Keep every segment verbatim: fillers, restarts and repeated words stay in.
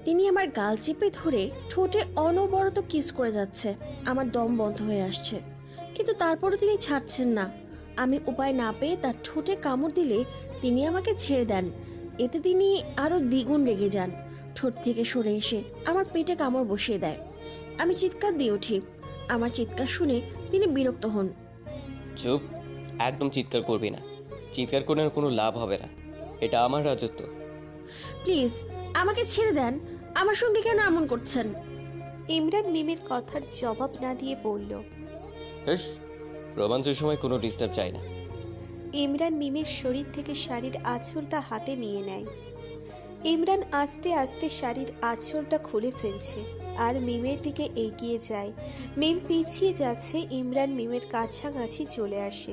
তিনি আমার গাল চেপে ধরে ঠোঁটে অনবরত কিস করে যাচ্ছে। আমার দম বন্ধ হয়ে আসছে, কিন্তু তারপরও তিনি ছাড়ছেন না। আমি উপায় না পেয়ে তার ঠোঁটে কামড় দিলে তিনি আমাকে ছেড়ে দেন। এতে তিনি আরো দ্বিগুণ রেগে যান। ঠোঁট থেকে সরে এসে আমার পেটে কামড় বসিয়ে দেয়। আমি চিৎকার দিয়ে উঠি। আমার চিৎকার শুনে তিনি বিরক্ত হন। চুপ, একদম চিৎকার করবি না। চিৎকার করে কোনো লাভ হবে না, এটা আমার রাজত্ব। প্লিজ আমাকে ছেড়ে দেন। আমার সঙ্গে কেন এমন করছেন? ইমরান মিমের কথার জবাব না দিয়ে বলল, হেস, রোমাঞ্চের সময় কোনো ডিস্টার্ব চাই না। ইমরান মিমের শরীর থেকে শাড়ির আঁচলটা হাতে নিয়ে নেয়। ইমরান আস্তে আস্তে শাড়ির আঁচলটা খুলে ফেলছে আর মিমের দিকে এগিয়ে যায়। মিম পিছিয়ে যাচ্ছে। ইমরান মিমের কাছাকাছি চলে আসে।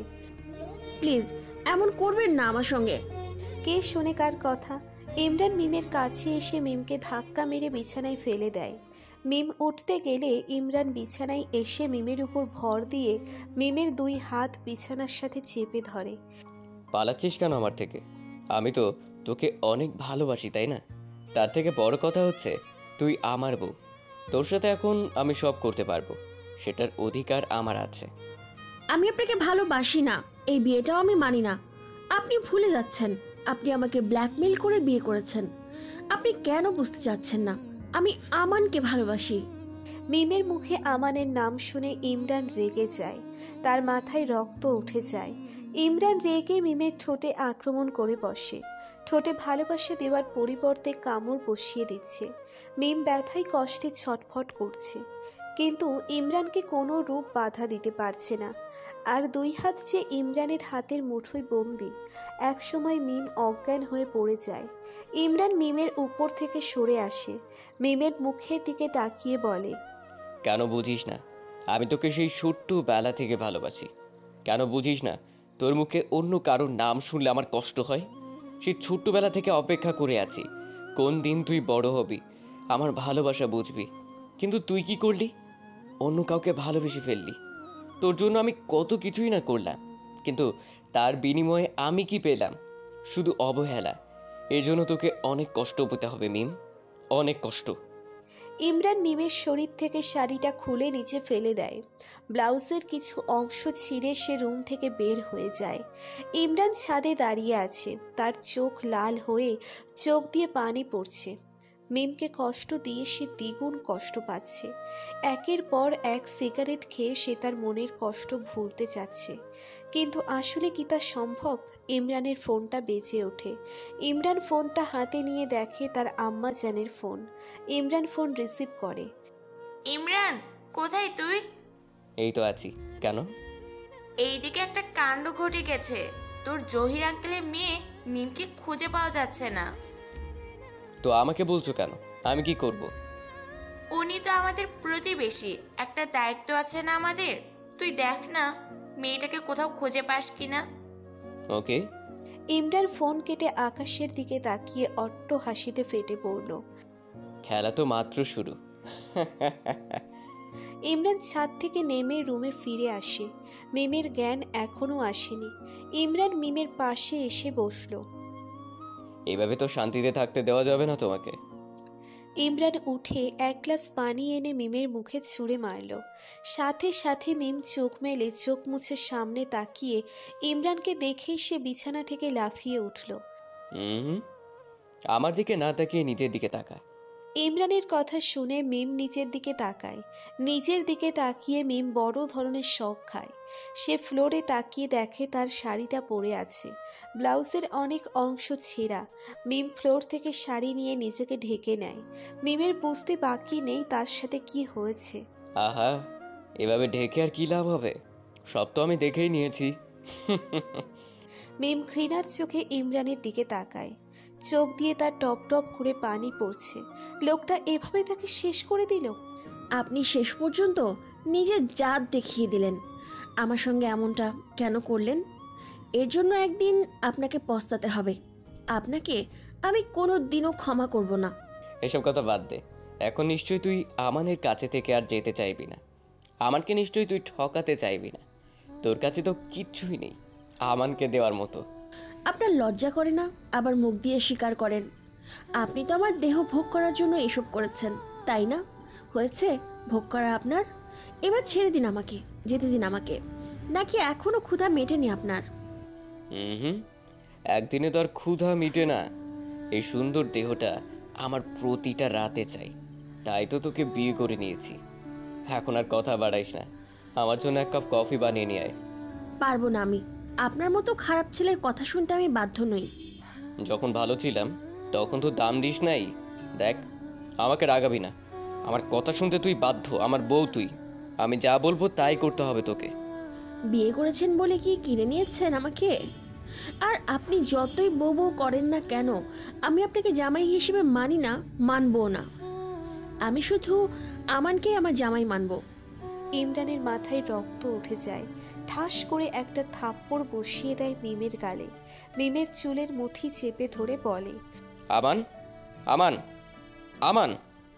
প্লিজ এমন করবেন না আমার সঙ্গে। কে শোনে কার কথা? ইমরান মিমের কাছে এসে মিমকে ধাক্কা মেরে বিছানায় ফেলে দেয়। মিম উঠতে গেলে ইমরান বিছানায় এসে মিমের উপর ভর দিয়ে মিমের দুই হাত বিছানার সাথে চেপে ধরে। পালাচ্ছিস কেন আমার থেকে? আমি তো তোকে অনেক ভালোবাসি, তাই না? তার থেকে বড় কথা হচ্ছে তুই আমার বউ। তোর সাথে এখন আমি সব করতে পারবো, সেটার অধিকার আমার আছে। আমি আপনাকে ভালোবাসি না, এই বিয়েটাও আমি মানি না। আপনি ভুলে যাচ্ছেন, আপনি আমাকে ব্ল্যাকমেল করে বিয়ে করেছেন। আপনি কেন বুঝতে চাচ্ছেন না? আমি আমানকে ভালোবাসি। মিমের মুখে আমানের নাম শুনে ইমরান রেগে যায়। তার মাথায় রক্ত উঠে যায়। ইমরান রেগে মিমের ঠোঁটে আক্রমণ করে বসে। ঠোঁটে ভালোবাসা দেওয়ার পরিবর্তে কামড় বসিয়ে দিচ্ছে। মিম ব্যথায় কষ্টে ছটফট করছে, কিন্তু ইমরানকে কোনো রূপ বাধা দিতে পারছে না। আর দুই হাত যে ইমরানের হাতের মুঠোয় বন্দি। একসময় মিম অজ্ঞান হয়ে পড়ে যায়। ইমরান মিমের উপর থেকে সরে আসে। মিমের মুখের দিকে তাকিয়ে বলে, কেন বুঝিস না? আমি তোকে সেই ছোট্ট বেলা থেকে ভালোবাসি। কেন বুঝিস না তোর মুখে অন্য কারোর নাম শুনলে আমার কষ্ট হয়? সেই ছোট্টবেলা থেকে অপেক্ষা করে আছি কোন দিন তুই বড় হবি, আমার ভালোবাসা বুঝবি। কিন্তু তুই কি করলি? অন্য কাউকে ভালোবেসে ফেললি। তোর জন্য আমি কত কিছুই না করলাম, কিন্তু তার বিনিময়ে আমি কি পেলাম? শুধু অবহেলা। এর জন্য তোকে অনেক কষ্ট পেতে হবে মিম, অনেক কষ্ট। ইমরান মিমের শরীর থেকে শাড়িটা খুলে নিচে ফেলে দেয়। ব্লাউজের কিছু অংশ ছিঁড়ে সে রুম থেকে বের হয়ে যায়। ইমরান ছাদে দাঁড়িয়ে আছে। তার চোখ লাল হয়ে চোখ দিয়ে পানি পড়ছে। মিমকে কষ্ট দিয়ে সে দ্বিগুণ কষ্ট পাচ্ছে। একের পর এক সিগারেট খেয়ে সে তার মনের কষ্ট ভুলতে চাচ্ছে, কিন্তু আসলে কি তা সম্ভব? ইমরানের ফোনটা বেজে ওঠে। ইমরান ফোনটা হাতে নিয়ে দেখে তার আম্মা জানের ফোন। ইমরান ফোন রিসিভ করে। ইমরান, কোথায় তুই? এই তো আছি। কেন? এইদিকে একটা কাণ্ড ঘটে গেছে। তোর জহির আঙ্কেলের মেয়ে মিমকে খুঁজে পাওয়া যাচ্ছে না। তো আমাকে বলছো কেন? আমি কি করব? উনি তো আমাদের প্রতিবেশী, একটা দায়িত্ব আছে না আমাদের। তুই দেখ না মেয়েটাকে কোথাও খুঁজে পাস কিনা। ওকে। ইমরান ফোন কেটে আকাশের দিকে তাকিয়ে অট্ট হাসিতে ফেটে পড়ল। খেলা তো মাত্র শুরু। ইমরান ছাদ থেকে নেমে রুমে ফিরে আসে। মিমের জ্ঞান এখনো আসেনি। ইমরান মিমের পাশে এসে বসল। এইভাবে তো শান্তিতে থাকতে দেওয়া যাবে না তোমাকে। ইমরান উঠে এক গ্লাস পানি এনে মিমের মুখে ছুঁড়ে মারল। সাথে সাথে মিম চোখ মেলে চোখ মুছে সামনে তাকিয়ে ইমরানকে দেখেই সে বিছানা থেকে লাফিয়ে উঠল। হুম, আমার দিকে না তাকিয়ে নিজের দিকে তাকা। ইমরানের কথা শুনে মিম নিচের দিকে তাকায়। নিজের দিকে তাকিয়ে মিম বড় ধরনের শক খায়। সে ফ্লোরে তাকিয়ে দেখে তার শাড়িটা পরে আছে। ব্লাউজের অনেক অংশ ছেঁড়া। মিম ফ্লোর থেকে শাড়ি নিয়ে নিজেকে ঢেকে নেয়। মিমের বুঝতে বাকি নেই তার সাথে কি হয়েছে। আহা, এভাবে ঢেকে আর কি লাভ হবে? সব তো আমি দেখেই নিয়েছি। মিম ঘৃণার চোখে ইমরানের দিকে তাকায়। চোখ দিয়ে তার টপ টপ করে পানি পড়ছে। লোকটা এভাবে তাকে শেষ করে দিল। আপনি শেষ পর্যন্ত নিজের জাত দেখিয়ে দিলেন। আমার সঙ্গে এমনটা কেন করলেন? এর জন্য একদিন আপনাকে পস্তাতে হবে। আপনাকে আমি কোনো দিনও ক্ষমা করব না। এসব কথা বাদ দে। এখন নিশ্চয়ই তুই আমানের কাছে থেকে আর যেতে চাইবি না। আমানকে নিশ্চয়ই তুই ঠকাতে চাইবি না। তোর কাছে তো কিচ্ছুই নেই আমানকে দেওয়ার মতো। আপনার লজ্জা করে না? আবার মুখ দিয়ে স্বীকার করেন। আপনি তো আমার দেহ ভোগ করার জন্য এসব করেছেন, তাই না? হয়েছে ভোগ করা আপনার? এবার ছেড়ে দিন আমাকে, যেতে দিন আমাকে। নাকি এখনো ক্ষুধা মেটেনি আপনার? হুম, একদিনে তো আর ক্ষুধা মিটে না। এই সুন্দর দেহটা আমার প্রতিটা রাতে চাই, তাই তো তোকে বিয়ে করে নিয়েছি। এখন আর কথা বাড়াইস না, আমার জন্য এক কাপ কফি বানিয়ে নিয়ে আয়। পারবো না আমি, আপনার মতো খারাপ ছেলের কথা শুনতে আমি বাধ্য নই। যখন ভালো ছিলাম তখন তো দাম দিস নাই। দেখ, আমাকে রাগাবি না, আমার কথা শুনতে তুই বাধ্য, আমার বউ তুই। আমি যা বলবো তাই করতে হবে তোকে। বিয়ে করেছেন বলে কি কিনে নিয়েছেন আমাকে? আর আপনি যতই বউ বউ করেন না কেন, আমি আপনাকে জামাই হিসেবে মানি না, মানবো না। আমি শুধু আমানকেই আমার জামাই মানবো। ইমরানের মাথায় রক্ত উঠে যায়। ঠাস করে একটা থাপ্পড় বসিয়ে দেয় মিমের গালে। মিমের চুলের মুঠি চেপে ধরে বলে, আমান, আমান, আমান,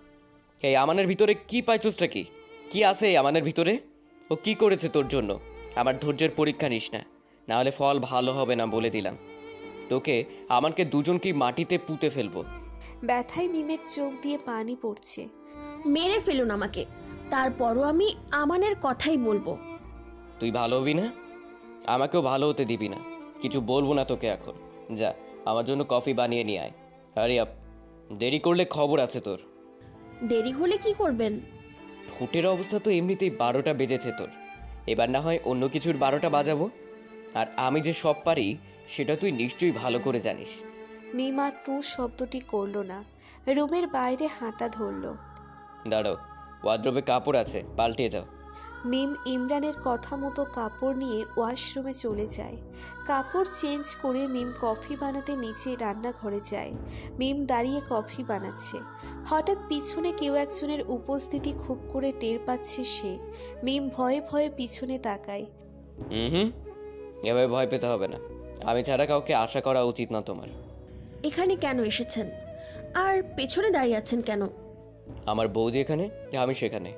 এই আমানের ভিতরে কি পাইছসটা? কি কি আছে এই আমানের ভিতরে? ও কি করেছে তোর জন্য? আমার ধৈর্যের পরীক্ষা নিস না, না হলে ফল ভালো হবে না বলে দিলাম। তোকে আমানকে দুজনকেই মাটিতে পুঁতে ফেলবো। ব্যথায় মিমের চোখ দিয়ে পানি পড়ছে। মেরে ফেলুন আমাকে, তারপরও আমি আমানের কথাই বলবো। তুই ভালো হবি না, আমাকেও ভালো হতে দিবি না। কিছু বলবো না তোকে এখন। যা, আমার জন্য কফি বানিয়ে নিয়ে আয়। হারি আপ, দেরি করলে খবর আছে তোর। দেরি হলে কি করবেন? ঠোঁটের অবস্থা তো এমনিতেই বারোটা বেজেছে তোর, এবার না হয় অন্য কিছুর বারোটা বাজাবো। আর আমি যে সব পারি সেটা তুই নিশ্চয়ই ভালো করে জানিস। মিম আর টু শব্দটি করল না, রুমের বাইরে হাঁটা ধরল। দাঁড়াও, ওয়ার্ড্রোবে কাপড় আছে, পাল্টে যাও। মিম ইমরানের কথা মতো কাপড় নিয়ে ওয়াশরুমে চলে যায়। কাপড় চেঞ্জ করে মিম কফি বানাতে নিচে রান্নাঘরে যায়। মিম দাঁড়িয়ে কফি বানাচ্ছে। হঠাৎ পিছনে কেউ একজনের উপস্থিতি খুব করে টের পাচ্ছে সে। মিম ভয়ে ভয়ে পিছনে তাকায়। হুম হুম এভাবে ভয় পেতে হবে না, আমি ছাড়া কাউকে আশা করা উচিত না তোমার। এখানে কেন এসেছেন? আর পেছনে দাঁড়িয়ে আছেন কেন? আমার বউ যেখানে আমি সেখানে।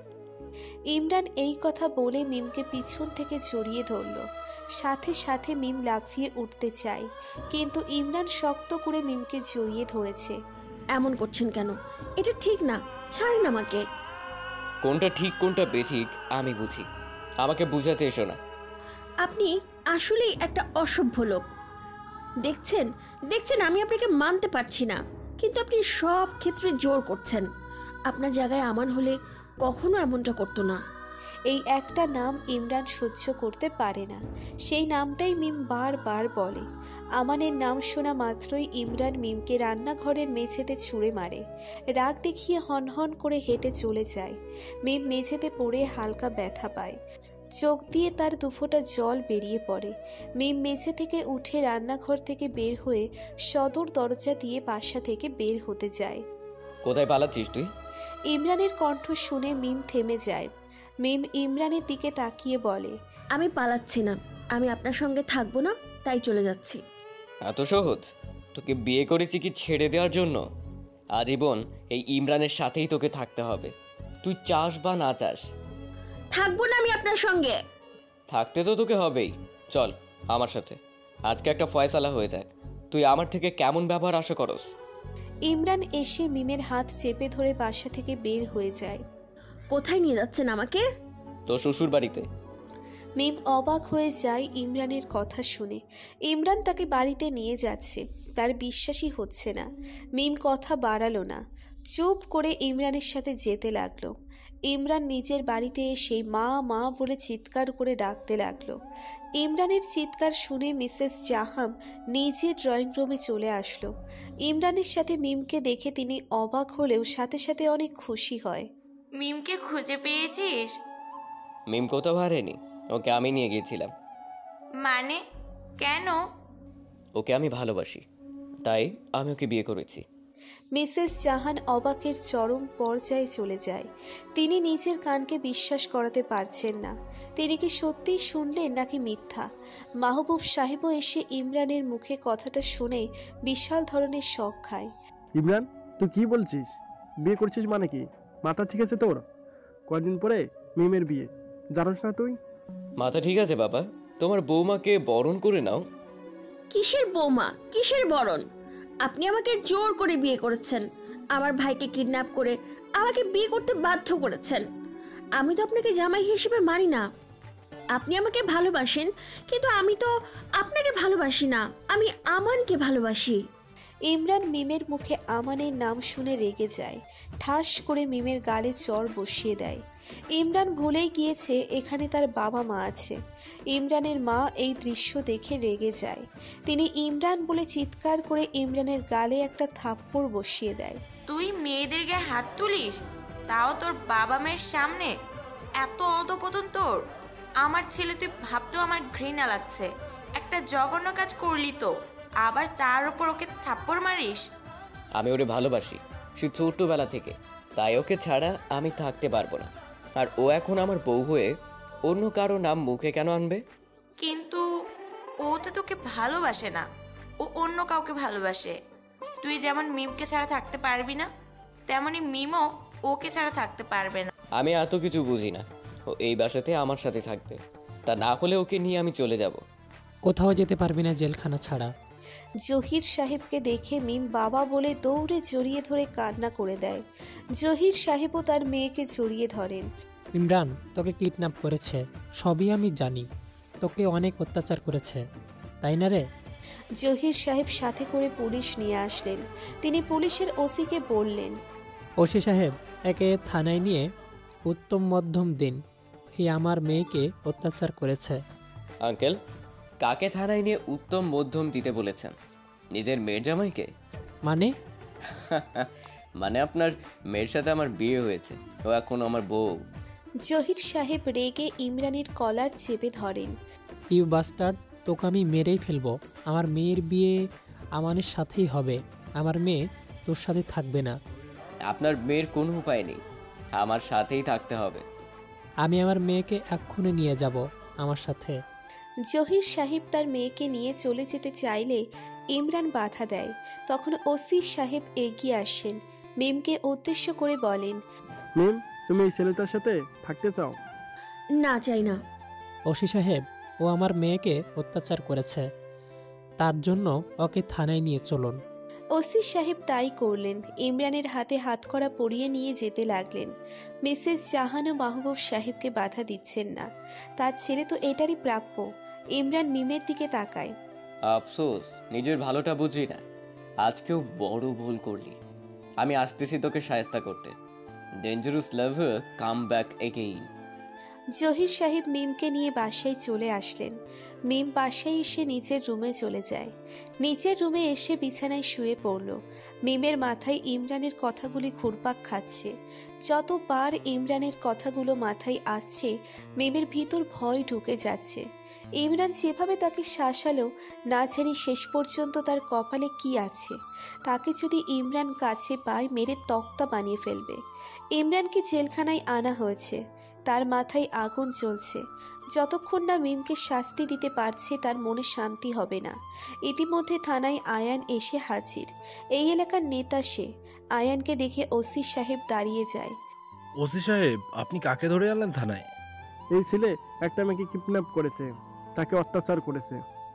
ইমরান এই কথা বলে মিমকে পিছন থেকে জড়িয়ে ধরল। সাথে সাথে মিম লাফিয়ে উঠতে চায়, কিন্তু ইমরান শক্ত করে মিমকে জড়িয়ে ধরেছে। এমন করছেন কেন? এটা ঠিক না, ছাড়েন আমাকে। কোনটা ঠিক কোনটা বেঠিক আমি বুঝি, আমাকে বুঝাতে এসো না। আপনি আসলেই একটা অসভ্য লোক। দেখছেন দেখছেন আমি আপনাকে মানতে পারছি না, কিন্তু আপনি সব ক্ষেত্রে জোর করছেন। আপনার জায়গায় আমান হলে কখনো এমনটা করতো না। এই একটা নাম ইমরান সহ্য করতে পারে না, সেই নামটাই মিম বারবার বলে। আমানের নাম শোনা মাত্রই ইমরান মিমকে রান্নাঘরের মেঝেতে ছুঁড়ে মারে। রাগ দেখিয়ে হনহন করে হেঁটে চলে যায়। মিম মেঝেতে পড়ে হালকা ব্যথা পায়, চোখ দিয়ে তার দুফোঁটা জল বেরিয়ে পড়ে। মিম মেঝে থেকে উঠে রান্নাঘর থেকে বের হয়ে সদর দরজা দিয়ে বাসা থেকে বের হতে যায়। কোথায় পালাচ্ছিস তুই? ইমরানের কণ্ঠ শুনে মিম থেমে যায়। মিম ইমরানের দিকে তাকিয়ে বলে, আমি পালাচ্ছি না, আমি আপনার সঙ্গে থাকবো না, তাই চলে যাচ্ছি। এত সহজ? তোকে বিয়ে করেছি কি ছেড়ে দেওয়ার জন্য? আজীবন এই ইমরানের সাথেই তোকে থাকতে হবে, তুই চাস বা না চাস। থাকবো না আমি আপনার সঙ্গে। থাকতে তো তোকে হবেই। চল আমার সাথে, আজকে একটা ফয়সালা হয়ে যাক। তুই আমার থেকে কেমন ব্যবহার আশা করস? ইমরান এসে মিমের হাত চেপে ধরে বাসা থেকে বের হয়ে যায়। কোথায় নিয়ে যাচ্ছেন আমাকে? তোর শ্বশুর বাড়িতে। মিম অবাক হয়ে যায় ইমরানের কথা শুনে। ইমরান তাকে বাড়িতে নিয়ে যাচ্ছে, তার বিশ্বাসই হচ্ছে না। মিম কথা বাড়ালো না, চুপ করে ইমরানের সাথে যেতে লাগলো। ইমরান নিজের বাড়িতে এসে মা মা বলে চিৎকার করে ডাকতে লাগলো। ইমরানের চিৎকার শুনে মিসেস জাহাম নিজের ড্রয়িং রুমে চলে আসলো। ইমরানের সাথে মিমকে দেখে তিনি অবাক হলেও সাথে সাথে অনেক খুশি হয়। মিমকে খুঁজে পেয়েছিস? মিম কোথাও হারেনি, ওকে আমি নিয়ে গিয়েছিলাম। মানে কেন? ওকে আমি ভালোবাসি, তাই আমি ওকে বিয়ে করেছি। মিসেস জাহান অবাকের চরম পর্যায়ে চলে যায়। তিনি নিজের কানকে বিশ্বাস করাতে পারছেন না। তিনি কি সত্যিই শুনলেন নাকি মিথ্যা? মাহবুব সাহেবও এসে ইমরানের মুখে কথাটা শুনে বিশাল ধরনের শক খায়। ইমরান, তুই কি বলছিস? বিয়ে করছিস মানে কি? মাথা ঠিক আছে তোর? কয়দিন পরে মিমের বিয়ে, জানোস না তুই? মাথা ঠিক আছে বাবা, তোমার বৌমাকে বরণ করে নাও। কিসের বৌমা, কিসের বরণ? আপনি আমাকে জোর করে বিয়ে করেছেন, আমার ভাইকে কিডন্যাপ করে আমাকে বিয়ে করতে বাধ্য করেছেন। আমি তো আপনাকে জামাই হিসেবে মানি না। আপনি আমাকে ভালোবাসেন, কিন্তু আমি তো আপনাকে ভালোবাসি না, আমি আমানকে ভালোবাসি। ইমরান মিমের মুখে আমানের নাম শুনে রেগে যায়, ঠাস করে মিমের গালে চড় বসিয়ে দেয়। ইমরান ভুলেই গিয়েছে এখানে তার বাবা মা আছে। ইমরানের মা এই দৃশ্য দেখে রেগে যায়। তিনি ইমরান বলে চিৎকার করে ইমরানের গালে একটা থাপ্পড় বসিয়ে দেয়। তুই মেয়েদের গায়ে হাত তুলিস, তাও তোর বাবা মায়ের সামনে? এত অধপতন তোর! আমার ছেলে তুই ভাবতেও আমার ঘৃণা লাগছে। একটা জঘন্য কাজ করলি তো, আবার তার উপর ওকে থাপ্পড় মারিস? আমি ওরে ভালোবাসি সে ছোট্টবেলা থেকে, তাই ওকে ছাড়া আমি থাকতে পারবো না। আর ও এখন আমার বউ হয়ে অন্য কারো নাম মুখে কেন আনবে? কিন্তু ও তো তোকে ভালোবাসে না, ও অন্য কাউকে ভালোবাসে। তুই যেমন মিমকে ছাড়া থাকতে পারবি না, তেমনি মিমও ওকে ছাড়া থাকতে পারবে না। আমি এত কিছু বুঝি না। ও এই বাসাতে আমার সাথে থাকবে, তা না হলে ওকে নিয়ে আমি চলে যাব। কোথাও যেতে পারবি না জেলখানা ছাড়া। জহির সাহেবকে দেখে মিম বাবা বলে দৌড়ে জড়িয়ে ধরে কান্না করে দেয়। জহির সাহেবও তার মেয়েকে জড়িয়ে ধরেন। ইমরান তোকে কিডন্যাপ করেছে, সবই আমি জানি। তোকে অনেক অত্যাচার করেছে, তাই না রে? জহির সাহেব সাথে করে পুলিশ নিয়ে আসলেন। তিনি পুলিশের ওসিকে বললেন, ওসি সাহেব, একে থানায় নিয়ে উত্তম মধ্যম দিন। এই আমার মেয়েকে অত্যাচার করেছে। আঙ্কেল, কাকে থানায় নিয়ে উত্তম মধ্যম দিতে বলেছেন? নিজের মেয়ের জামাইকে? মানে? মানে আপনার মেয়ের সাথে আমার বিয়ে হয়েছে, ও এখন আমার বউ। জহির সাহেব রেগে ইমরানের কলার চেপে ধরেন। ইউ বাস্টার্ড, তোকে আমি মেরেই ফেলবো। আমার মেয়ের বিয়ে আমানের সাথেই হবে, আমার মেয়ে তোর সাথে থাকবে না। আপনার মেয়ের কোনো উপায় নেই, আমার সাথেই থাকতে হবে। আমি আমার মেয়েকে এক্ষুনি নিয়ে যাব আমার সাথে। জহির সাহেব তার মেয়েকে নিয়ে চলে যেতে চাইলে ইমরান বাধা দেয়। তখন ওসি সাহেব এগিয়ে আসেন, মিমকে উদ্দেশ্য করে বলেন, মিম, তুমি এই ছেলেটার সাথে থাকতে চাও? না, চাই না। ওসি সাহেব, ও আমার মেয়েকে অত্যাচার করেছে, তার জন্য ওকে থানায় নিয়ে চলুন। ওসি সাহেব তাই করলেন। ইমরানের হাতে হাতকড়া পরিয়ে নিয়ে যেতে লাগলেন। মিসেস জাহানো মাহবুব সাহেবকে বাধা দিচ্ছেন না, তার ছেলে তো এটারই প্রাপ্য। ইমরান মিমের দিকে তাকায়। আফসোস, নিজের ভালোটা বুঝি না। আজকেও বড় ভুল করলি। আমি আসতেছি তোকে শায়েস্তা করতে। Dangerous lover come back again. Zahir সাহেব মিমকে নিয়ে বাসায় চলে আসলেন। মিম বাসায় এসে নিচের রুমে চলে যায়। নিচের রুমে এসে বিছানায় শুয়ে পড়ল। মিমের মাথায় ইমরানের কথাগুলি ঘুরপাক খাচ্ছে। যতবার ইমরানের কথাগুলো মাথায় আসছে, মিমের ভিতর ভয় ঢুকে যাচ্ছে। ইমরান যেভাবে তাকে শাসালো, না জানি শেষ পর্যন্ত তার কপালে কি আছে। তাকে যদি ইমরান কাছে পায়, মেরে তক্তা বানিয়ে ফেলবে। ইমরানকে জেলখানায় আনা হয়েছে, তার মাথায় আগুন জ্বলছে। যতক্ষণ না মিমকে শাস্তি দিতে পারছে, তার মনে শান্তি হবে না। ইতিমধ্যে থানায় আয়ান এসে হাজির। এই এলাকার নেতা সে। আয়ানকে দেখে ওসি সাহেব দাঁড়িয়ে যায়। ওসি সাহেব, আপনি কাকে ধরে আনলেন থানায়? এই ছেলে একটা মেয়েকে কিডন্যাপ করেছে, তাকে অত্যাচার করেছে।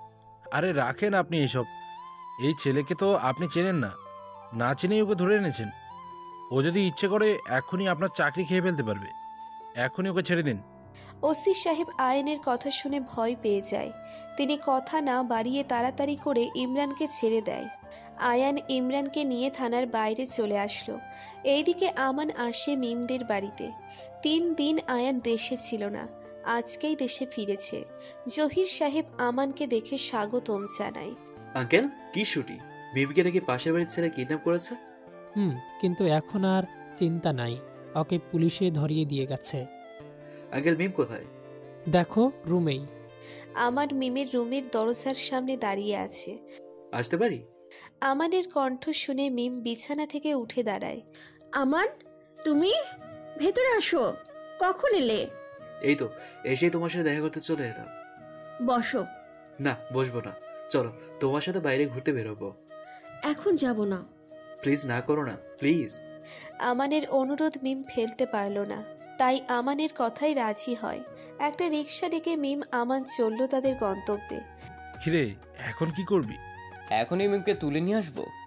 আরে রাখেন আপনি এসব। এই ছেলেকে তো আপনি চেনেন না, না চিনেই ওকে ধরে এনেছেন। ও যদি ইচ্ছে করে এখনই আপনার চাকরি খেয়ে ফেলতে পারবে। এখনই ওকে ছেড়ে দিন। ওসি সাহেব আয়ানের কথা শুনে ভয় পেয়ে যায়। তিনি কথা না বাড়িয়ে তাড়াতাড়ি করে ইমরানকে ছেড়ে দেয়। আয়ান ইমরানকে নিয়ে থানার বাইরে চলে আসলো। এইদিকে আমান আসে মিমদের বাড়িতে। তিন দিন আয়ান দেশে ছিল না, আজকেই দেশে ফিরেছে। জহির সাহেব আমানকে দেখে স্বাগতম জানায়। আঙ্কেল, কি ছুটি? মিমকে নাকি পাশের বাড়ির ছেলে কিডন্যাপ করেছে? হুম, কিন্তু এখন আর চিন্তা নাই, ওকে পুলিশে ধরিয়ে দিয়ে গেছে। আঙ্কেল, মিম কোথায়? দেখো, রুমেই। আমার মিমের রুমের দরজার সামনে দাঁড়িয়ে আছে। আসতে পারি? আমানের কণ্ঠ শুনে মিম বিছানা থেকে উঠে দাঁড়ায়। আমান, তুমি ভেতরে আসো। কখন এলে? এই তো এসেই তোমার সাথে দেখা করতে চলে এলাম। বসো। না, বসবো না, চলো তোমার সাথে বাইরে ঘুরতে বেরোবো। এখন যাব না। প্লিজ না করো না, প্লিজ। আমানের অনুরোধ মিম ফেলতে পারল না, তাই আমানের কথাই রাজি হয়। একটা রিক্সা ডেকে মিম আমান চলল তাদের গন্তব্যে। হিরে, এখন কি করবি? এখনই মিমকে তুলে নিয়ে আসবো।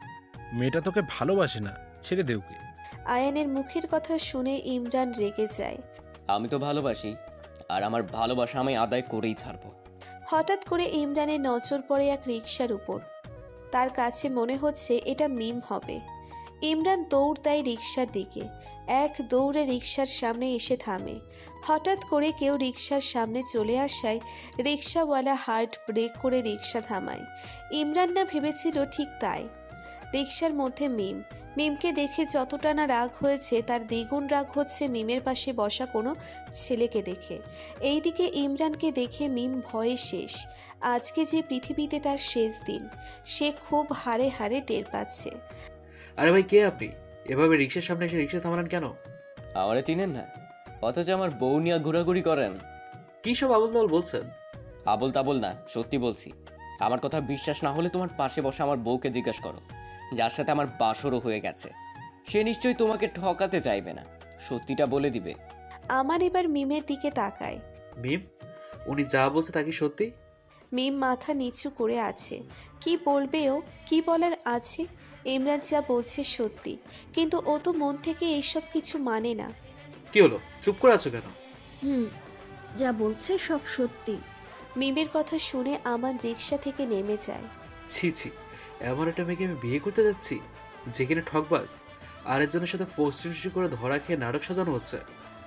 মেয়েটা তোকে ভালোবাসে না, ছেড়ে দে ওকে। আয়ানের মুখের কথা শুনে ইমরান রেগে যায়। আমি তো ভালোবাসি, আর আমার ভালোবাসা আমি আদায় করেই ছাড়বো। হঠাৎ করে ইমরানের নজর পড়ে এক রিকশার উপর। তার কাছে মনে হচ্ছে এটা মিম হবে। ইমরান দৌড় দেয় রিকশার দিকে। এক দৌড়ে রিকশার সামনে এসে থামে। হঠাৎ করে কেউ রিকশার সামনে চলে আসায় রিকশাওয়ালা হার্ড ব্রেক করে রিকশা থামায়। ইমরান না ভেবেছিল ঠিক তাই। রিকশার মধ্যে মিম। মিমকে দেখে যতটা না রাগ হয়েছে তার দ্বিগুণ রাগ হচ্ছে মিমের পাশে বসা কোনো ছেলেকে দেখে। এইদিকে ইমরানকে দেখে মিম ভয়ে শেষ। আজকে যে পৃথিবীতে তার শেষ দিন, সে খুব হাড়ে হাড়ে টের পাচ্ছে। আরে ভাই, কে আপনি? এভাবে রিক্সার সামনে এসে রিক্সা থামালেন কেন? আমারে চিনেন না, অথচ আমার বউ নিয়ে ঘোরাঘুরি করেন। কি সব আবল তাবল বলছেন? আবল তাবল না, সত্যি বলছি। আমার কথা বিশ্বাস না হলে তোমার পাশে বসে আমার বউকে জিজ্ঞাসা করো, যার সাথে আমার বাসরও হয়ে গেছে। সে নিশ্চয়ই তোমাকে ঠকাতে চাইবে না, সত্যিটা বলে দিবে। আমার এবার মিমের দিকে তাকায়। মিম, উনি যা বলছে তা কি সত্যি? মিম মাথা নিচু করে আছে। কি বলবে ও? কি বলার আছে? ইমরান যা বলছে সত্যি, কিন্তু ও তো মন থেকে এইসব কিছু মানে না। কি হলো, চুপ করে আছো কেন? হুম, যা বলছে সব সত্যি। মিমের কথা শুনে আমার রিকশা থেকে নেমে যায়। ছি ছি, এমন একটা মেয়েকে আমি বিয়ে করতে যাচ্ছি যেখানে ঠকবাজ আরেকজনের সাথে ফোস্টি করে ধরা খেয়ে নাটক সাজানো হচ্ছে।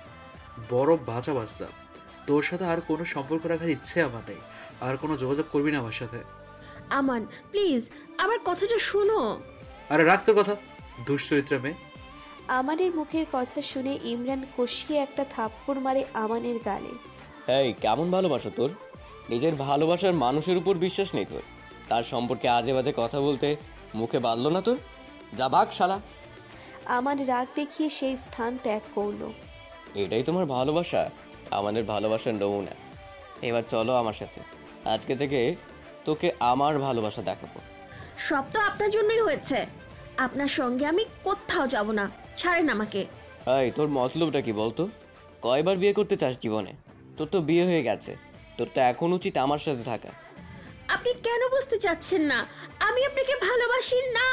বড় বাঁচা বাঁচলাম। তোর সাথে আর কোনো সম্পর্ক রাখার ইচ্ছে আমার নেই। আর কোনো যোগাযোগ করবি না আমার সাথে। আমান, প্লিজ আমার কথাটা শোনো। আরে রাখ তোর কথা, দুশ্চরিত্রা মেয়ে। আমানের মুখের কথা শুনে ইমরান কষিয়ে একটা থাপ্পড় মারে আমানের গালে। এই কেমন ভালোবাসো তোর? নিজের ভালোবাসার মানুষের উপর বিশ্বাস নেই তোর? তার সম্পর্কে আজে বাজে কথা বলতে মুখে বাঁধলো না তোর? যা ভাগ শালা। আমান রাগ দেখিয়ে সেই স্থান ত্যাগ করলো। এটাই তোমার ভালোবাসা? আমাদের ভালোবাসার নমুনা। এবার চলো আমার সাথে, আজকে থেকে তোকে আমার ভালোবাসা দেখাবো। সব তো আপনার জন্যই হয়েছে। আপনার সঙ্গে আমি কোথাও যাব না, ছাড়েন আমাকে। এই তোর মতলবটা কি বলতো? কয়বার বিয়ে করতে চাস জীবনে? তোর তো বিয়ে হয়ে গেছে, তোর তো এখন উচিত আমার সাথে থাকা। আপনি কেন বুঝতে চাচ্ছেন না? আমি আপনাকে ভালোবাসি না।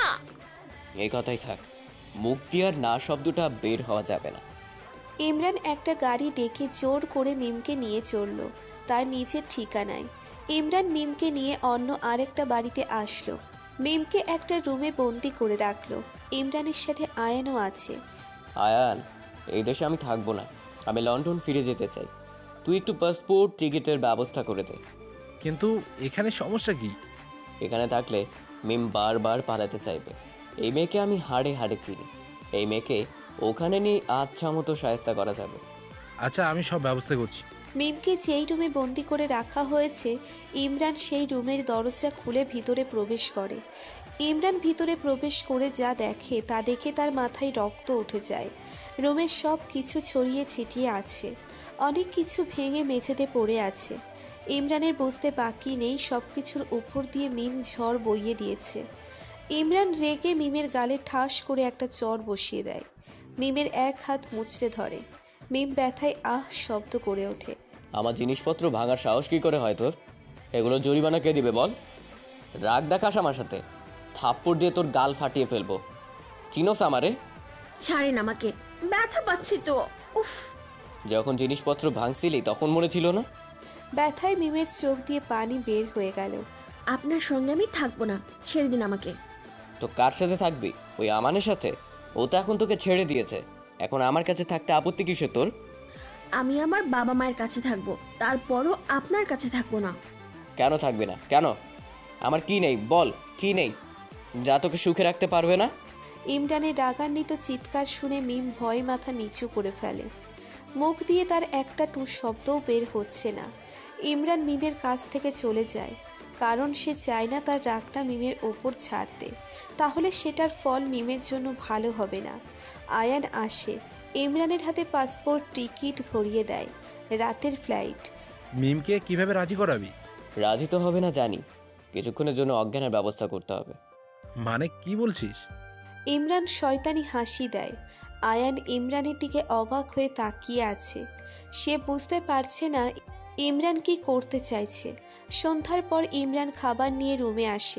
এই কথাই থাক, মুখ দিয়ে আর না শব্দটা বের হওয়া যাবে না। ইমরান একটা গাড়ি ডেকে জোর করে মিমকে নিয়ে চলল তার নিজের ঠিকানায়। ইমরান মিমকে নিয়ে অন্য আরেকটা বাড়িতে আসলো। মিমকে একটা রুমে বন্দি করে রাখলো। ইমরানের সাথে আয়ানও আছে। আয়ান, এই দেশে আমি থাকবো না, আমি লন্ডন ফিরে যেতে চাই। তুই একটু পাসপোর্ট টিকিটের ব্যবস্থা করে দে। কিন্তু এখানে সমস্যা কি? এখানে থাকলে মিম বারবার পালাতে চাইবে। এই মেয়েকে আমি হাড়ে হাড়ে চিনি। এই মেয়েকে ওখানে নিয়ে আচ্ছা মতো সায়স্তা করা যাবে। আচ্ছা, আমি সব ব্যবস্থা করছি। মিমকে যেই রুমে বন্দি করে রাখা হয়েছে, ইমরান সেই রুমের দরজা খুলে ভিতরে প্রবেশ করে। ইমরান ভিতরে প্রবেশ করে যা দেখে তা দেখে তার মাথায় রক্ত উঠে যায়। রুমের সব কিছু ছড়িয়ে ছিটিয়ে আছে, অনেক কিছু ভেঙে মেঝেতে পড়ে আছে। ইমরানের বুঝতে বাকি নেই সব কিছুর উপর দিয়ে মিম ঝড় বইয়ে দিয়েছে। ইমরান রেগে মিমের গালে ঠাস করে একটা চর বসিয়ে দেয়। মিমের এক হাত মুচড়ে ধরে। মিম ব্যথায় আহ শব্দ করে ওঠে। আমার জিনিসপত্র ভাঙার সাহস কী করে হয় তোর? এগুলো জরিমানা কে দিবে বল? রাগ দেখাস আমার সাথে, থাপ্পড় দিয়ে তোর গাল ফাটিয়ে ফেলবো। চিনোস আমারে? ছাড়েন আমাকে, ব্যথা পাচ্ছি তো। উফ। যখন জিনিসপত্র ভাঙছিলি তখন মনে ছিল না? ব্যথায় মিমের চোখ দিয়ে পানি বের হয়ে গেল। আপনার সঙ্গে আমি থাকবো না, ছেড়ে দিন আমাকে। তো কার সাথে থাকবি? ওই আমানের সাথে? ও তো এখন তোকে ছেড়ে দিয়েছে, এখন আমার কাছে থাকতে আপত্তি কিসে তোর? আমি আমার বাবা মায়ের কাছে থাকবো, তারপরও আপনার কাছে থাকবো না। কেন থাকবে না? কেন? আমার কি নেই বল, কি নেই যা তোকে সুখে রাখতে পারবে না? ইমরানের রাগান্বিত চিৎকার শুনে মিম ভয় মাথা নিচু করে ফেলে। মুখ দিয়ে তার একটা টু শব্দও বের হচ্ছে না। ইমরান মিমের কাছ থেকে চলে যায়, কারণ সে চায় না তার রাগটা মিমের ওপর ছাড়তে, তাহলে সেটার ফল মিমের জন্য ভালো হবে না। আয়ান আসে, ইমরানের হাতে পাসপোর্ট টিকিট ধরিয়ে দেয়। রাতের ফ্লাইট। মিমকে কিভাবে রাজি করাবি? রাজি তো হবে না জানি, কিছুক্ষণের জন্য অজ্ঞানের ব্যবস্থা করতে হবে। মানে কি বলছিস? ইমরান শয়তানি হাসি দেয়। আয়ান ইমরানের দিকে অবাক হয়ে তাকিয়ে আছে। সে বুঝতে পারছে না ইমরান কি করতে চাইছে। সন্ধ্যার পর ইমরান খাবার নিয়ে রুমে আসে।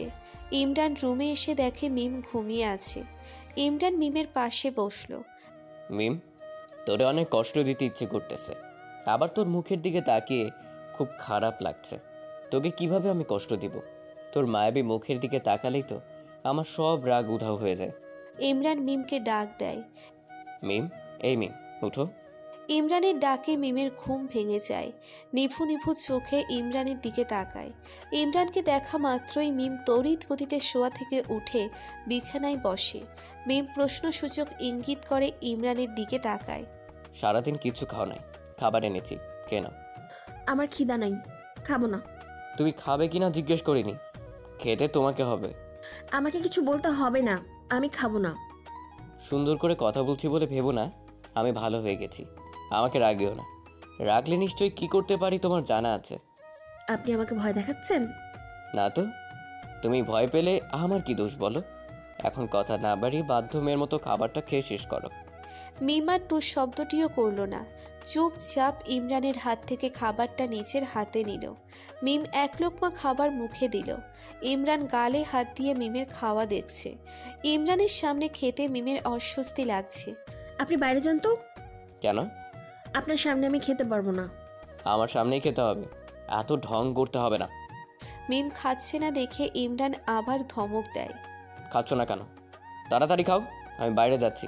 ইমরান রুমে এসে দেখে মিম ঘুমিয়ে আছে। ইমরান মিমের পাশে বসলো। মিম, তোরে অনেক কষ্ট দিতে ইচ্ছে করতেছে, আবার তোর মুখের দিকে তাকিয়ে খুব খারাপ লাগছে। তোকে কিভাবে আমি কষ্ট দিব? তোর মায়াবী মুখের দিকে তাকালেই তো আমার সব রাগ উধাও হয়ে যায়। ইমরান মিমকে ডাক দেয়। মিম, এই মিম, উঠো। ইমরানের ডাকে মিমের ঘুম ভেঙে যায়। নিভু নিভু চোখে ইমরানের দিকে তাকায়। ইমরানকে দেখা মাত্রই মিম তড়িৎ গতিতে শোয়া থেকে উঠে বিছানায় বসে। মিম প্রশ্নসূচক ইঙ্গিত করে ইমরানের দিকে তাকায়। সারাদিন কিছু খাও নাই, খাবার এনেছি, কেন? আমার খিদা নাই, খাবো না। তুমি খাবে কিনা জিজ্ঞেস করিনি, খেতে তোমাকে হবে। আমাকে কিছু বলতে হবে না, আমি খাবো না। সুন্দর করে কথা বলছি বলে ভেবো না আমি ভালো হয়ে গেছি। আমাকে রাগিও না, রাগলে নিশ্চয়ই কি করতে পারি তোমার জানা আছে। আপনি আমাকে ভয় দেখাচ্ছেন? না তো, তুমি ভয় পেলে আমার কি দোষ বলো? এখন কথা না বাড়িয়ে বাধ্য মেয়ের মতো খাবারটা খেয়ে শেষ করো। মিম আর টু শব্দটিও করল না, চুপচাপ ইমরানের হাত থেকে খাবারটা নিচের হাতে নিল। মিম এক লোকমা খাবার মুখে দিল। ইমরান গালে হাত দিয়ে মিমের খাওয়া দেখছে। ইমরানের সামনে খেতে মিমের অস্বস্তি লাগছে। আপনি বাইরে যান তো। কেন? আপনার সামনে আমি খেতে পারবো না। আমার সামনেই খেতে হবে, এত ঢং করতে হবে না। মিম খাচ্ছে না দেখে ইমরান আবার ধমক দেয়। খাচ্ছ না কেন? তাড়াতাড়ি খাও, আমি বাইরে যাচ্ছি।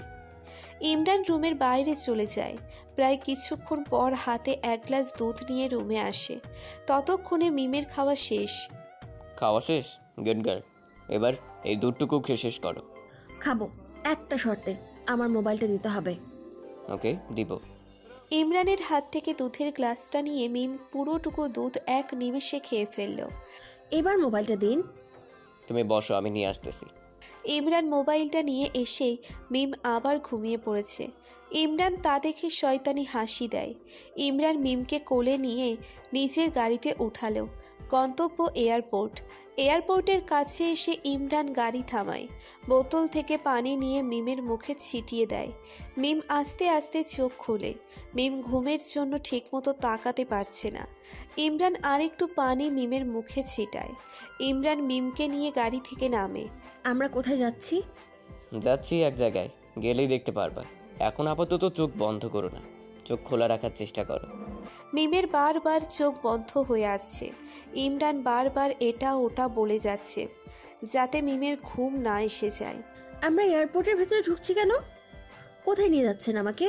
ইমরান রুমের বাইরে চলে যায়। প্রায় কিছুক্ষণ পর হাতে এক গ্লাস দুধ নিয়ে রুমে আসে। ততক্ষণে মিমের খাওয়া শেষ। খাওয়া শেষ? গুড গার্ল, এবার এই দুধটুকু খেয়ে শেষ করো। খাবো, একটা শর্তে, আমার মোবাইলটা দিতে হবে। ওকে, দিব। ইমরানের হাত থেকে দুধের গ্লাসটা নিয়ে মিম পুরোটুকু দুধ এক নিমেষে খেয়ে ফেলল। এবার মোবাইলটা দিন। তুমি বসো, আমি নিয়ে আসতেছি। ইমরান মোবাইলটা নিয়ে এসেই মিম আবার ঘুমিয়ে পড়েছে। ইমরান তা দেখে শয়তানি হাসি দেয়। ইমরান মিমকে কোলে নিয়ে নিজের গাড়িতে উঠালো। গন্তব্য এয়ারপোর্ট। এয়ারপোর্টের কাছে এসে ইমরান গাড়ি থামায়। বোতল থেকে পানি নিয়ে মিমের মুখে ছিটিয়ে দেয়। মিম আস্তে আস্তে চোখ খুলে। মিম ঘুমের জন্য ঠিকমতো তাকাতে পারছে না। ইমরান আরেকটু পানি মিমের মুখে ছিটায়। ইমরান মিমকে নিয়ে গাড়ি থেকে নামে। আমরা কোথায় যাচ্ছি? যাচ্ছি এক জায়গায়, গেলেই দেখতে পারবা। এখন আপাতত চোখ বন্ধ করো না, চোখ খোলা রাখার চেষ্টা করো। মিমের বারবার চোখ বন্ধ হয়ে আসছে। ইমরান বারবার এটা ওটা বলে যাচ্ছে যাতে মিমের ঘুম না এসে যায়। আমরা এয়ারপোর্টের ভেতরে ঢুকছি কেন? কোথায় নিয়ে যাচ্ছেন আমাকে?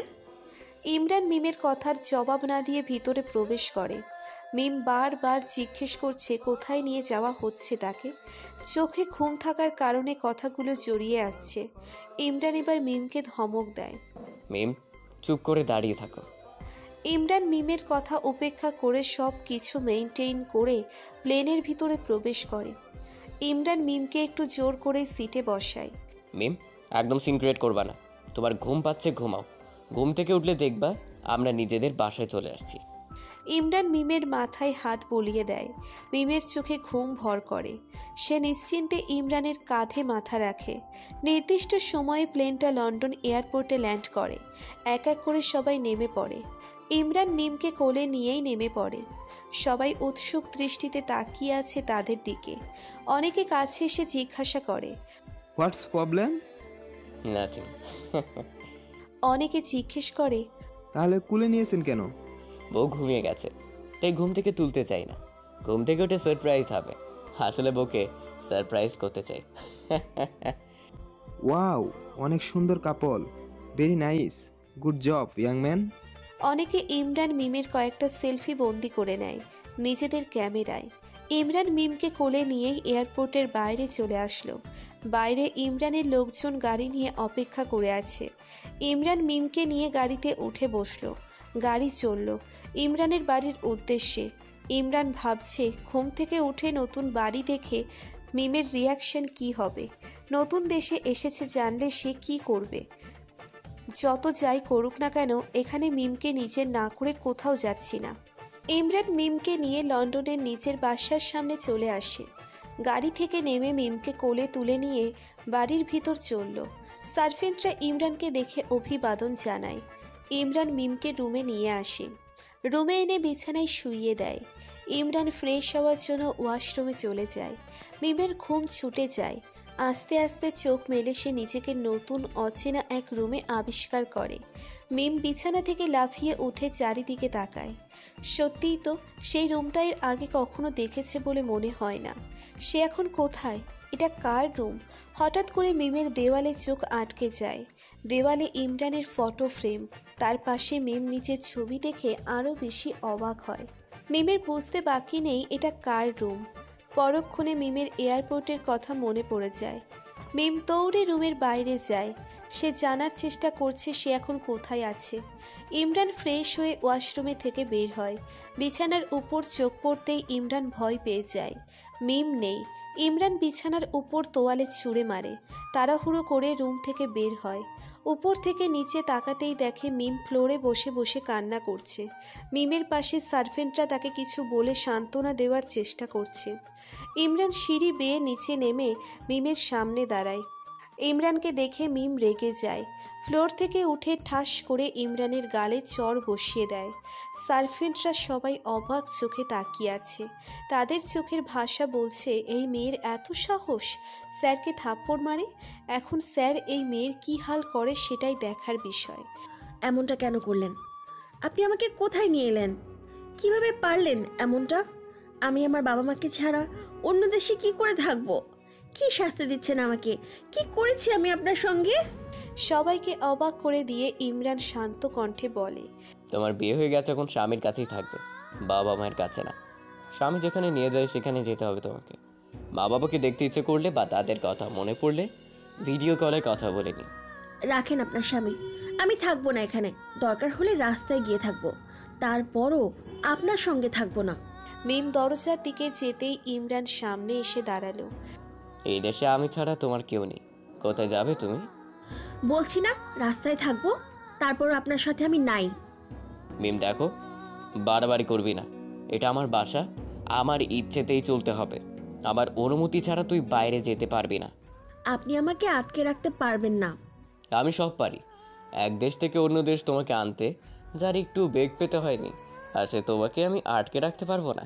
ইমরান মিমের কথার জবাব না দিয়ে ভিতরে প্রবেশ করে। মিম বারবার জিজ্ঞেস করছে কোথায় নিয়ে যাওয়া হচ্ছে তাকে। চোখে ঘুম থাকার কারণে কথাগুলো জড়িয়ে আসছে। ইমরান এবার মিমকে ধমক দেয়। মিম, চুপ করে দাঁড়িয়ে থাকো। ইমরান মিমের কথা উপেক্ষা করে সব কিছু মেইনটেইন করে প্লেনের ভিতরে প্রবেশ করে। ইমরান মিমকে একটু জোর করে সিটে বসায়। মিম, একদম সিনক্রেট করবা না। তোমার ঘুম পাচ্ছে, ঘুমাও। ঘুম থেকে উঠলে দেখবা আমরা নিজেদের বাসায় চলে আসছি। ইমরান মিমের মাথায় হাত বলিয়ে দেয়। মিমের চোখে ঘুম ভর করে। সে নিশ্চিন্তে ইমরানের কাঁধে মাথা রাখে। নির্দিষ্ট সময়ে প্লেনটা লন্ডন এয়ারপোর্টে ল্যান্ড করে। এক এক করে সবাই নেমে পড়ে। ইমরান মিমকে কোলে নিয়েই নেমে পড়ে। সবাই উৎসুক দৃষ্টিতে তাকিয়ে আছে তাদের দিকে। অনেকে কাছে এসে জিজ্ঞাসা করে, হোয়াটস প্রবলেম? নাথিং। অনেকে জিজ্ঞেস করে, তাহলে কুলে নিয়েছেন কেন? বউ ঘুমিয়ে গেছে, তাই ঘুম থেকে তুলতে চাই না। ঘুম থেকে উঠে সারপ্রাইজ হবে। আসলে বউকে সারপ্রাইজ করতে চাই। ওয়াও, অনেক সুন্দর couple, very nice, good job young man. অনেকে ইমরান মিমের কয়েকটা সেলফি বন্দি করে নেয় নিজেদের ক্যামেরায়। ইমরান মিমকে কোলে নিয়েই এয়ারপোর্টের বাইরে চলে আসলো। বাইরে ইমরানের লোকজন গাড়ি নিয়ে অপেক্ষা করে আছে। ইমরান মিমকে নিয়ে গাড়িতে উঠে বসলো। গাড়ি চলল ইমরানের বাড়ির উদ্দেশ্যে। ইমরান ভাবছে ঘুম থেকে উঠে নতুন বাড়ি দেখে মিমের রিয়াকশন কি হবে। নতুন দেশে এসেছে জানলে সে কি করবে। যত যাই করুক না কেন, এখানে মিমকে নিজের না করে কোথাও যাচ্ছি না। ইমরান মিমকে নিয়ে লন্ডনের নিজের বাসার সামনে চলে আসে। গাড়ি থেকে নেমে মিমকে কোলে তুলে নিয়ে বাড়ির ভিতর চলল। সার্ভেন্টরা ইমরানকে দেখে অভিবাদন জানায়। ইমরান মিমকে রুমে নিয়ে আসে। রুমে এনে বিছানায় শুইয়ে দেয়। ইমরান ফ্রেশ হওয়ার জন্য ওয়াশরুমে চলে যায়। মিমের ঘুম ছুটে যায়। আস্তে আস্তে চোখ মেলে সে নিজেকে নতুন অচেনা এক রুমে আবিষ্কার করে। মিম বিছানা থেকে লাফিয়ে উঠে চারিদিকে তাকায়। সত্যিই তো, সেই রুমটা এর আগে কখনো দেখেছে বলে মনে হয় না। সে এখন কোথায়? এটা কার রুম? হঠাৎ করে মিমের দেওয়ালে চোখ আটকে যায়। দেওয়ালে ইমরানের ফটো ফ্রেম, তার পাশে মিম নিজের ছবি দেখে আরও বেশি অবাক হয়। মিমের বুঝতে বাকি নেই এটা কার রুম। পরক্ষণে মিমের এয়ারপোর্টের কথা মনে পড়ে যায়। মিম দৌড়ে রুমের বাইরে যায়। সে জানার চেষ্টা করছে সে এখন কোথায় আছে। ইমরান ফ্রেশ হয়ে ওয়াশরুমে থেকে বের হয়। বিছানার উপর চোখ পড়তেই ইমরান ভয় পেয়ে যায়। মিম নেই। ইমরান বিছানার উপর তোয়ালে ছুঁড়ে মারে। তাড়াহুড়ো করে রুম থেকে বের হয়। উপর থেকে নিচে তাকাতেই দেখে মিম ফ্লোরে বসে বসে কান্না করছে। মিমের পাশে সার্ভেন্টরা তাকে কিছু বলে সান্ত্বনা দেওয়ার চেষ্টা করছে। ইমরান সিঁড়ি বেয়ে নিচে নেমে মিমের সামনে দাঁড়ায়। ইমরানকে দেখে মিম রেগে যায়। ফ্লোর থেকে উঠে ঠাস করে ইমরানের গালে চড় বসিয়ে দেয়। সার্ভেন্টরা সবাই অবাক চোখে তাকিয়ে আছে। তাদের চোখের ভাষা বলছে এই মেয়ের এত সাহস, স্যারকে থাপ্পড় মারে। এখন স্যার এই মেয়ের কী হাল করে সেটাই দেখার বিষয়। এমনটা কেন করলেন? আপনি আমাকে কোথায় নিয়ে এলেন? কিভাবে পারলেন এমনটা? আমি আমার বাবা মাকে ছাড়া অন্য দেশে কি করে থাকবো? কি শাস্তি দিচ্ছেন আমাকে? কি করেছি আমি আপনার সঙ্গে? সবাইকে অবাক করে দিয়ে ইমরান শান্ত কণ্ঠে বলে, তোমার বিয়ে হয়ে গেছে, এখন স্বামীর কাছেই থাকবে, বাবা মায়ের কাছে না। স্বামী যেখানে নিয়ে যায় সেখানে যেতে হবে তোমাকে। মা বাবাকে দেখতে ইচ্ছে করলে বা তাদের কথা মনে পড়লে ভিডিও কলে কথা বলে নি। রাখেন আপনার স্বামী, আমি থাকবো না এখানে। দরকার হলে রাস্তায় গিয়ে থাকবো, তারপরও আপনার সঙ্গে থাকবো না। মিম দরজার দিকে যেতেই ইমরান সামনে এসে দাঁড়ালো। এই দেশে আমি ছাড়া তোমার কেউ নেই, কোথায় যাবে তুমি? বলছি না রাস্তায় থাকবো, তারপরও আপনার সাথে আমি নাই। মিম দেখো, বাড়াবাড়ি করবি না। এটা আমার বাসা, আমার ইচ্ছেতেই চলতে হবে। আমার অনুমতি ছাড়া তুই বাইরে যেতে পারবি না। আপনি আমাকে আটকে রাখতে পারবেন না। আমি সব পারি। এক দেশ থেকে অন্য দেশ তোমাকে আনতে যার একটু বেগ পেতে হয়নি, আর সে তোমাকে আমি আটকে রাখতে পারবো না?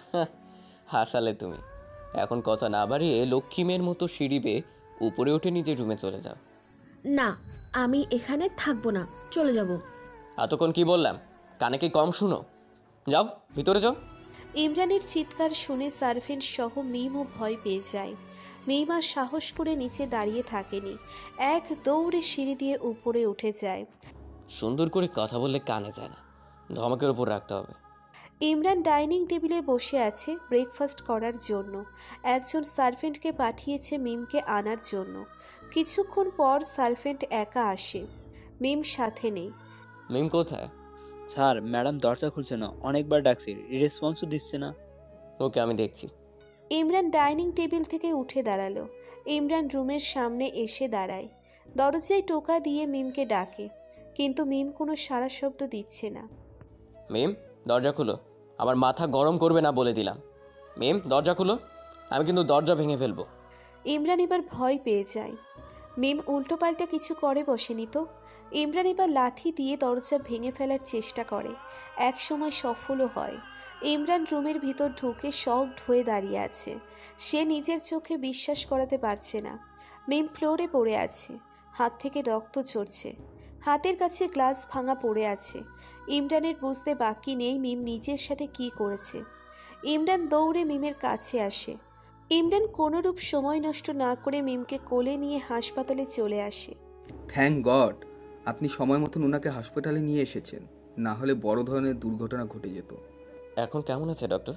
হাসালে তুমি। এখন কথা না বাড়িয়ে লক্ষ্মী মেয়ের মতো সিঁড়ি বেয়ে উপরে উঠে নিজের রুমে চলে যাও। না, আমি এখানে থাকবো না, চলে যাব। এতক্ষণ কি বললাম? কানে কি কম শুনো? যাও ভিতরে যাও। ইমরানের চিৎকার শুনে সার্ভেন্ট সহ মিমও ভয় পেয়ে যায়। মিম আর সাহস করে নিচে দাঁড়িয়ে থাকেনি, এক দৌড়ে সিঁড়ি দিয়ে উপরে উঠে যায়। সুন্দর করে কথা বললে কানে যায় না, ধমকের উপর রাখতে হবে। ইমরান ডাইনিং টেবিলে বসে আছে ব্রেকফাস্ট করার জন্য। একজন সার্ভেন্টকে পাঠিয়েছে মিমকে আনার জন্য। কিছুক্ষণ পর সার্ভেন্ট একা আসে, মিম সাথে নেই। মিম কোথায়? স্যার, ম্যাডাম দরজা খুলছে না, অনেকবার ডাকছি, রেসপন্সও দিচ্ছে না। ওকে, আমি দেখছি। ইমরান ডাইনিং টেবিল থেকে উঠে দাঁড়ালো। ইমরান রুমের সামনে এসে দাঁড়ায়। দরজায় টোকা দিয়ে মিমকে ডাকে, কিন্তু মিম কোনো সাড়া শব্দ দিচ্ছে না। মিম, দরজা খুলো। আমার মাথা গরম করবে না বলে দিলাম। মিম, দরজা খুলো, আমি কিন্তু দরজা ভেঙে ফেলবো। ইমরান এবার ভয় পেয়ে যায়। মিম উল্টোপাল্টা কিছু করে বসেনি তো। ইমরান এবার লাথি দিয়ে দরজা ভেঙে ফেলার চেষ্টা করে, এক সময় সফলও হয়। ইমরান রুমের ভিতর ঢুকে শকড হয়ে দাঁড়িয়ে আছে। সে নিজের চোখে বিশ্বাস করাতে পারছে না। মিম ফ্লোরে পড়ে আছে, হাত থেকে রক্ত ঝরছে। হাতের কাছে গ্লাস ভাঙা পড়ে আছে। ইমরানের বুঝতে বাকি নেই মিম নিজের সাথে কি করেছে। ইমরান দৌড়ে মিমের কাছে আসে। ইমরান কোনোরূপ সময় নষ্ট না করে মিমকে কোলে নিয়ে হাসপাতালে চলে আসে। থ্যাংক গড আপনি সময় মতন ওনাকে হাসপাতালে নিয়ে এসেছেন, না হলে বড় ধরনের দুর্ঘটনা ঘটে যেত। এখন কেমন আছে ডক্টর?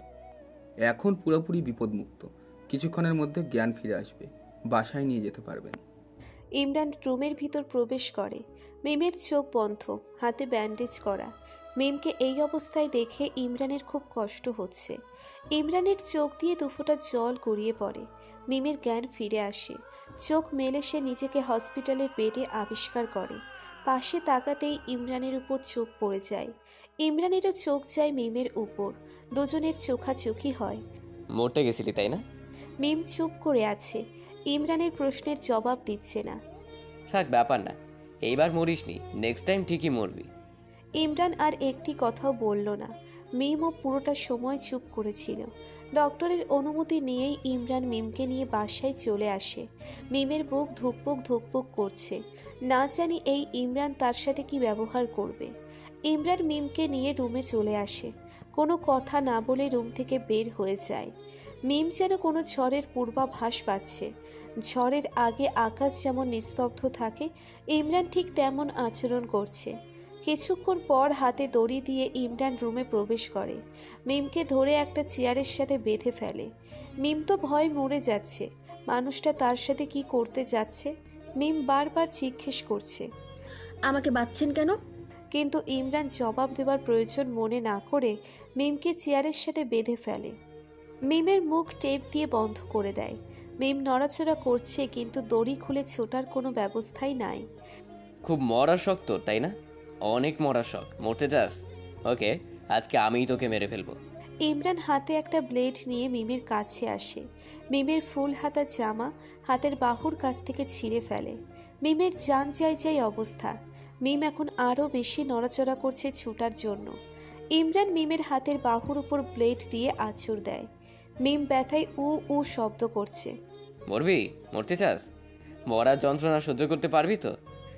এখন পুরোপুরি বিপদমুক্ত। কিছুক্ষণের মধ্যে জ্ঞান ফিরে আসবে, বাসায় নিয়ে যেতে পারবেন। ইমরান রুমের ভিতর প্রবেশ করে। মিমের চোখ বন্ধ, হাতে ব্যান্ডেজ করা। মিমকে এই অবস্থায় দেখে ইমরানের খুব কষ্ট হচ্ছে। ইমরানের চোখ দিয়ে দুফোঁটা জল গড়িয়ে পড়ে। মিমের জ্ঞান ফিরে আসে। চোখ মেলে সে নিজেকে হসপিটালের বেডে আবিষ্কার করে। পাশে তাকাতেই ইমরানের উপর চোখ পড়ে যায়। ইমরানেরও চোখ যায় মিমের উপর। দুজনের চোখাচোখি হয়। মরতে গেছিলি তাই না? মিম চুপ করে আছে, ইমরানের প্রশ্নের জবাব দিচ্ছে না। থাক, ব্যাপার না, এইবার মরিসনি, নেক্সট টাইম ঠিকই মরবি। ইমরান আর একটি কথাও বলল না। মিমও পুরোটা সময় চুপ করেছিল। ডক্টরের অনুমতি নিয়েই ইমরান মিমকে নিয়ে বাসায় চলে আসে। মিমের বুক ধুকপুক ধুকপুক করছে, না জানি এই ইমরান তার সাথে কি ব্যবহার করবে। ইমরান মিমকে নিয়ে রুমে চলে আসে, কোনো কথা না বলে রুম থেকে বের হয়ে যায়। মিম যেন কোনো ঝড়ের পূর্বাভাস পাচ্ছে। ঝড়ের আগে আকাশ যেমন নিস্তব্ধ থাকে, ইমরান ঠিক তেমন আচরণ করছে। কিছুক্ষণ পর হাতে দড়ি দিয়ে ইমরান রুমে প্রবেশ করে, মিমকে ধরে একটা চেয়ারের সাথে বেঁধে ফেলে। মিম তো ভয় মরে যাচ্ছে, মানুষটা তার সাথে কি করতে যাচ্ছে। মিম বারবার জিজ্ঞেস করছে, আমাকে বাঁধছেন কেন? কিন্তু ইমরান জবাব দেওয়ার প্রয়োজন মনে না করে মিমকে চেয়ারের সাথে বেঁধে ফেলে। মিমের মুখ টেপ দিয়ে বন্ধ করে দেয়। মিম নড়াচড়া করছে, কিন্তু দড়ি খুলে ছোটার কোনো ব্যবস্থাই নাই। খুব মরা শখ তোর, তাই না? অনেক মরা শখ। মরতে চাস? ওকে, আজকে আমিই তোকে মেরে ফেলবো। ইমরান হাতে একটা ব্লেড নিয়ে মিমের কাছে আসে। মিমের ফুল হাতা জামা হাতের বাহুর কাছ থেকে ছিঁড়ে ফেলে। মিমের জান যাই যাই অবস্থা। মিম এখন আরও বেশি নড়াচড়া করছে ছুটার জন্য। ইমরান মিমের হাতের বাহুর উপর ব্লেড দিয়ে আঁচড় দেয়। মিম ব্যথায় উ উ শব্দ করছে। মরবি? মরতে চাস? মরার যন্ত্রণা সহ্য করতে পারবি তো?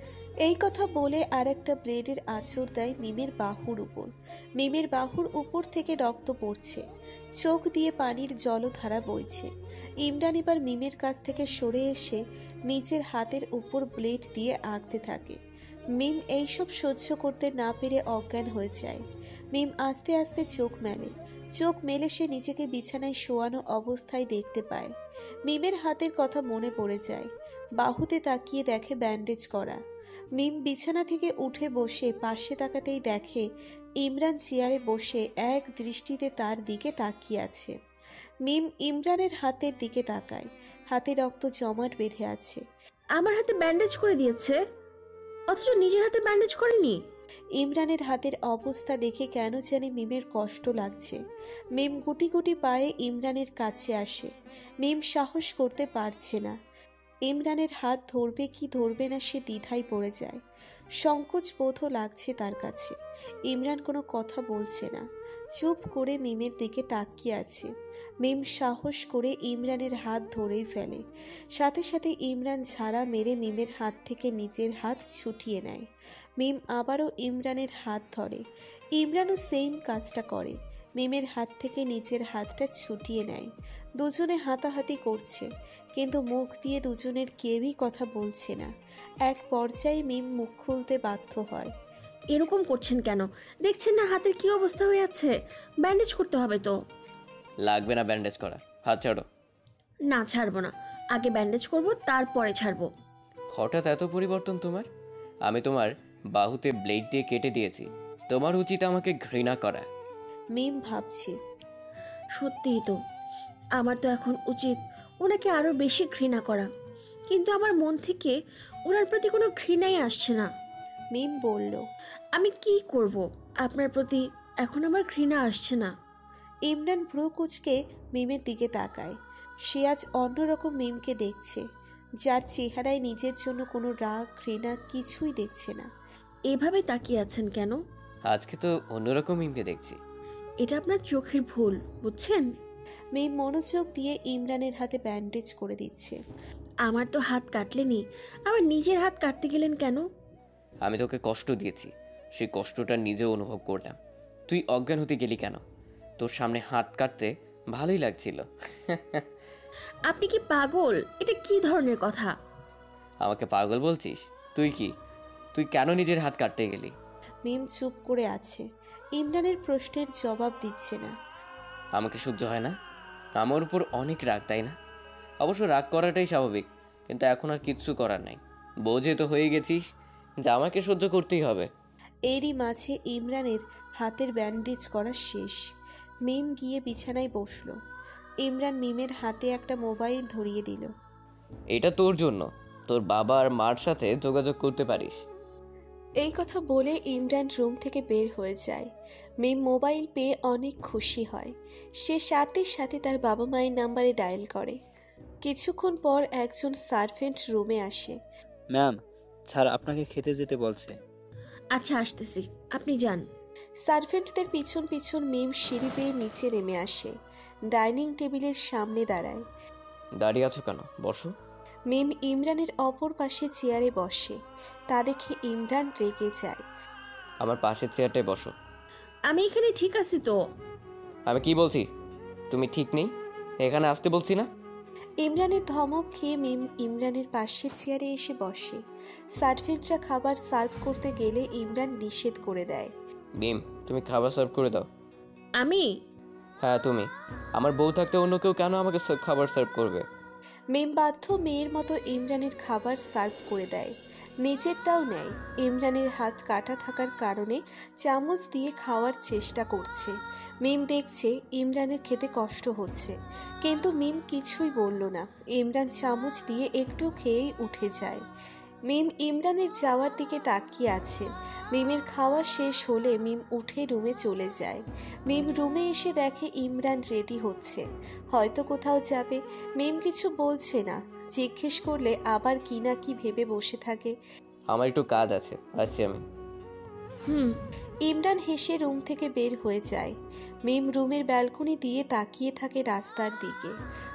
এই কথা বলে আর একটা ব্লেডের আঁচড় দেয় মিমের বাহুর উপর। মিমের বাহুর উপর থেকে রক্ত পড়ছে, চোখ দিয়ে পানির জলধারা বইছে। ইমরান এবার মিমের কাছ থেকে সরে এসে নিজের হাতের উপর ব্লেড দিয়ে আঁকতে থাকে। মিম এইসব সহ্য করতে না পেরে অজ্ঞান হয়ে যায়। মিম আস্তে আস্তে চোখ মেলে। চোখ মেলে সে নিজেকে বিছানায় শোয়ানো অবস্থায় দেখতে পায়। মিমের হাতের কথা মনে পড়ে যায়। বাহুতে তাকিয়ে দেখে ব্যান্ডেজ করা। মিম বিছানা থেকে উঠে বসে পাশে তাকাতেই দেখে ইমরান চেয়ারে বসে এক দৃষ্টিতে তার দিকে তাকিয়ে আছে। মিম ইমরানের হাতের দিকে তাকায়, হাতে রক্ত জমাট বেঁধে আছে। আমার হাতে ব্যান্ডেজ করে দিয়েছে, অথচ নিজের হাতে ব্যান্ডেজ করেনি। ইমরানের হাতের অবস্থা দেখে কেন জানি মিমের কষ্ট লাগছে। মিম গুটি গুটি পায়ে ইমরানের কাছে আসে। মিম সাহস করতে পারছে না। ইমরানের হাত ধরবে কি ধরবে না সে দ্বিধায় পড়ে যায়। সংকোচ বোধও লাগছে তার কাছে। ইমরান কোনো কথা বলছে না, চুপ করে মিমের দিকে তাকিয়ে আছে। মিম সাহস করে ইমরানের হাত ধরেই ফেলে। সাথে সাথে ইমরান ঝাড়া মেরে মিমের হাত থেকে নিজের হাত ছুটিয়ে নেয়। মিম আবারও ইমরানের হাত ধরে। ইমরানও সেম কাজটা করে, মিমের হাত থেকে নিজের হাতটা ছুটিয়ে নেয়। দুজনে হাতাহাতি করছে, কিন্তু মুখ দিয়ে দুজনের কেউই কথা বলছে না। এক পর্যায়ে মিম মুখ খুলতে বাধ্য হয়। এরকম করছেন কেন? দেখছেন না হাতের কি অবস্থা হয়ে আছে? ব্যান্ডেজ করতে হবে তো। লাগবে না ব্যান্ডেজ করা, হাত ছাড়ো। না, ছাড়বো না। আগে ব্যান্ডেজ করব, তারপরে ছাড়বো। হঠাৎ এত পরিবর্তন তোমার? আমি তোমার বাহুতে ব্লেড দিয়ে কেটে দিয়েছি, তোমার উচিত আমাকে ঘৃণা করা। মিম ভাবছি, সত্যিই তো আমার তো এখন উচিত ওনাকে আরো বেশি ঘৃণা করা, কিন্তু আমার মন থেকে ওনার প্রতি কোনো ঘৃণাই আসছে না। মিম বলল, আমি কি করব? আপনার প্রতি এখন আমার ঘৃণা আসছে না। ইমরান ভ্রু কুচকে মিমের দিকে তাকায়। সে আজ অন্যরকম মিমকে দেখছে, যার চেহারায় নিজের জন্য কোনো রাগ ঘৃণা কিছুই দেখছে না। এভাবে তাকিয়ে আছেন কেন? আজকে তো অন্যরকম মিমকে দেখছি। এটা আপনার চোখের ভুল, বুঝছেন? মিম মনোযোগ দিয়ে ইমরানের হাতে ব্যান্ডেজ করে দিচ্ছে। আমার তো হাত কাটলেনি, আবার নিজের হাত কাটতে গেলেন কেন? আমি তোকে কষ্ট দিয়েছি, সেই কষ্টটা নিজেও অনুভব করলাম। তুই অজ্ঞান হতে গেলি কেন? তোর সামনে হাত কাটতে ভালোই লাগছিল। আপনি কি পাগল? এটা কি ধরনের কথা? আমাকে পাগল বলছিস? তুই কি তুই কেন নিজের হাত কাটতে গেলি? মিম চুপ করে আছে, ইমরানের প্রশ্নের জবাব দিচ্ছে না। আমাকে সহ্য হয় না? আমার উপর অনেক রাগ, তাই না? অবশ্য রাগ করাটাই স্বাভাবিক, কিন্তু এখন আর কিচ্ছু করার নাই। বোঝে তো হয়ে গেছিস যে আমাকে সহ্য করতেই হবে। এরই মাঝে ইমরানের হাতের ব্যান্ডেজ করা শেষ। মিম গিয়ে বিছানায় বসলো। ইমরান মিমের হাতে একটা মোবাইল ধরিয়ে দিল। এটা তোর জন্য, তোর বাবা আর মার সাথে যোগাযোগ করতে পারিস। এই কথা বলে ইমরান রুম থেকে বের হয়ে যায়। মিম মোবাইল পেয়ে অনেক খুশি হয়। সে সাথে সাথে তার বাবা মায়ের নাম্বারে ডায়াল করে। কিছুক্ষণ পর একজন সার্ভেন্ট রুমে আসে। ম্যাম, স্যার আপনাকে খেতে যেতে বলছে। আচ্ছা, আসতেছি, আপনি যান। সার্ভেন্টদের পিছন পিছন মিম সিঁড়ি বেয়ে নিচে নেমে আসে, ডাইনিং টেবিলের সামনে দাঁড়ায়। দাঁড়িয়ে আছো কেন, বসো। মিম ইমরানের অপর পাশে চেয়ারে বসে। তা দেখে ইমরান রেগে যায়। আমার পাশের চেয়ারটায় বসো। আমি এখানে ঠিক আছি তো। আমি কি বলছি, তুমি ঠিক নেই, এখানে আসতে বলছি না। ইমরানের ধমক খেয়ে মিম ইমরানের পাশের চেয়ারে এসে বসে। সার্ভেন্টরা খাবার সার্ভ করতে গেলে ইমরান নিষেধ করে দেয়। মিম, তুমি খাবার সার্ভ করে দাও। আমি? হ্যাঁ তুমি। আমার বউ থাকতে অন্য কেউ কেন আমাকে খাবার সার্ভ করবে? মিম বাধ্য মেয়ের মতো ইমরানের খাবার সার্ভ করে দেয়, নিজেরটাও নেয়। ইমরানের হাত কাটা থাকার কারণে চামচ দিয়ে খাওয়ার চেষ্টা করছে। মিম দেখছে ইমরানের খেতে কষ্ট হচ্ছে, কিন্তু মিম কিছুই বলল না। ইমরান চামচ দিয়ে একটু খেয়েই উঠে যায়। মিম ইমরানের যাওয়ার দিকে তাকিয়ে আছে। মিমের খাওয়া শেষ হলে মিম উঠে রুমে চলে যায়। মিম রুমে এসে দেখে ইমরান রেডি হচ্ছে, হয়তো কোথাও যাবে। মিম কিছু বলছে না, জিজ্ঞেস করলে আবার কি না কি ভেবে বসে থাকে। আমার একটু কাজ আছে, আসছি আমি। হুম। ইমরান হেসে রুম থেকে বের হয়ে যায়। মিম রুমের ব্যালকনি দিয়ে তাকিয়ে থাকে রাস্তার দিকে।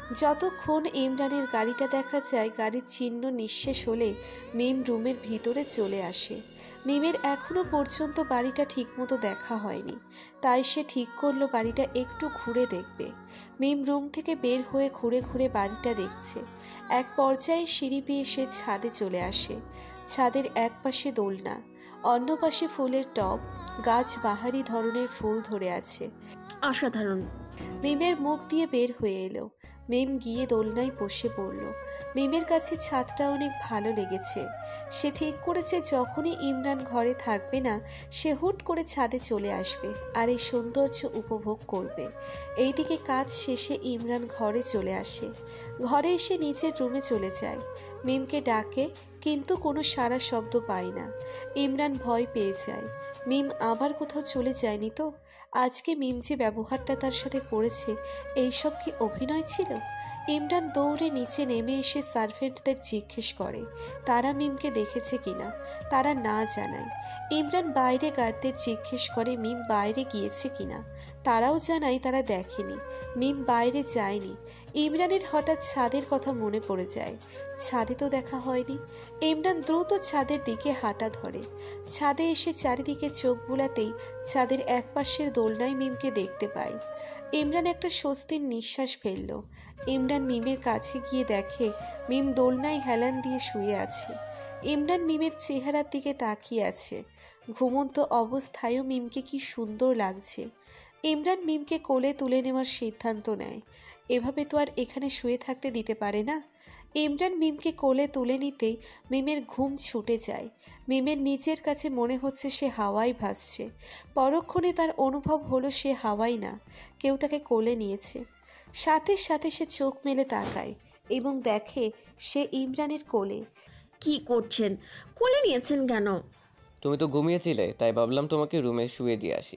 যতক্ষণ ইমরানের গাড়িটা দেখা যায়, গাড়ির চিহ্ন নিঃশেষ হলে মিম রুমের ভিতরে চলে আসে। মিমের এখনো পর্যন্ত বাড়িটা ঠিকমতো দেখা হয়নি, তাই সে ঠিক করলো বাড়িটা একটু ঘুরে দেখবে। মিম রুম থেকে বের হয়ে ঘুরে ঘুরে বাড়িটা দেখছে। এক পর্যায়ে সিঁড়ি বেয়ে সে ছাদে চলে আসে। ছাদের এক পাশে দোলনা, অন্য পাশে ফুলের টব, গাছ বাহারি ধরনের ফুল ধরে আছে। অসাধারণ। মিমের মুখ দিয়ে বের হয়ে এলো। মিম গিয়ে দোলনায় বসে পড়ল। মিমের কাছে ছাদটা অনেক ভালো লেগেছে। সে ঠিক করেছে যখনই ইমরান ঘরে থাকবে না, সে হুট করে ছাদে চলে আসবে আর এই সৌন্দর্য উপভোগ করবে। এইদিকে কাজ শেষে ইমরান ঘরে চলে আসে। ঘরে এসে নিচের রুমে চলে যায়। মিমকে ডাকে, কিন্তু কোনো সাড়া শব্দ পায় না। ইমরান ভয় পেয়ে যায়। মিম আবার কোথাও চলে যায়নি তো? আজকে মিম যে ব্যবহারটা তার সাথে করেছে, এইসব কি অভিনয় ছিল? ইমরান দৌড়ে নিচে নেমে এসে সার্ভেন্টদের জিজ্ঞেস করে তারা মিমকে দেখেছে কিনা। তারা না জানায়। ইমরান বাইরে গার্ডদের জিজ্ঞেস করে মিম বাইরে গিয়েছে কিনা। তারাও জানায় তারা দেখেনি, মিম বাইরে যায়নি। ইমরানের হঠাৎ ছাদের কথা মনে পড়ে যায়। ছাদে তো দেখা হয়নি। ইমরান দ্রুত ছাদের দিকে হাঁটা ধরে। ছাদে এসে চারিদিকে চোখ বুলাতেই ছাদের এক পাশের দোলনায় মিমকে দেখতে পায়। ইমরান একটা স্বস্তির নিঃশ্বাস ফেলল। ইমরান মিমের কাছে গিয়ে দেখে মিম দোলনায় হেলান দিয়ে শুয়ে আছে। ইমরান মিমের চেহারার দিকে তাকিয়ে আছে। ঘুমন্ত অবস্থায়ও মিমকে কি সুন্দর লাগছে। ইমরান মিমকে কোলে তুলে নেওয়ার সিদ্ধান্ত নেয়। এভাবে তো আর এখানে শুয়ে থাকতে দিতে পারে না। ইমরান মিমকে কোলে তুলে নিতেই মিমের ঘুম ছুটে যায়। মিমের নিজের কাছে মনে হচ্ছে সে হাওয়ায় ভাসছে। পরক্ষণে তার অনুভব হলো সে হাওয়াই না, কেউ তাকে কোলে নিয়েছে। সাথে সাথে সে চোখ মেলে তাকায় এবং দেখে সে ইমরানের কোলে। কি করছেন? কোলে নিয়েছেন কেন? তুমি তো ঘুমিয়েছিলে, তাই ভাবলাম তোমাকে রুমে শুয়ে দিয়ে আসি।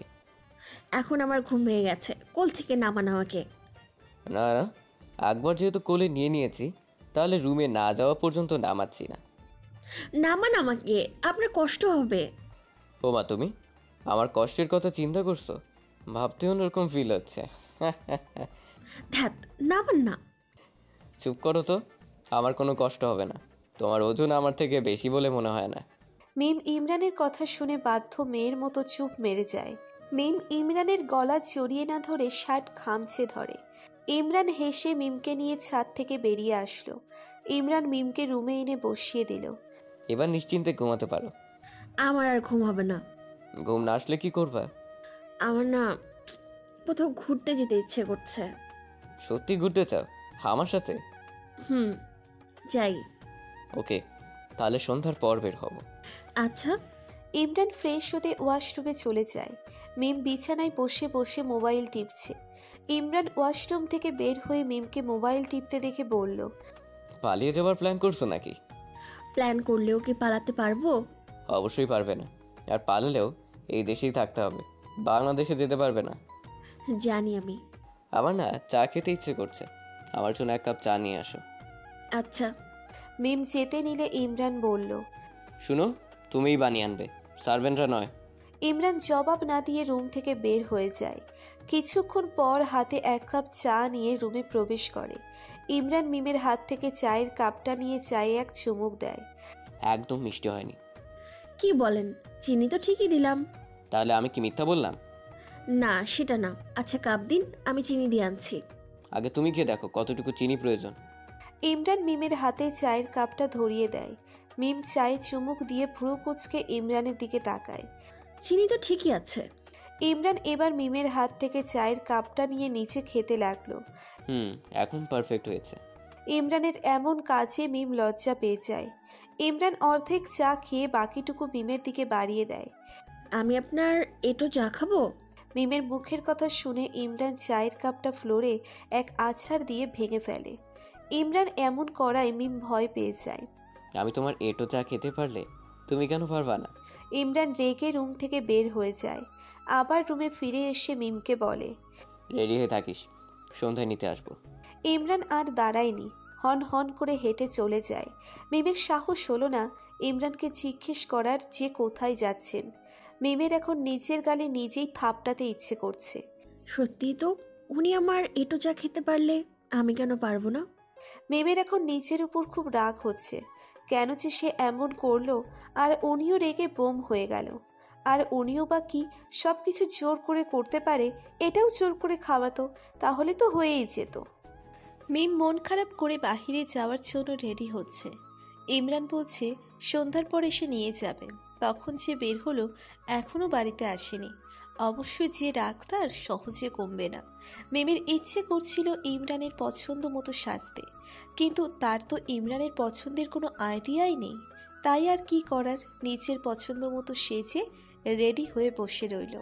এখন আমার ঘুম ভেঙে গেছে, কোল থেকে নামান আমাকে। না না, একবার যেহেতু কোলে নিয়ে নিয়েছি, তাহলে রুমে না যাওয়া পর্যন্ত নামাচ্ছি না। নামান আমাকে, আপনার কষ্ট হবে। ও মা, তুমি আমার কষ্টের কথা চিন্তা করছো? ভাবতে অন্যরকম ফিল হচ্ছে। ধ্যাত, নামান না। চুপ করো তো, আমার কোনো কষ্ট হবে না। তোমার ওজন আমার থেকে বেশি বলে মনে হয় না। মিম ইমরানের কথা শুনে বাধ্য মেয়ের মতো চুপ মেরে যায়। মিম ইমরানের গলা জড়িয়ে না ধরে শার্ট খামচে ধরে। ইমরান হেসে মিমকে নিয়ে ছাদ থেকে বেরিয়ে আসলো। ইমরান মিমকে রুমে এনে বসিয়ে দিল। এবার নিশ্চিন্তে ঘুমাতে পারো। আমার আর ঘুম হবে না। ঘুম না আসলে কি করবা? আমার না কোথাও ঘুরতে যেতে ইচ্ছে করছে। সত্যি ঘুরতে চাও আমার সাথে? হুম, যাই। ওকে, তাহলে সন্ধ্যার পর বের হব। আচ্ছা। ইমরান ফ্রেশ হতে ওয়াশরুমে চলে যায়। মিম বিছানায় বসে বসে মোবাইল টিপছে। ইমরান ওয়াশরুম থেকে বের হয়ে মিমকে মোবাইল টিপতে দেখে বলল, পালিয়ে যাওয়ার প্ল্যান করছো নাকি? প্ল্যান করলেও কি পালাতে পারবো? অবশ্যই পারবে না, আর পালালেও এই দেশেই থাকতে হবে, বাংলাদেশে যেতে পারবে না। জানি আমি। আমার না চা খেতে ইচ্ছে করছে, আমার জন্য এক কাপ চা নিয়ে আসো। আচ্ছা। মিম যেতে নিলে ইমরান বলল, শুনো, তুমিই বানিয়ে আনবে, সার্ভেন্টরা নয়। ইমরান জবাব না দিয়ে রুম থেকে বের হয়ে যায়। কিছুক্ষণ পর হাতে এক কাপ চা নিয়ে রুমে প্রবেশ করে। ইমরান মিমের হাত থেকে চায়ের কাপটা নিয়ে চায়ে এক চুমুক দেয়। একদম মিষ্টি হয়নি। কি বলেন? চিনি তো ঠিকই দিলাম। তাহলে আমি কি মিথ্যা বললাম? না, সেটা না। আচ্ছা কাপ দিন, আমি চিনি দিয়ে আনছি। আগে তুমি খেয়ে দেখো কতটুকু চিনি প্রয়োজন। ইমরান মিমের হাতে চায়ের কাপটা ধরিয়ে দেয়। মিম চায়ে চুমুক দিয়ে ভ্রু কুঁচকে ইমরানের দিকে তাকায়। চিনি তো ঠিকই আছে। ইমরান এবার মিমের হাত থেকে চায়ের কাপটা নিয়ে নিচে খেতে লাগলো। হুম, এখন পারফেক্ট হয়েছে। ইমরানের এমন কাজে মিম লজ্জা পেয়ে যায়। ইমরান অর্ধেক চা খেয়ে বাকিটুকু মিমের দিকে বাড়িয়ে দেয়। আমি আপনার এটো চা খাবো? মিমের মুখের কথা শুনে ইমরান চায়ের কাপটা ফ্লোরে এক আছাড় দিয়ে ভেঙে ফেলে। ইমরান এমন করায় মিম ভয় পেয়ে যায়। আমি তোমার এটো চা খেতে পারলে তুমি কেন পারবা না? ইমরান রেগে রুম থেকে বের হয়ে যায়। আবার রুমে ফিরে এসে মিমকে বলে, রেডি হয়ে থাকিস, সন্ধ্যায় নিতে আসবো। ইমরান আর দাঁড়ায়নি, হন হন করে হেঁটে চলে যায়। মিমের সাহস হলো না ইমরানকে জিজ্ঞেস করার যে কোথায় যাচ্ছেন। মিমের এখন নিজের গালে নিজেই থাপটাতে ইচ্ছে করছে। সত্যি তো, উনি আমার এটো চা খেতে পারলে আমি কেন পারবো না? মিমের এখন নিজের উপর খুব রাগ হচ্ছে। কেন যে সে এমন করলো, আর উনিও রেগে বোম হয়ে গেল। আর উনিও বা কি সব কিছু জোর করে করতে পারে, এটাও জোর করে খাওয়াতো, তাহলে তো হয়েই যেত। মিম মন খারাপ করে বাহিরে যাওয়ার জন্য রেডি হচ্ছে। ইমরান বলছে সন্ধ্যার পর এসে নিয়ে যাবে। তখন সে বের হলো, এখনও বাড়িতে আসেনি। অবশ্যই যে রাগ তার সহজে কমবে না। মিমের ইচ্ছে করছিল ইমরানের পছন্দ মতো সাজতে, কিন্তু তার তো ইমরানের পছন্দের কোনো আইডিয়াই নেই। তাই আর কি করার, নিজের পছন্দ মতো সেজে রেডি হয়ে বসে রইল।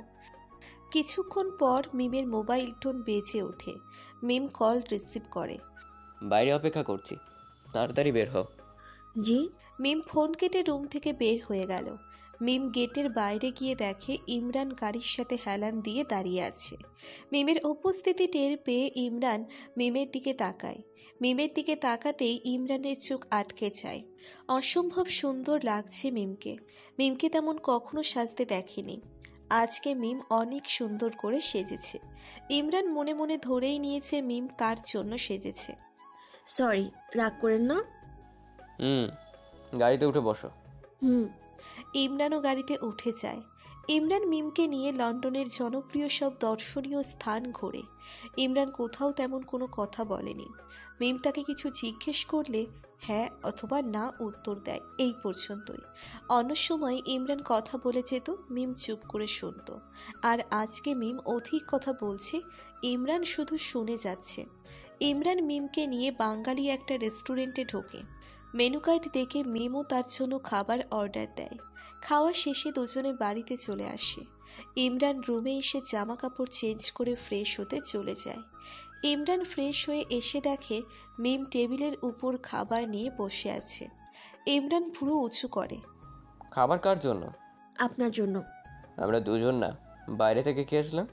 কিছুক্ষণ পর মিমের মোবাইল টোন বেজে ওঠে। মিম কল রিসিভ করে। বাইরে অপেক্ষা করছি, তাড়াতাড়ি বের হও। জি। মিম ফোন কেটে রুম থেকে বের হয়ে গেল। মিম গেটের বাইরে গিয়ে দেখে ইমরান গাড়ির সাথে হেলান দিয়ে দাঁড়িয়ে আছে। মিমের উপস্থিতি টের পেয়ে ইমরান মিমের দিকে তাকায়। মিমের দিকে তাকাতেই ইমরানের চোখ আটকে যায়। অসম্ভব সুন্দর লাগছে মিমকে। মিমকে তেমন কখনো সাজতে দেখেনি। আজকে মিম অনেক সুন্দর করে সেজেছে। ইমরান মনে মনে ধরেই নিয়েছে মিম তার জন্য সেজেছে। সরি, রাগ করেন না। হুম, গাড়িতে উঠে বসো। হুম। ইমরানও গাড়িতে উঠে যায়। ইমরান মিমকে নিয়ে লন্ডনের জনপ্রিয় সব দর্শনীয় স্থান ঘোরে। ইমরান কোথাও তেমন কোনো কথা বলেনি। মিম তাকে কিছু জিজ্ঞেস করলে হ্যাঁ অথবা না উত্তর দেয়, এই পর্যন্তই। অন্য সময় ইমরান কথা বলে যেত, মিম চুপ করে শুনত। আর আজকে মিম অধিক কথা বলছে, ইমরান শুধু শুনে যাচ্ছে। ইমরান মিমকে নিয়ে বাঙালি একটা রেস্টুরেন্টে ঢোকে। মেনু কার্ড দেখে মিমও তার জন্য খাবার অর্ডার দেয়। খাওয়া শেষে দুজনে বাড়িতে চলে আসে। ইমরান রুমে এসে জামা কাপড় চেঞ্জ করে ফ্রেশ হতে চলে যায়। ইমরান ফ্রেশ হয়ে এসে দেখে মিম টেবিলের উপর খাবার নিয়ে বসে আছে। ইমরান পুরো উঁচু করে। খাবার কার জন্য? আপনার জন্য। আমরা দুজন না, বাইরে থেকে খেয়ে আসলাম।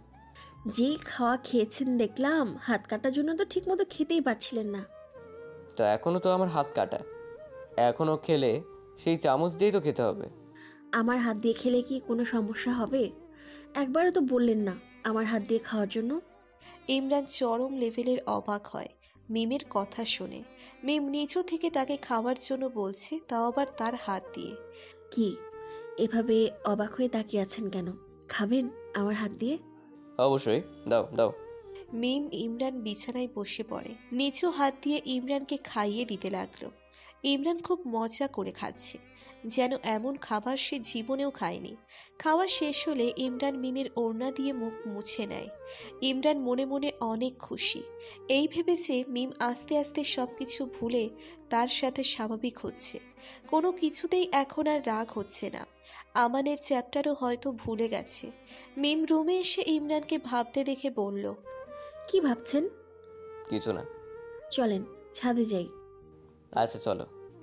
যে খাওয়া খেয়েছেন দেখলাম, হাত কাটার জন্য তো ঠিক মতো খেতেই পারছিলেন না। তো এখনো তো আমার হাত কাটা, এখনো খেলে সেই চামচ দিয়েই তো খেতে হবে। আমার হাত দিয়ে খেলে কি কোনো সমস্যা হবে? একবারও তো বললেন না আমার হাত দিয়ে খাওয়ার জন্য। ইমরান চরম লেভেলের অবাক হয় মিমের কথা শুনে। মিম নিচু থেকে তাকে খাওয়ার জন্য বলছে, তাও আবার তার হাত দিয়ে। কি এভাবে অবাক হয়ে তাকিয়ে আছেন কেন? খাবেন আমার হাত দিয়ে? অবশ্যই, দাও দাও। মিম ইমরান বিছানায় বসে পড়ে, নিচু হাত দিয়ে ইমরানকে খাইয়ে দিতে লাগলো। ইমরান খুব মজা করে খাচ্ছে, যেন এমন খাবার সে জীবনেও খায়নি। খাওয়া শেষ হলে ইমরান মিমের ওড়না দিয়ে মুখ মুছে নেয়। ইমরান মনে মনে অনেক খুশি। এই ভেবেছে মিম আস্তে আস্তে সব কিছু ভুলে তার সাথে স্বাভাবিক হচ্ছে। কোনো কিছুতেই এখন আর রাগ হচ্ছে না। আমানের চ্যাপ্টারও হয়তো ভুলে গেছে। মিম রুমে এসে ইমরানকে ভাবতে দেখে বলল, কি ভাবছেন? কিছু না। চলেন ছাদে যাই। আচ্ছা চলো।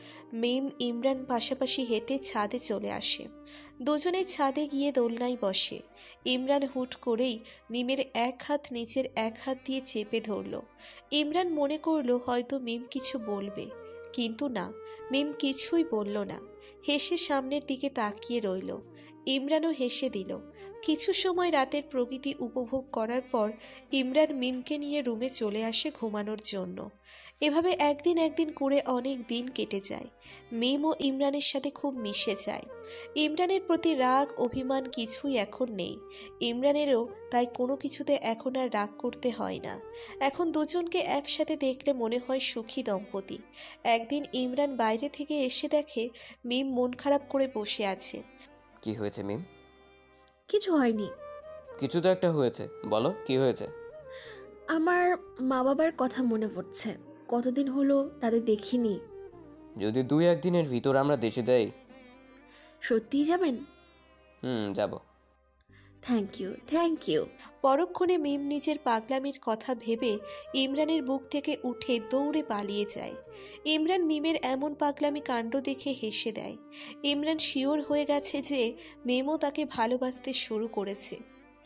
মিম ইমরান পাশাপাশি হেঁটে ছাদে চলে আসে। দুজনে ছাদে গিয়ে দোলনায় বসে। ইমরান হুট করেই মিমের এক হাত নিচের এক হাত দিয়ে চেপে ধরল। ইমরান মনে করল হয়তো মিম কিছু বলবে, কিন্তু না, মিম কিছুই বলল না। হেসে সামনের দিকে তাকিয়ে রইল। ইমরানও হেসে দিল। কিছু সময় রাতের প্রকৃতি উপভোগ করার পর ইমরান মিমকে নিয়ে রুমে চলে আসে ঘুমানোর জন্য। এভাবে একদিন একদিন করে অনেক দিন কেটে যায়। মিম ও ইমরানের সাথে খুব মিশে যায়। ইমরানের প্রতি রাগ অভিমান কিছুই এখন নেই। ইমরানেরও তাই কোনো কিছুতে এখন আর রাগ করতে হয় না। এখন দুজনকে একসাথে দেখলে মনে হয় সুখী দম্পতি। একদিন ইমরান বাইরে থেকে এসে দেখে মিম মন খারাপ করে বসে আছে। কি হয়েছে মিম? কিছু হয়নি। কিছু তো একটা হয়েছে, বলো কি হয়েছে? আমার মা বাবার কথা মনে পড়ছে। কতদিন হলো তাদের দেখিনি। যদি দুই একদিনের ভিতর আমরা দেশে যাই। সত্যিই যাবেন? হুম, যাব। Thank you thank you. পরক্ষণে মিম নিজের পাগলামির কথা ভেবে ইমরানের বুক থেকে উঠে দৌড়ে পালিয়ে যায়। ইমরান মিমের এমন পাগলামি কাণ্ড দেখে হেসে দেয়। ইমরান শিওর হয়ে গেছে যে মিমও তাকে ভালোবাসতে শুরু করেছে।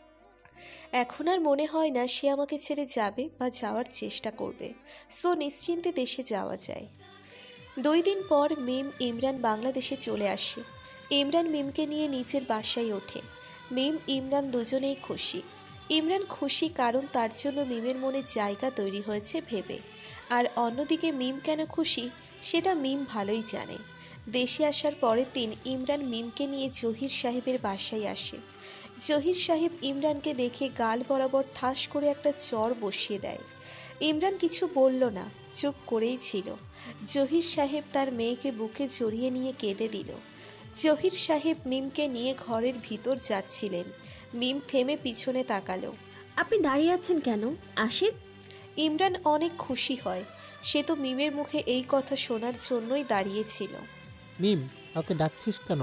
এখন আর মনে হয় না সে আমাকে ছেড়ে যাবে বা যাওয়ার চেষ্টা করবে। সো নিশ্চিন্তে দেশে যাওয়া যায়। দুই দিন পর মিম ইমরান বাংলাদেশে চলে আসে। ইমরান মিমকে নিয়ে নিচের বাসায় ওঠে। মিম ইমরান দুজনেই খুশি। ইমরান খুশি কারণ তার জন্য মিমের মনে জায়গা তৈরি হয়েছে ভেবে। আর অন্যদিকে মিম কেন খুশি সেটা মিম ভালোই জানে। দেশে আসার পরের দিন ইমরান মিমকে নিয়ে জহির সাহেবের বাসায় আসে। জহির সাহেব ইমরানকে দেখে গাল বরাবর ঠাস করে একটা চর বসিয়ে দেয়। ইমরান কিছু বলল না, চুপ করেই ছিল। জহির সাহেব তার মেয়েকে বুকে জড়িয়ে নিয়ে কেঁদে দিল। জহির সাহেব মিমকে নিয়ে ঘরের ভিতর যাচ্ছিলেন। মিম থেমে পিছনে তাকালো। আপনি দাঁড়িয়ে আছেন কেন? আসেন। ইমরান অনেক খুশি হয়। সে তো মিমের মুখে এই কথা শোনার জন্যই দাঁড়িয়েছিল। মিম, ওকে ডাকছিস কেন?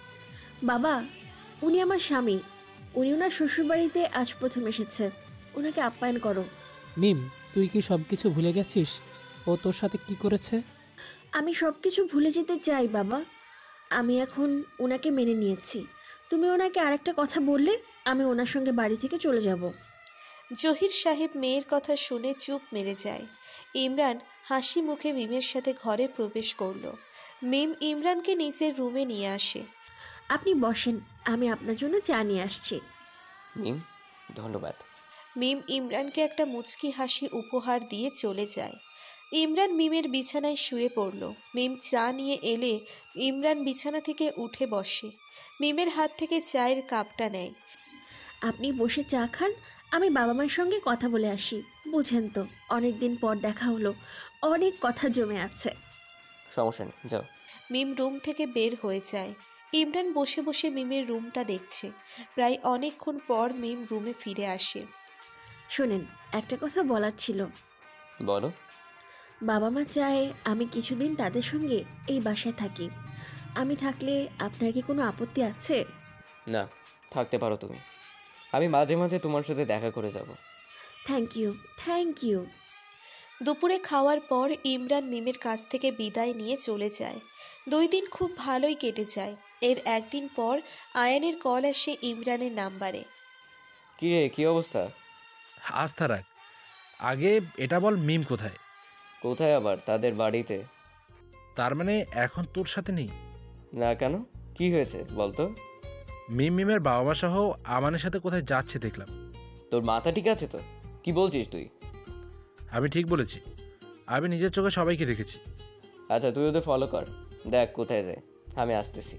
বাবা, উনি আমার স্বামী। উনি ওনার শ্বশুরবাড়িতে আজ প্রথম এসেছে। ওনাকে আপ্যায়ন করো। মিম, তুই কি সব কিছু ভুলে গেছিস? ও তোর সাথে কি করেছে? আমি সব কিছু ভুলে যেতে চাই বাবা। আমি এখন ওনাকে মেনে নিয়েছি। তুমি ওনাকে আরেকটা কথা বললে আমি ওনার সঙ্গে বাড়ি থেকে চলে যাব। জহির সাহেব মেয়ের কথা শুনে চুপ মেরে যায়। ইমরান হাসি মুখে মিমের সাথে ঘরে প্রবেশ করল। মিম ইমরানকে নিজের রুমে নিয়ে আসে। আপনি বসেন, আমি আপনার জন্য চা নিয়ে আসছি। মিম, ধন্যবাদ। মিম ইমরানকে একটা মুচকি হাসি উপহার দিয়ে চলে যায়। ইমরান মিমের বিছানায় শুয়ে পড়ল। মিম চা নিয়ে এলে ইমরান বিছানা থেকে উঠে বসে। মিমের হাত থেকে চায়ের কাপটা নেয়। আপনি বসে চা খান, আমি বাবা মায়ের সঙ্গে কথা বলে আসি। বুঝেন তো, অনেক দিন পর দেখা হলো, অনেক কথা জমে আছে। সমস্যা নেই, যাও। মিম রুম থেকে বের হয়ে যায়। ইমরান বসে বসে মিমের রুমটা দেখছে। প্রায় অনেকক্ষণ পর মিম রুমে ফিরে আসে। শোনেন, একটা কথা বলার ছিল। বলো। বাবা মা চায় আমি কিছুদিন তাদের সঙ্গে এই বাসায় থাকি। আমি থাকলে আপনার কি কোনো আপত্তি আছে? না, থাকতে পারো তুমি। আমি মাঝে মাঝে তোমার সাথে দেখা করে যাব। Thank you thank you. দুপুরে খাওয়ার পর ইমরান মিমের কাছ থেকে বিদায় নিয়ে চলে যায়। দুই দিন খুব ভালোই কেটে যায়। এর একদিন পর আয়ানের কল আসে ইমরানের নাম্বারে। কি রে, কি অবস্থা? আস্থা রাখ, আগে এটা বল মিম কোথায়? কোথায় আবার? তাদের বাড়িতে। তার মানে এখন তোর সাথে নেই? না, কেন? কি হয়েছে বলতো? মিম মিমের বাবা মা সহ আমানের সাথে কোথায় যাচ্ছে দেখলাম। তোর মাথা ঠিক আছে তো? কি বলছিস তুই? আমি ঠিক বলেছি, আমি নিজের চোখে সবাইকে দেখেছি। আচ্ছা, তুই ওদের ফলো কর, দেখ কোথায় যায়। আমি আসতেছি।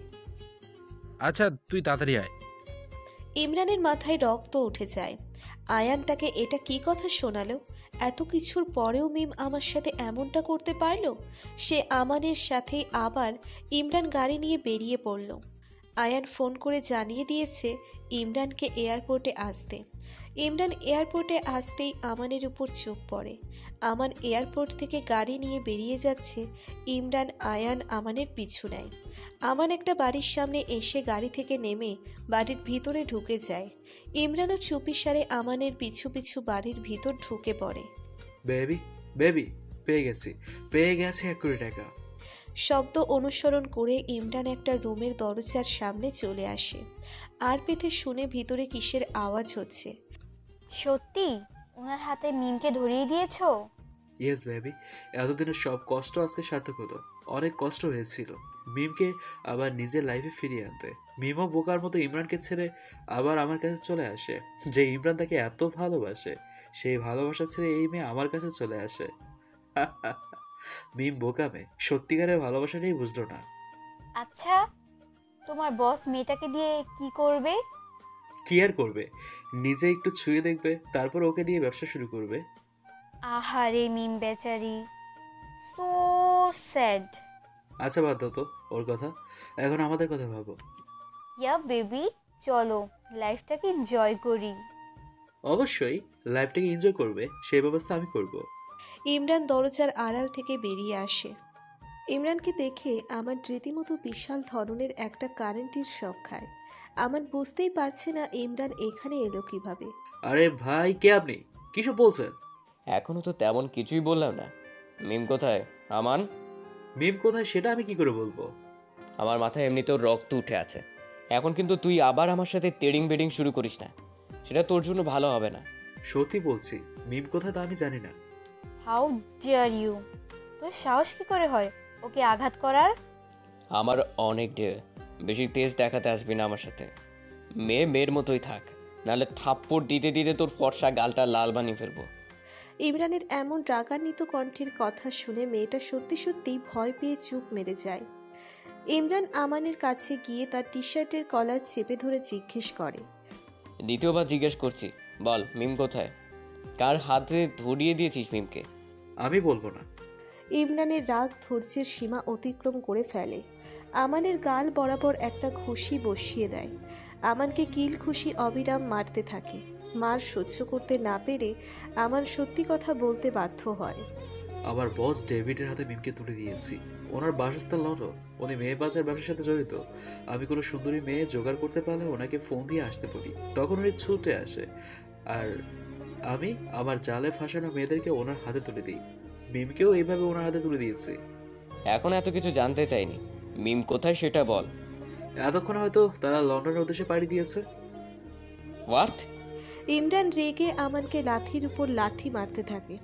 আচ্ছা, তুই তাড়াতাড়ি আয়। ইমরানের মাথায় রক্ত উঠে যায়। আয়ান তাকে এটা কি কথা শোনালো? এত কিছুর পরেও মিম আমার সাথে এমনটা করতে পারলো? সে আমানের সাথে আবার ইমরান গাড়ি নিয়ে বেরিয়ে পড়ল। আয়ান ফোন করে জানিয়ে দিয়েছে ইমরানকে এয়ারপোর্টে আসতে। ইমরান এয়ারপোর্টে আসতেই আমানের উপর চোখ পড়ে। আমান এয়ারপোর্ট থেকে গাড়ি নিয়ে বেরিয়ে যাচ্ছে। ইমরান আয়ান আমানের পিছু নেয়। আমান একটা বাড়ির সামনে এসে গাড়ি থেকে নেমে বাড়ির ভিতরে ঢুকে যায়। ইমরানও চুপিসারে আমানের পিছু পিছু বাড়ির ভিতর ঢুকে পড়ে। বেবি বেবি পেয়ে গেছি, পেয়ে গেছে এক কোটি টাকা। শব্দ অনুসরণ করে ইমরান একটা রুমের দরজার সামনে চলে আসে। আর পেতে শুনে ভিতরে কিসের আওয়াজ হচ্ছে। সত্যি ওনার হাতে মিমকে ধরিয়ে দিয়েছো? ইয়েস বেবি, এতদিনের সব কষ্ট আজকে সার্থক হলো। অনেক কষ্ট হয়েছিল। মিমকে আবার নিজের লাইফে ফিরিয়ে আনতে। মিমও বোকার মতো ইমরানকে ছেড়ে আবার আমার কাছে চলে আসে। যে ইমরান তাকে এত ভালোবাসে, সেই ভালোবাসা ছেড়ে এই মেয়ে আমার কাছে চলে আসে। মিম বোকা মেয়ে, সত্যিকারের ভালোবাসাটাই বুঝলো না। আচ্ছা, তোমার বস মেয়েটাকে দিয়ে কি করবে? কি আর করবে, নিজে একটু ছুঁয়ে দেখবে, তারপর ওকে দিয়ে ব্যবসা শুরু করবে। আহারে মিম বেচারি, সো স্যাড। আচ্ছা বাদ দাও তো ওর কথা, এখন আমাদের কথা ভাবো। ইয়া বেবি, চলো লাইফটাকে এনজয় করি। অবশ্যই লাইফটাকে এনজয় করবে, সেই ব্যবস্থা আমি করব। ইমরান দরজার আড়াল থেকে বেরিয়ে আসে। ইমরানকে দেখে আমার রীতিমতো বিশাল ধরনের একটা কারেন্টের শক খায়। আমার বুঝতেই পারছে না ইমরান এখানে এলো কিভাবে। আরে ভাই, কে আপনি? কিসব বলছেন? এখনো তো তেমন কিছুই বললাম না। মিম কোথায়? আমান মিম কোথায় সেটা আমি কি করে বলবো? আমার মাথায় এমনিতেও রক্ত উঠে আছে। এখন কিন্তু তুই আবার আমার সাথে তেড়িং বেডিং শুরু করিস না, সেটা তোর জন্য ভালো হবে না। সত্যি বলছি, মিম কোথায় তা আমি জানি না। হাউ ডিয়ার ইউ, তোর সাহস কি করে হয় ওকে আঘাত করার? আমার অনেক ডে, বেশি তেজ দেখাতে আসবি না আমার সাথে। মেয়ে মেয়ের মতোই থাক, নাহলে থাপ্পড় দিতে দিতে তোর ফর্সা গালটা লাল বানিয়ে ফেলবো। ইমরানের এমন রাগান্বিত কণ্ঠের কথা শুনে মেয়েটা সত্যি সত্যি ভয় পেয়ে চুপ মেরে যায়। ইমরান আমানের কাছে গিয়ে তার টি শার্টের কলার চেপে ধরে জিজ্ঞেস করে, দ্বিতীয়বার জিজ্ঞেস করছি, বল মিম কোথায়? কার হাতে ধরিয়ে দিয়েছিস মিমকে? আমি বলবো না। ইমরানের রাগ ধৈর্যের সীমা অতিক্রম করে ফেলে। আমানের গাল বরাবর একটা ঘুষি বসিয়ে দেয়। আমানকে কিল ঘুষি অবিরাম মারতে থাকে। মার সহ্য করতে না পেরে আমান সত্যি কথা বলতে বাধ্য হয়। আমার বস ডেভিডের হাতে মিমকে তুলে দিয়েছি। ওনার বাসস্থান লন্ডন, উনি মেয়ে বাজার ব্যবসার সাথে জড়িত। আমি কোনো সুন্দরী মেয়ে জোগাড় করতে পারলে ওনাকে ফোন দিয়ে আসতে বলি, তখন উনি ছুটে আসে, আর আমি আমার জালে ফাঁসানো মেয়েদেরকে ওনার হাতে তুলে দিই। মিমকেও এইভাবে ওনার হাতে তুলে দিয়েছি। এখন এত কিছু জানতে চাইনি, মিম কোথায় সেটা বল। এতক্ষণ হয়তো তারা লন্ডনের উদ্দেশ্যে পাড়ি দিয়েছে। হোয়াট? ইমরান রেগে আমানকে লাথির উপর লাথি মারতে থাকে।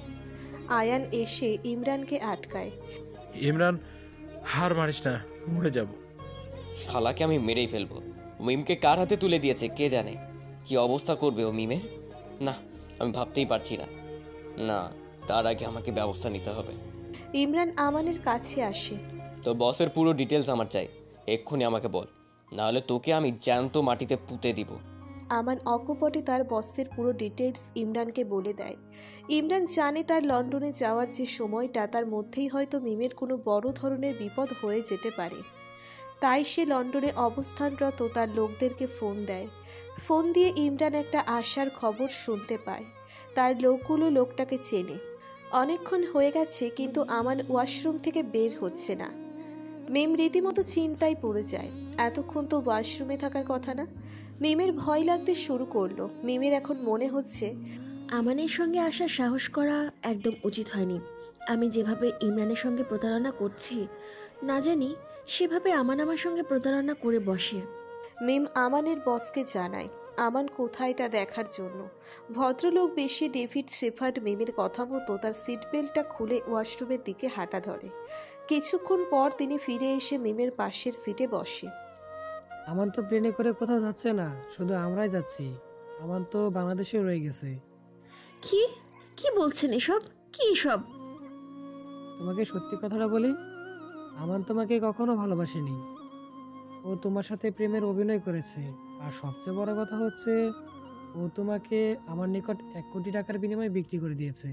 আয়ান এসে ইমরানকে আটকায়। ইমরান, হার মারিস না, মরে যাব। শালাকে আমি মেরেই ফেলবো। মিমকে কার হাতে তুলে দিয়েছে কে জানে, কি অবস্থা করবে ও মিমের। না, আমি ভাবতেই পারছি না। না, তার আগে আমাকে ব্যবস্থা নিতে হবে। ইমরান আমানের কাছে আসে। তো বসের পুরো ডিটেলস আমার চাই, এক্ষুনি আমাকে বল, নাহলে তোকে আমি জ্যান্ত মাটিতে পুঁতে দিব। আমান অকপটে তার বসের পুরো ডিটেলস ইমরানকে বলে দেয়। ইমরান জানে তার লন্ডনে যাওয়ার যে সময়টা, তার মধ্যেই হয়তো মিমের কোনো বড় ধরনের বিপদ হয়ে যেতে পারে। তাই সে লন্ডনে অবস্থানরত তার লোকদেরকে ফোন দেয়। ফোন দিয়ে ইমরান একটা আশার খবর শুনতে পায়। তার লোকগুলো লোকটাকে চেনে। অনেকক্ষণ হয়ে গেছে কিন্তু আমান ওয়াশরুম থেকে বের হচ্ছে না। মিম রীতিমতো চিন্তায় পড়ে যায়। এতক্ষণ তো ওয়াশরুমে থাকার কথা না। মিমের ভয় লাগতে শুরু করলো। মিমের এখন মনে হচ্ছে আমানের সঙ্গে আসার সাহস করা একদম উচিত হয়নি। আমি যেভাবে ইমরানের সঙ্গে প্রতারণা করছি, না জানি সেভাবে আমান আমার সঙ্গে প্রতারণা করে বসে। মিম আমানের বসকে জানায় আমান কোথায় তা দেখার জন্য। ভদ্রলোক বেশি ডেভিড শেফার্ড মিমের কথা মতো তার সিট বেল্টটা খুলে ওয়াশরুমের দিকে হাঁটা ধরে। কিছুক্ষণ পর তিনি ফিরে এসে মিমের পাশের সিটে বসে। আমান তো প্লেনে করে কোথাও যাচ্ছে না, শুধু আমরাই যাচ্ছি। আমান তো বাংলাদেশে রয়ে গেছে। কি কি বলছেন এসব? কি এসব? তোমাকে সত্যি কথাটা বলি, আমান তোমাকে কখনো ভালোবাসেনি। ও তোমার সাথে প্রেমের অভিনয় করেছে। আর সবচেয়ে বড় কথা হচ্ছে, ও তোমাকে আমার নিকট এক কোটি টাকার বিনিময়ে বিক্রি করে দিয়েছে।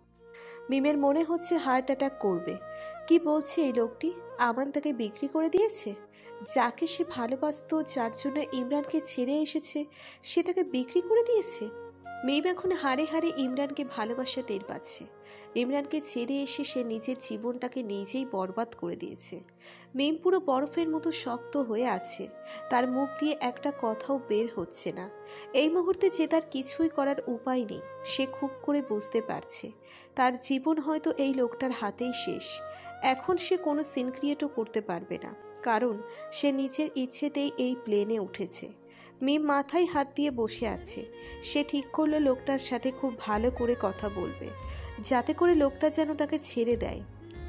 মিমের মনে হচ্ছে হার্ট অ্যাটাক করবে। কি বলছে এই লোকটি? আমান তাকে বিক্রি করে দিয়েছে? যাকে সে ভালোবাসত, যার জন্য ইমরানকে ছেড়ে এসেছে, সে তাকে বিক্রি করে দিয়েছে। মিম এখন হারে হারে ইমরানকে ভালোবাসা টের পাচ্ছে। ইমরানকে ছেড়ে এসে সে নিজের জীবনটাকে নিজেই বরবাদ করে দিয়েছে। মিম পুরো বরফের মতো শক্ত হয়ে আছে। তার মুখ দিয়ে একটা কথাও বের হচ্ছে না। এই মুহূর্তে যে তার কিছুই করার উপায় নেই, সে খুব করে বুঝতে পারছে তার জীবন হয়তো এই লোকটার হাতেই শেষ। এখন সে কোনো সিন ক্রিয়েটও করতে পারবে না, কারণ সে নিজের ইচ্ছেতেই এই প্লেনে উঠেছে। মিম মাথায় হাত দিয়ে বসে আছে। সে ঠিক করলো লোকটার সাথে খুব ভালো করে কথা বলবে, যাতে করে লোকটা যেন তাকে ছেড়ে দেয়।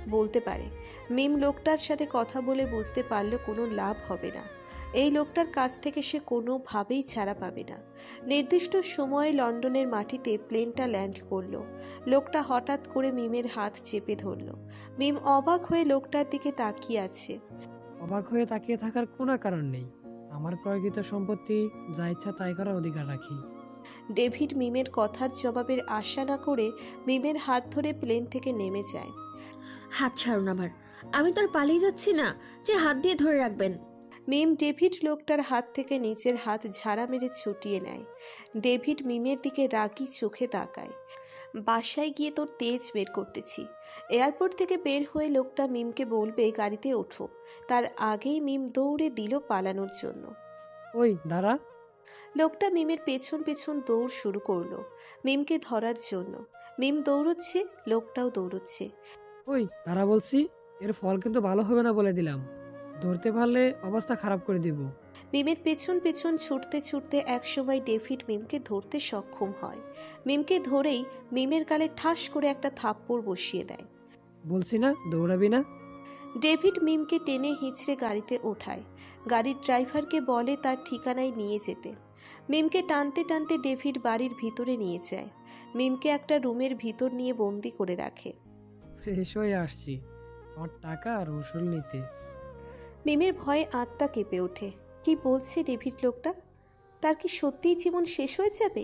বলতে পারে। মিম লোকটার সাথে কথা বলে বুঝতে পারল কোনো লাভ হবে না। এই লোকটার কাছ থেকে সে কোনোভাবেই ছাড়া পাবে না। নির্দিষ্ট সময়ে লন্ডনের মাটিতে প্লেনটা ল্যান্ড করলো। লোকটা হঠাৎ করে মিমের হাত চেপে ধরল। মিম অবাক হয়ে লোকটার দিকে তাকিয়ে আছে। অবাক হয়ে তাকিয়ে থাকার কোনো কারণ নেই। আমার ক্রয়কৃত সম্পত্তি যা ইচ্ছা তাই করার অধিকার রাখি। ডেভিড মিমের কথার জবাবের আশা না করে মিমের হাত ধরে প্লেন থেকে নেমে যায়। হাত ছাড়ুন আমার, আমি তো আর পালিয়ে যাচ্ছি না যে হাত দিয়ে ধরে রাখবেন। মিম ডেভিড লোকটার হাত থেকে নিচের হাত ঝাড়া মেরে ছুটিয়ে নেয়। ডেভিড মিমের দিকে রাগি চোখে তাকায়। বাসায় গিয়ে তোর তেজ বের করতেছি। এয়ারপোর্ট থেকে বের হয়ে লোকটা মিমকে বলবে গাড়িতে ওঠো, তার আগেই মিম দৌড়ে দিল পালানোর জন্য। ওই দাঁড়া। লোকটা মিমের পেছন পেছন দৌড় শুরু করলো মিমকে ধরার জন্য। মিম দৌড়চ্ছে, লোকটাও দৌড়চ্ছে। ওই দাঁড়া বলছি, এর ফল কিন্তু ভালো হবে না বলে দিলাম। ধরতে পারলে অবস্থা খারাপ করে দিব। মিমের পেছন পেছন ছুটতে ছুটতে একসময় ডেভিড মিমকে ধরতে সক্ষম হয়। মিমকে ধরেই মিমের গালে ঠাস করে একটা থাপ্পড় বসিয়ে দেয়। বলছি না দৌড়াবি না। ডেভিড মিমকে টেনে হিঁচড়ে গাড়িতে ওঠায়। গাড়ির ড্রাইভারকে বলে তার ঠিকানায় নিয়ে যেতে। মিমকে টানতে টানতে ডেভিড বাড়ির ভিতরে নিয়ে যায়। মিমকে একটা রুমের ভিতর নিয়ে বন্দি করে রাখে। ফ্রেশ হয়ে আসছি, আমার টাকা আর ওষুধ নিতে। মিমের ভয়ে আত্মা কেঁপে ওঠে। কি বলছে ডেভিড লোকটা? তার কি সত্যিই জীবন শেষ হয়ে যাবে?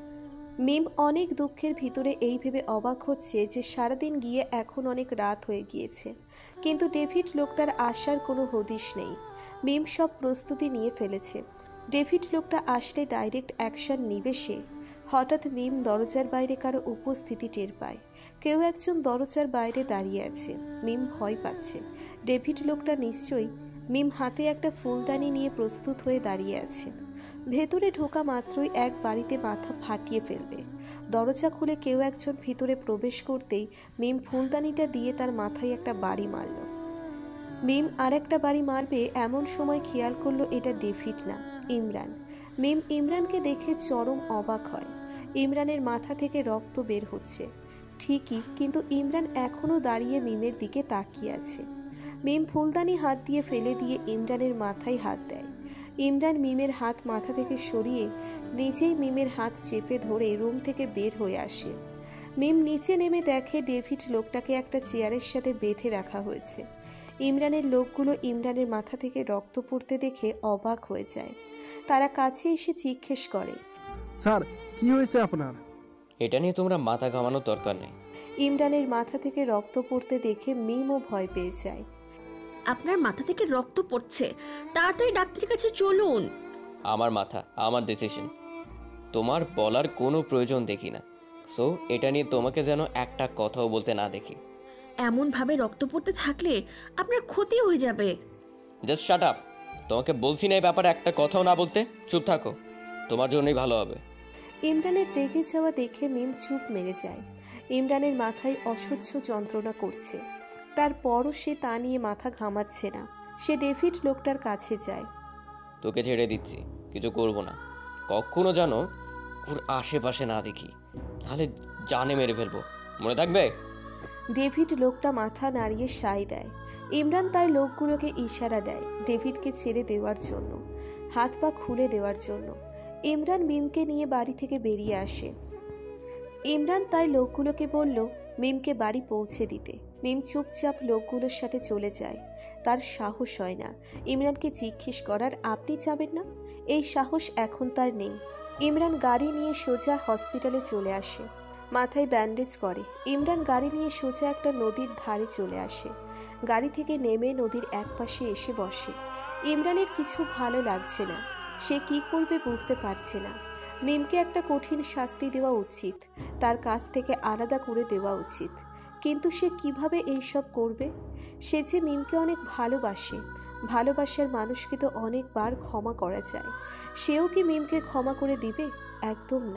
মিম অনেক দুঃখের ভিতরে এই ভেবে অবাক হচ্ছে যে সারাদিন গিয়ে এখন অনেক রাত হয়ে গিয়েছে, কিন্তু ডেভিড লোকটার আসার কোনো হদিশ নেই। মিম সব প্রস্তুতি নিয়ে ফেলেছে। ডেভিড লোকটা আসলে ডাইরেক্ট অ্যাকশন নিবে সে। হঠাৎ মিম দরজার বাইরে কারো উপস্থিতি টের পায়। কেউ একজন দরজার বাইরে দাঁড়িয়ে আছে। মিম ভয় পাচ্ছে। ডেভিড লোকটা নিশ্চয়ই। মিম হাতে একটা ফুলদানি নিয়ে প্রস্তুত হয়ে দাঁড়িয়ে আছে। ভেতরে ঢোকা মাত্রই এক বাড়িতে মাথা ফাটিয়ে ফেলবে। দরজা খুলে কেউ একজন ভিতরে প্রবেশ করতেই মিম ফুলদানিটা দিয়ে তার মাথায় একটা বাড়ি মারল। মিম আর একটা বাড়ি মারবে এমন সময় খেয়াল করলো এটা ডেভিড না, ইমরান। মিম ইমরানকে দেখে চরম অবাক হয়। ইমরানের মাথা থেকে রক্ত বের হচ্ছে ঠিকই, কিন্তু ইমরান এখনো দাঁড়িয়ে মিমের দিকে তাকিয়ে আছে। মিম ফুলদানি হাত দিয়ে ফেলে দিয়ে ইমরানের মাথায় হাত দেয়। ইমরান মিমের হাত মাথা থেকে সরিয়ে নিজেই মিমের হাত চেপে ধরে রুম থেকে বের হয়ে আসে। মিম নিচে নেমে দেখে ডেভিড লোকটাকে একটা চেয়ারের সাথে বেঁধে রাখা হয়েছে। ইমরানের লোকগুলো ইমরানের মাথা থেকে রক্ত পড়তে দেখে অবাক হয়ে যায়। তারা কাছে এসে জিজ্ঞেস করে, স্যার কি হয়েছে আপনার? এটা নিয়ে তোমরা মাথা ঘামানোর দরকার নেই। ইমরানের মাথা থেকে রক্ত পড়তে দেখে মিমও ভয় পেয়ে যায়। আপনার মাথা থেকে রক্ত পড়ছে, তাড়াতাড়ি ডাক্তারের কাছে চলুন। আমার মাথা, আমার ডিসিশন, তোমার বলার কোনো প্রয়োজন দেখি না। সো এটা নিয়ে তোমাকে যেন একটা কথাও বলতে না দেখি। এমনভাবে রক্ত পড়তে থাকলে আপনার ক্ষতি হয়ে যাবে। Just shut up. তোমাকে বলছি না এই ব্যাপারে একটা কথাও না বলতে। চুপ থাকো, তোমার জন্যই ভালো হবে। ইমরানের রেগে যাওয়া দেখে মিম চুপ মেরে যায়। ইমরানের মাথায় অসহ্য যন্ত্রণা করছে, তারপরও সে তা নিয়ে মাথা ঘামাচ্ছে না। সে ডেভিড লোকটার কাছে যায়। তোকে ছেড়ে দিচ্ছি, কিছু করব না। কখনো যেন ওর আশেপাশে না দেখি, তাহলে জানে মেরে ফেলবো, মনে থাকবে? ডেভিড লোকটা মাথা নাড়িয়ে সায় দেয়। ইমরান তার লোকগুলোকে ইশারা দেয় ডেভিডকে ছেড়ে দেওয়ার জন্য, হাত পা খুলে দেওয়ার জন্য। ইমরান মিমকে নিয়ে বাড়ি থেকে বেরিয়ে আসে। ইমরান তার লোকগুলোকে বলল মিমকে বাড়ি পৌঁছে দিতে। মিম চুপচাপ লোকগুলোর সাথে চলে যায়। তার সাহস হয় না ইমরানকে জিজ্ঞেস করার, আপনি যাবেন না? এই সাহস এখন তার নেই। ইমরান গাড়ি নিয়ে সোজা হসপিটালে চলে আসে। মাথায় ব্যান্ডেজ করে। ইমরান গাড়ি নিয়ে সোজা একটা নদীর ধারে চলে আসে। গাড়ি থেকে নেমে নদীর একপাশে এসে বসে। ইমরানের কিছু ভালো লাগছে না। সে কি করবে বুঝতে পারছে না। মিমকে একটা কঠিন শাস্তি দেওয়া উচিত, তার কাছ থেকে আলাদা করে দেওয়া উচিত, কিন্তু সে কিভাবে এইসব করবে? সে যে মিমকে অনেক ভালোবাসে। ভালোবাসার মানুষকে তো অনেকবার ক্ষমা করা যায়। সেও কি মিমকে ক্ষমা করে দিবে? একদম না।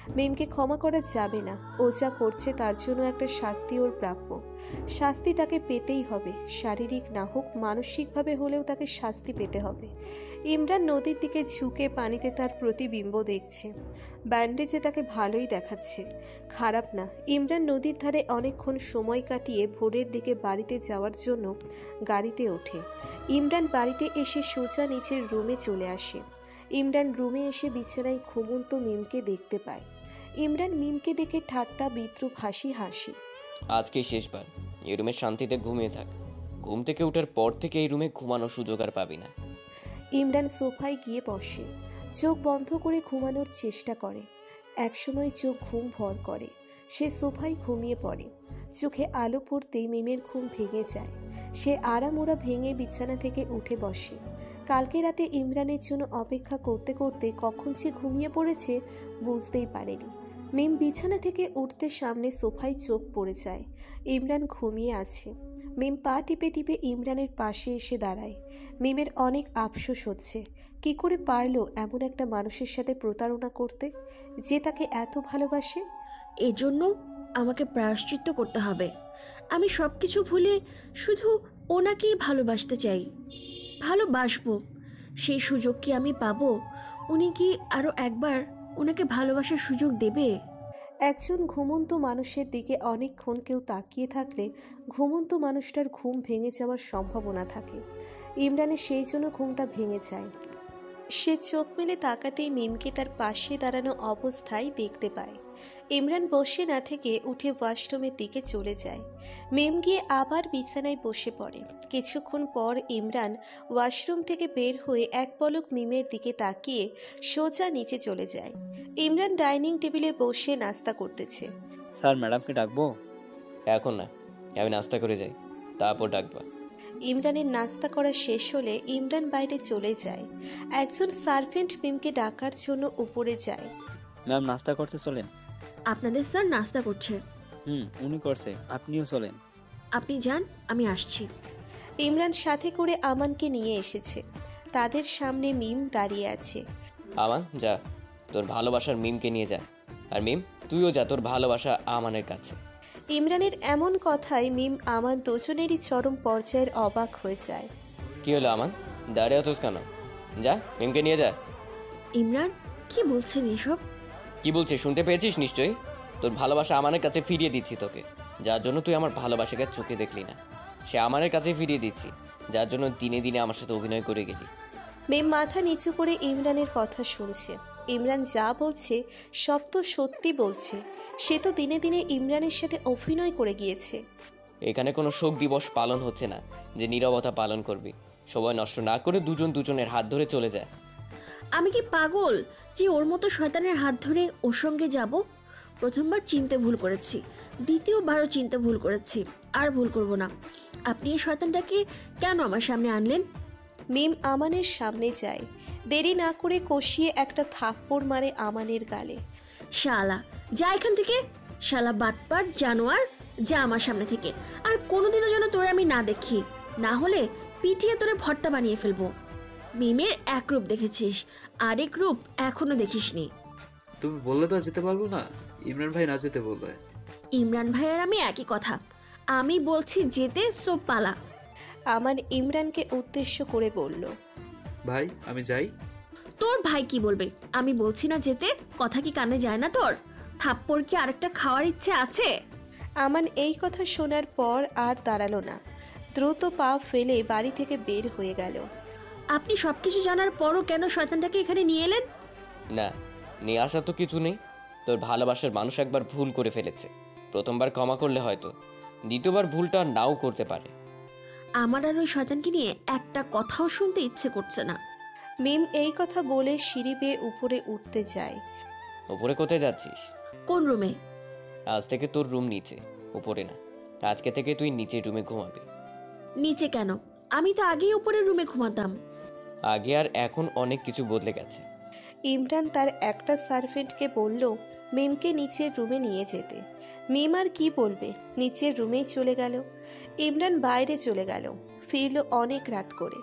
মিমকে ক্ষমা করা যাবে না। ও যা করছে তার জন্য একটা শাস্তি ওর প্রাপ্য। শাস্তি তাকে পেতেই হবে, শারীরিক না হোক মানসিকভাবে হলেও তাকে শাস্তি পেতে হবে। ইমরান নদীর দিকে ঝুঁকে পানিতে তার প্রতিবিম্ব দেখছে। ব্যান্ডেজে তাকে ভালোই দেখাচ্ছে, খারাপ না। ইমরান নদীর ধারে অনেকক্ষণ সময় কাটিয়ে ভোরের দিকে বাড়িতে যাওয়ার জন্য গাড়িতে ওঠে। ইমরান বাড়িতে এসে সোজা নিচের রুমে চলে আসে। ইমরান রুমে এসে বিছানায় ঘুমন্ত মিমকে দেখতে পায়। ইমরান মিমকে দেখে ঠাট্টা বিদ্রুপ হাসি হাসি। আজকে শেষবার এই রুমে শান্তিতে ঘুমিয়ে থাক। ঘুম থেকে ওঠার পর থেকে এই রুমে ঘুমানোর সুযোগ আর পাবি না। ইমরান সোফায় গিয়ে বসে, চোখ বন্ধ করে ঘুমানোর চেষ্টা করে। একসময় চোখ ঘুম ভর করে, সে সোফায় ঘুমিয়ে পড়ে। চোখে আলো পড়তেই মিমের ঘুম ভেঙে যায়। সে আড়ামোড়া ভেঙে বিছানা থেকে উঠে বসে। কালকে রাতে ইমরানের জন্য অপেক্ষা করতে করতে কখন সে ঘুমিয়ে পড়েছে বুঝতেই পারেনি। মিম বিছানা থেকে উঠতে সামনে সোফায় চোখ পড়ে যায়। ইমরান ঘুমিয়ে আছে। মিম পা টিপে টিপে ইমরানের পাশে এসে দাঁড়ায়। মিমের অনেক আফসোস হচ্ছে, কি করে পারলো এমন একটা মানুষের সাথে প্রতারণা করতে, যে তাকে এত ভালোবাসে। এজন্য আমাকে প্রায়শ্চিত্ত করতে হবে। আমি সব কিছু ভুলে শুধু ওনাকেই ভালোবাসতে চাই, ভালোবাসবো। সেই সুযোগ কি আমি পাবো? উনি কি আরও একবার ওনাকে ভালোবাসার সুযোগ দেবে? একজন ঘুমন্ত মানুষের দিকে অনেকক্ষণ কেউ তাকিয়ে থাকলে ঘুমন্ত মানুষটার ঘুম ভেঙে যাওয়ার সম্ভাবনা থাকে। ইমরানের সেই জন্য ঘুমটা ভেঙে যায়। সে চোখ মেলে তাকাতেই মিমকে তার পাশে দাঁড়ানো অবস্থায় দেখতে পায়। ইমরান বসে না থেকে উঠে ওয়াশরুমের দিকে চলে যায়। মিম গিয়ে আবার বিছানায় বসে পড়ে। কিছুক্ষণ পর ইমরান ওয়াশরুম থেকে বের হয়ে এক পলক মিমের দিকে তাকিয়ে সোজা নিচে চলে যায়। ইমরান ডাইনিং টেবিলে বসে নাস্তা করতেছে। স্যার, ম্যাডামকে ডাকবো? এখন না, আমি নাস্তা করে যাই, তারপর ডাকবা। ইমরানের নাস্তা করা শেষ হলে ইমরান বাইরে চলে যায়। একজন সার্ভেন্ট মিমকে ডাকার জন্য উপরে যায়। ম্যাম, নাস্তা করতে চলেন। আপনাদের স্যার নাস্তা করছে। হুম, উনি করছে, আপনিও চলেন। আপনি যান, আমি আসছি। ইমরান সাথে করে আমানকে নিয়ে এসেছে। তাদের সামনে মিম দাঁড়িয়ে আছে। আমান, যা, তোর ভালোবাসার মিমকে নিয়ে যা। আর মিম, তুইও যা তোর ভালোবাসা আমানের কাছে। ইমরানের এমন কথায় মিম আমান দুজনেরই চরম পর্যায়ের অবাক হয়ে যায়। কি হলো আমান, দাঁড়িয়ে আছোস কেন? যা, মিমকে নিয়ে যা। ইমরান, কি বলছেন এসব? কি বলছিস শুনতে পেয়েছিস নিশ্চয়ই? তোর ভালোবাসা আমানের কাছে ফিরিয়ে দিচ্ছি তোকে, যার জন্য তুই আমার ভালোবাসাকে চোখে দেখলি না। সে আমানের কাছে ফিরিয়ে দিচ্ছি, যার জন্য দিনে দিনে আমার সাথে অভিনয় করে গেলি। মিম মাথা নিচু করে ইমরানের কথা শুনছে। ইমরান যা বলছে সব তো সত্যি বলছে। সে তো দিনে দিনে ইমরানের সাথে অভিনয় করে গিয়েছে। এখানে কোনো শোক দিবস পালন হচ্ছে না যে নীরবতা পালন করবি। সময় নষ্ট না করে দুজন দুজনের হাত ধরে চলে যায়। আমি কি পাগল যে ওর মতো শয়তানের হাত ধরে ওর সঙ্গে যাব? প্রথমবার চিনতে ভুল করেছি, দ্বিতীয়বারও চিনতে ভুল করেছি, আর ভুল করব না। আপনি এই শয়তানটাকে কেন আমার সামনে আনলেন? মিম আমানের সামনে যায়। দেরি না করে কষিয়ে একটা থাপ্পড় মারে আমানের গালে। শালা, যা এখান থেকে। শালা বাটপাট জানোয়ার, যা আমার সামনে থেকে। আর কোনোদিনও যেন তোরে আমি না দেখি, না হলে পিটিয়ে তোরে ভর্তা বানিয়ে ফেলবো। মিমের এক রূপ দেখেছিস, আরেক রূপ এখনো দেখিসনি। তুমি বললে তো যেতে পারবো না, ইমরান ভাই না যেতে বলবে। ইমরান ভাই আর আমি একই কথা। আমি বলছি যেতে, সব পালা। আমান ইমরানকে উদ্দেশ্য করে বলল, ভাই আমি যাই। তোর ভাই কি বলবে? আমি বলছি না যেতে, কথা কি কানে যায় না তোর? থাপ্পড় কি আরেকটা খাওয়ার ইচ্ছে আছে? আমান এই কথা শোনার পর আর দাঁড়ালো না, দ্রুত পা ফেলে বাড়ি থেকে বের হয়ে গেল। আপনি সবকিছু জানার পরও কেন শয়তানটাকে এখানে নিয়ে এলেন? না, নিয়ে আসা তো কিছু নেই। তোর ভালোবাসার মানুষ একবার ভুল করে ফেলেছে, প্রথমবার ক্ষমা করলে হয়তো দ্বিতীয়বার ভুলটা নাও করতে পারে। আমার আর ওই শয়তানকে নিয়ে একটা কথাও শুনতে ইচ্ছে করছে না। মিম এই কথা বলে সিঁড়ি বেয়ে উপরে উঠতে যায়। উপরে কোথায় যাচ্ছিস? কোন রুমে? আজ থেকে তোর রুম নিচে, উপরে না। আজকে থেকে তুই নিচে রুমে ঘুমাবি। নিচে কেন? আমি তো আগেই উপরের রুমে ঘুমাতাম। আগে আর এখন অনেক কিছু বদলে গেছে। ইমরান তার একটা সার্ভেন্টকে বলল মিমকে নিচের রুমে নিয়ে যেতে। মিম আর কি বলবে, নিচের রুমেই চলে গেল। ইমরান বাইরে চলে গেল, ফিরল অনেক রাত করে।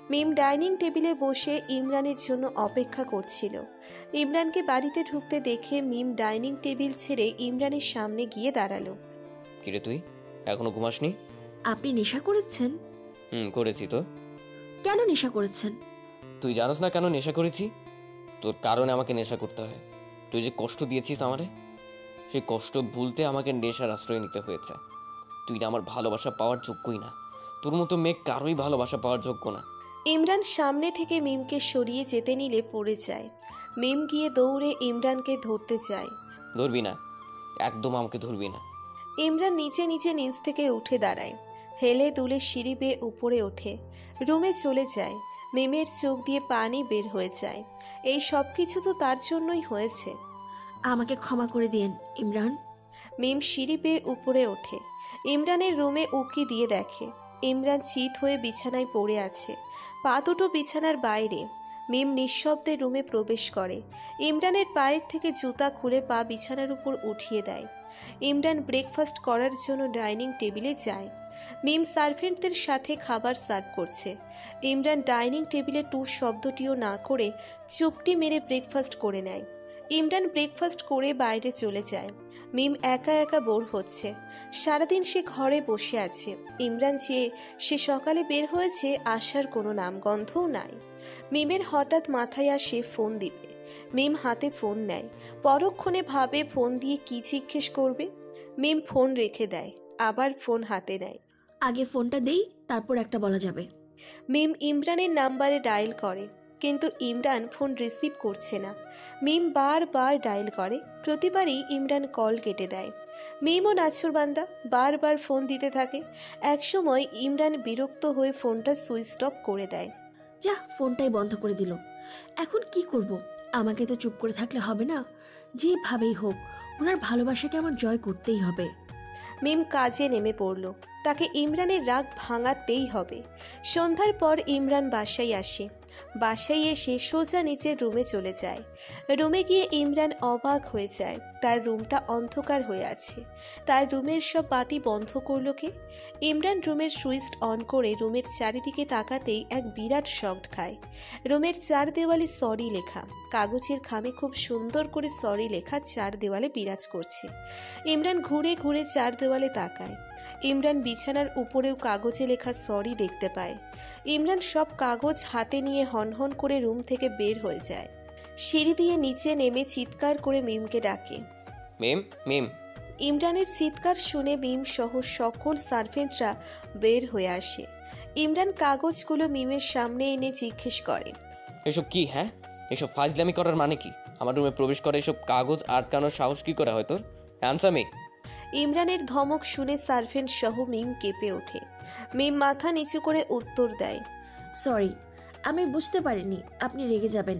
মিম ডাইনিং টেবিলে বসে ইমরানের জন্য অপেক্ষা করছিল। ইমরানকে বাড়িতে ঢুকতে দেখে মিম ডাইনিং টেবিল ছেড়ে ইমরানের সামনে গিয়ে দাঁড়ালো। কিরে তুই এখনো ঘুমাসনি? আপনি নেশা করেছেন? হুম করেছি তো। কেন নেশা করেছেন? তুই জানোস না কেন নেশা করেছি? তোর কারণে আমাকে নেশা করতে হয়। তুই যে কষ্ট দিয়েছিস আমারে, সেই কষ্ট ভুলতে আমাকে নেশার আশ্রয় নিতে হয়েছে। তুই না আমার ভালোবাসা পাওয়ার যোগ্যই না। তোর মতো মেয়ে কারোই ভালোবাসা পাওয়ার যোগ্য না। ইমরান সামনে থেকে মিমকে সরিয়ে যেতে নিলে পড়ে যায়। মিম গিয়ে দৌড়ে ইমরানকে ধরতে যায়। ধরবি না, একদম আমাকে ধরবি না। ইমরান নিচে নিচে নিচ থেকে উঠে দাঁড়ায়, হেলে দুলে সিঁড়ি বেয়ে উপরে ওঠে, রুমে চলে যায়। মিমের চোখ দিয়ে পানি বের হয়ে যায়। এই সব কিছু তো তার জন্যই হয়েছে। আমাকে ক্ষমা করে দিন ইমরান। মিম সিঁড়ি বেয়ে উপরে ওঠে, ইমরানের রুমে উকি দিয়ে দেখে ইমরান চিত হয়ে বিছানায় পড়ে আছে, পা দুটো বিছানার বাইরে। মিম নিঃশব্দে রুমে প্রবেশ করে, ইমরানের পায়ের থেকে জুতা খুলে পা বিছানার উপর উঠিয়ে দেয়। ইমরান ব্রেকফাস্ট করার জন্য ডাইনিং টেবিলে যায়। মিম সার্ভেন্টদের সাথে খাবার সার্ভ করছে। ইমরান ডাইনিং টেবিলে টু শব্দটিও না করে চুপটি মেরে ব্রেকফাস্ট করে নেয়। ইমরান ব্রেকফাস্ট করে বাইরে চলে যায়। মিম একা একা বোর হচ্ছে। সারাদিন সে ঘরে বসে আছে। ইমরান যে সে সকালে বের হয়েছে আসার কোনো নামগন্ধও নাই। মিমের হঠাৎ মাথায় আসে ফোন দিবে। মিম হাতে ফোন নেয়, পরক্ষণে ভাবে ফোন দিয়ে কি জিজ্ঞেস করবে। মিম ফোন রেখে দেয়, আবার ফোন হাতে নেয়। আগে ফোনটা দেই, তারপর একটা বলা যাবে। মিম ইমরানের নাম্বারে ডায়াল করে, কিন্তু ইমরান ফোন রিসিভ করছে না। মিম বারবার ডায়াল করে, প্রতিবারই ইমরান কল কেটে দেয়। মিমও নাছরবান্দা, বারবার ফোন দিতে থাকে। একসময় ইমরান বিরক্ত হয়ে ফোনটা সুইচ অফ করে দেয়। যা, ফোনটাই বন্ধ করে দিল। এখন কি করব? আমাকে তো চুপ করে থাকলে হবে না। যেভাবেই হোক ওনার ভালোবাসাকে আমার জয় করতেই হবে। মিম কাজে নেমে পড়ল, তাকে ইমরানের রাগ ভাঙাতেই হবে। সন্ধ্যার পর ইমরান বাসায় আসে। বাসায় এসে সোজা নিচের রুমে চলে যায়। রুমে গিয়ে ইমরান অবাক হয়ে যায়, তার রুমটা অন্ধকার হয়ে আছে। তার রুমের সব বাতি বন্ধ করলো কে? ইমরান রুমের সুইচ অন করে রুমের চারিদিকে তাকাতেই এক বিরাট শক খায়। রুমের চার দেওয়ালে সরি লেখা, কাগজের খামে খুব সুন্দর করে সরি লেখা চার দেওয়ালে বিরাজ করছে। ইমরান ঘুরে ঘুরে চার দেওয়ালে তাকায়। ইমরান বিছানার উপরেও কাগজে লেখা সরি দেখতে পায়। ইমরান সব কাগজ হাতে নিয়ে হনহন করে রুম থেকে বের হয়ে যায়। সিঁড়ি দিয়ে নিচে নেমে চিৎকার করে মিমকে ডাকে। মিম মিম। ইমরানের চিৎকার শুনে মিম সহ সকল সার্ভেন্টরা বের হয়ে আসে। ইমরান কাগজগুলো মিমের সামনে এনে জিজ্ঞেস করে, এসব কি? হ্যাঁ, এসব ফাজলামি করার মানে কি? আমার রুমে প্রবেশ করে এসব কাগজ আটকানোর সাহস কি করে হয় তোর? Answer me. ইমরানের ধমক শুনে সার্ভেন্ট সহ মিম কেঁপে ওঠে। মিম মাথা নিচু করে উত্তর দেয়, সরি, আমি বুঝতে পারিনি আপনি রেগে যাবেন।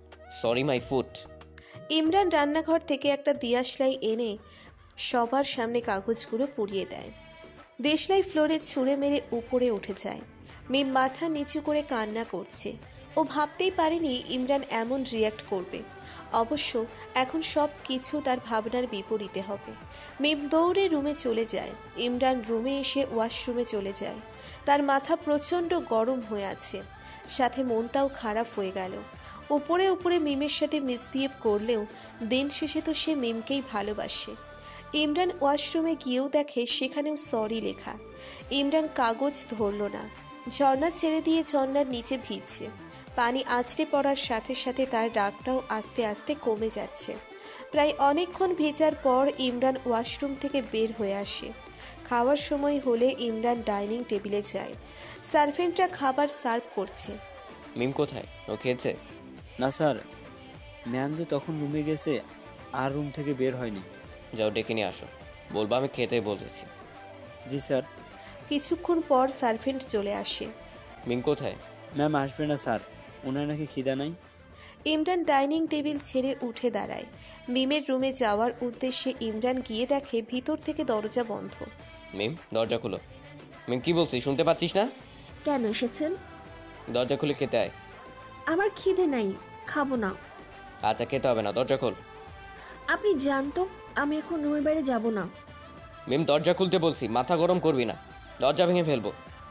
Sorry my foot. ইমরান রান্নাঘর থেকে একটা দিয়াশলাই এনে সবার সামনে কাগজগুলো পুড়িয়ে দেয়। দেশলাই ফ্লোরে ছুঁড়ে মেরে উপরে উঠে যায়। মিম মাথা নিচু করে কান্না করছে। ও ভাবতেই পারেনি ইমরান এমন রিয়্যাক্ট করবে। অবশ্য এখন সব কিছু তার ভাবনার বিপরীতে হবে। মিম দৌড়ে রুমে চলে যায়। ইমরান রুমে এসে ওয়াশরুমে চলে যায়। তার মাথা প্রচণ্ড গরম হয়ে আছে, সাথে মনটাও খারাপ হয়ে গেল। উপরে উপরে মিমের সাথে মিসবিহেভ করলেও দিন শেষে তো সে মিমকেই ভালোবাসে। ইমরান ওয়াশরুমে গিয়েও দেখে সেখানেও সরি লেখা। ইমরান কাগজ ধরল না, ঝর্ণা ছেড়ে দিয়ে ঝর্ণার নিচে ভিজছে। পানি আছড়ে পড়ার সাথে সাথে তার রাগটাও আস্তে আস্তে কমে যাচ্ছে। প্রায় অনেকক্ষণ ভেজার পর ইমরান ওয়াশরুম থেকে বের হয়ে আসে। খাওয়ার সময় হলে ইমরান ডাইনিং টেবিলে যায়। সার্ভেন্টরা খাবার সার্ভ করছে। মিম কোথায়? ও খেয়েছে? না স্যার, ম্যাম যে তখন রুমে গেছে আর রুম থেকে বের হয়নি। যাও ডেকে নিয়ে আসো, বলবো আমি খেতে বলেছি। জি স্যার। কিছুক্ষণ পর সার্ভেন্ট চলে আসে। মিম কোথায়? ম্যাম আসবে না স্যার, ওনার নাকি খিদা নাই। ইমরান ডাইনিং টেবিল ছেড়ে উঠে দাঁড়ায়। মিমের রুমে যাওয়ার উদ্দেশ্যে ইমরান গিয়ে দেখে ভিতর থেকে দরজা বন্ধ। মিম দরজা খুলো। মিম কি বলছিস শুনতে পাচ্ছিস না? কেন এসেছেন? দরজা খুলে খেতে আয়। আমার খিদে নাই, খাবো না। আচ্ছা খেতে হবে না, দরজা খোল। আপনি জানতো আমি এখন রুমের বাইরে যাব না। মিম দরজা খুলতে বলছি, মাথা গরম করবি না, দরজা ভেঙে ফেলবো।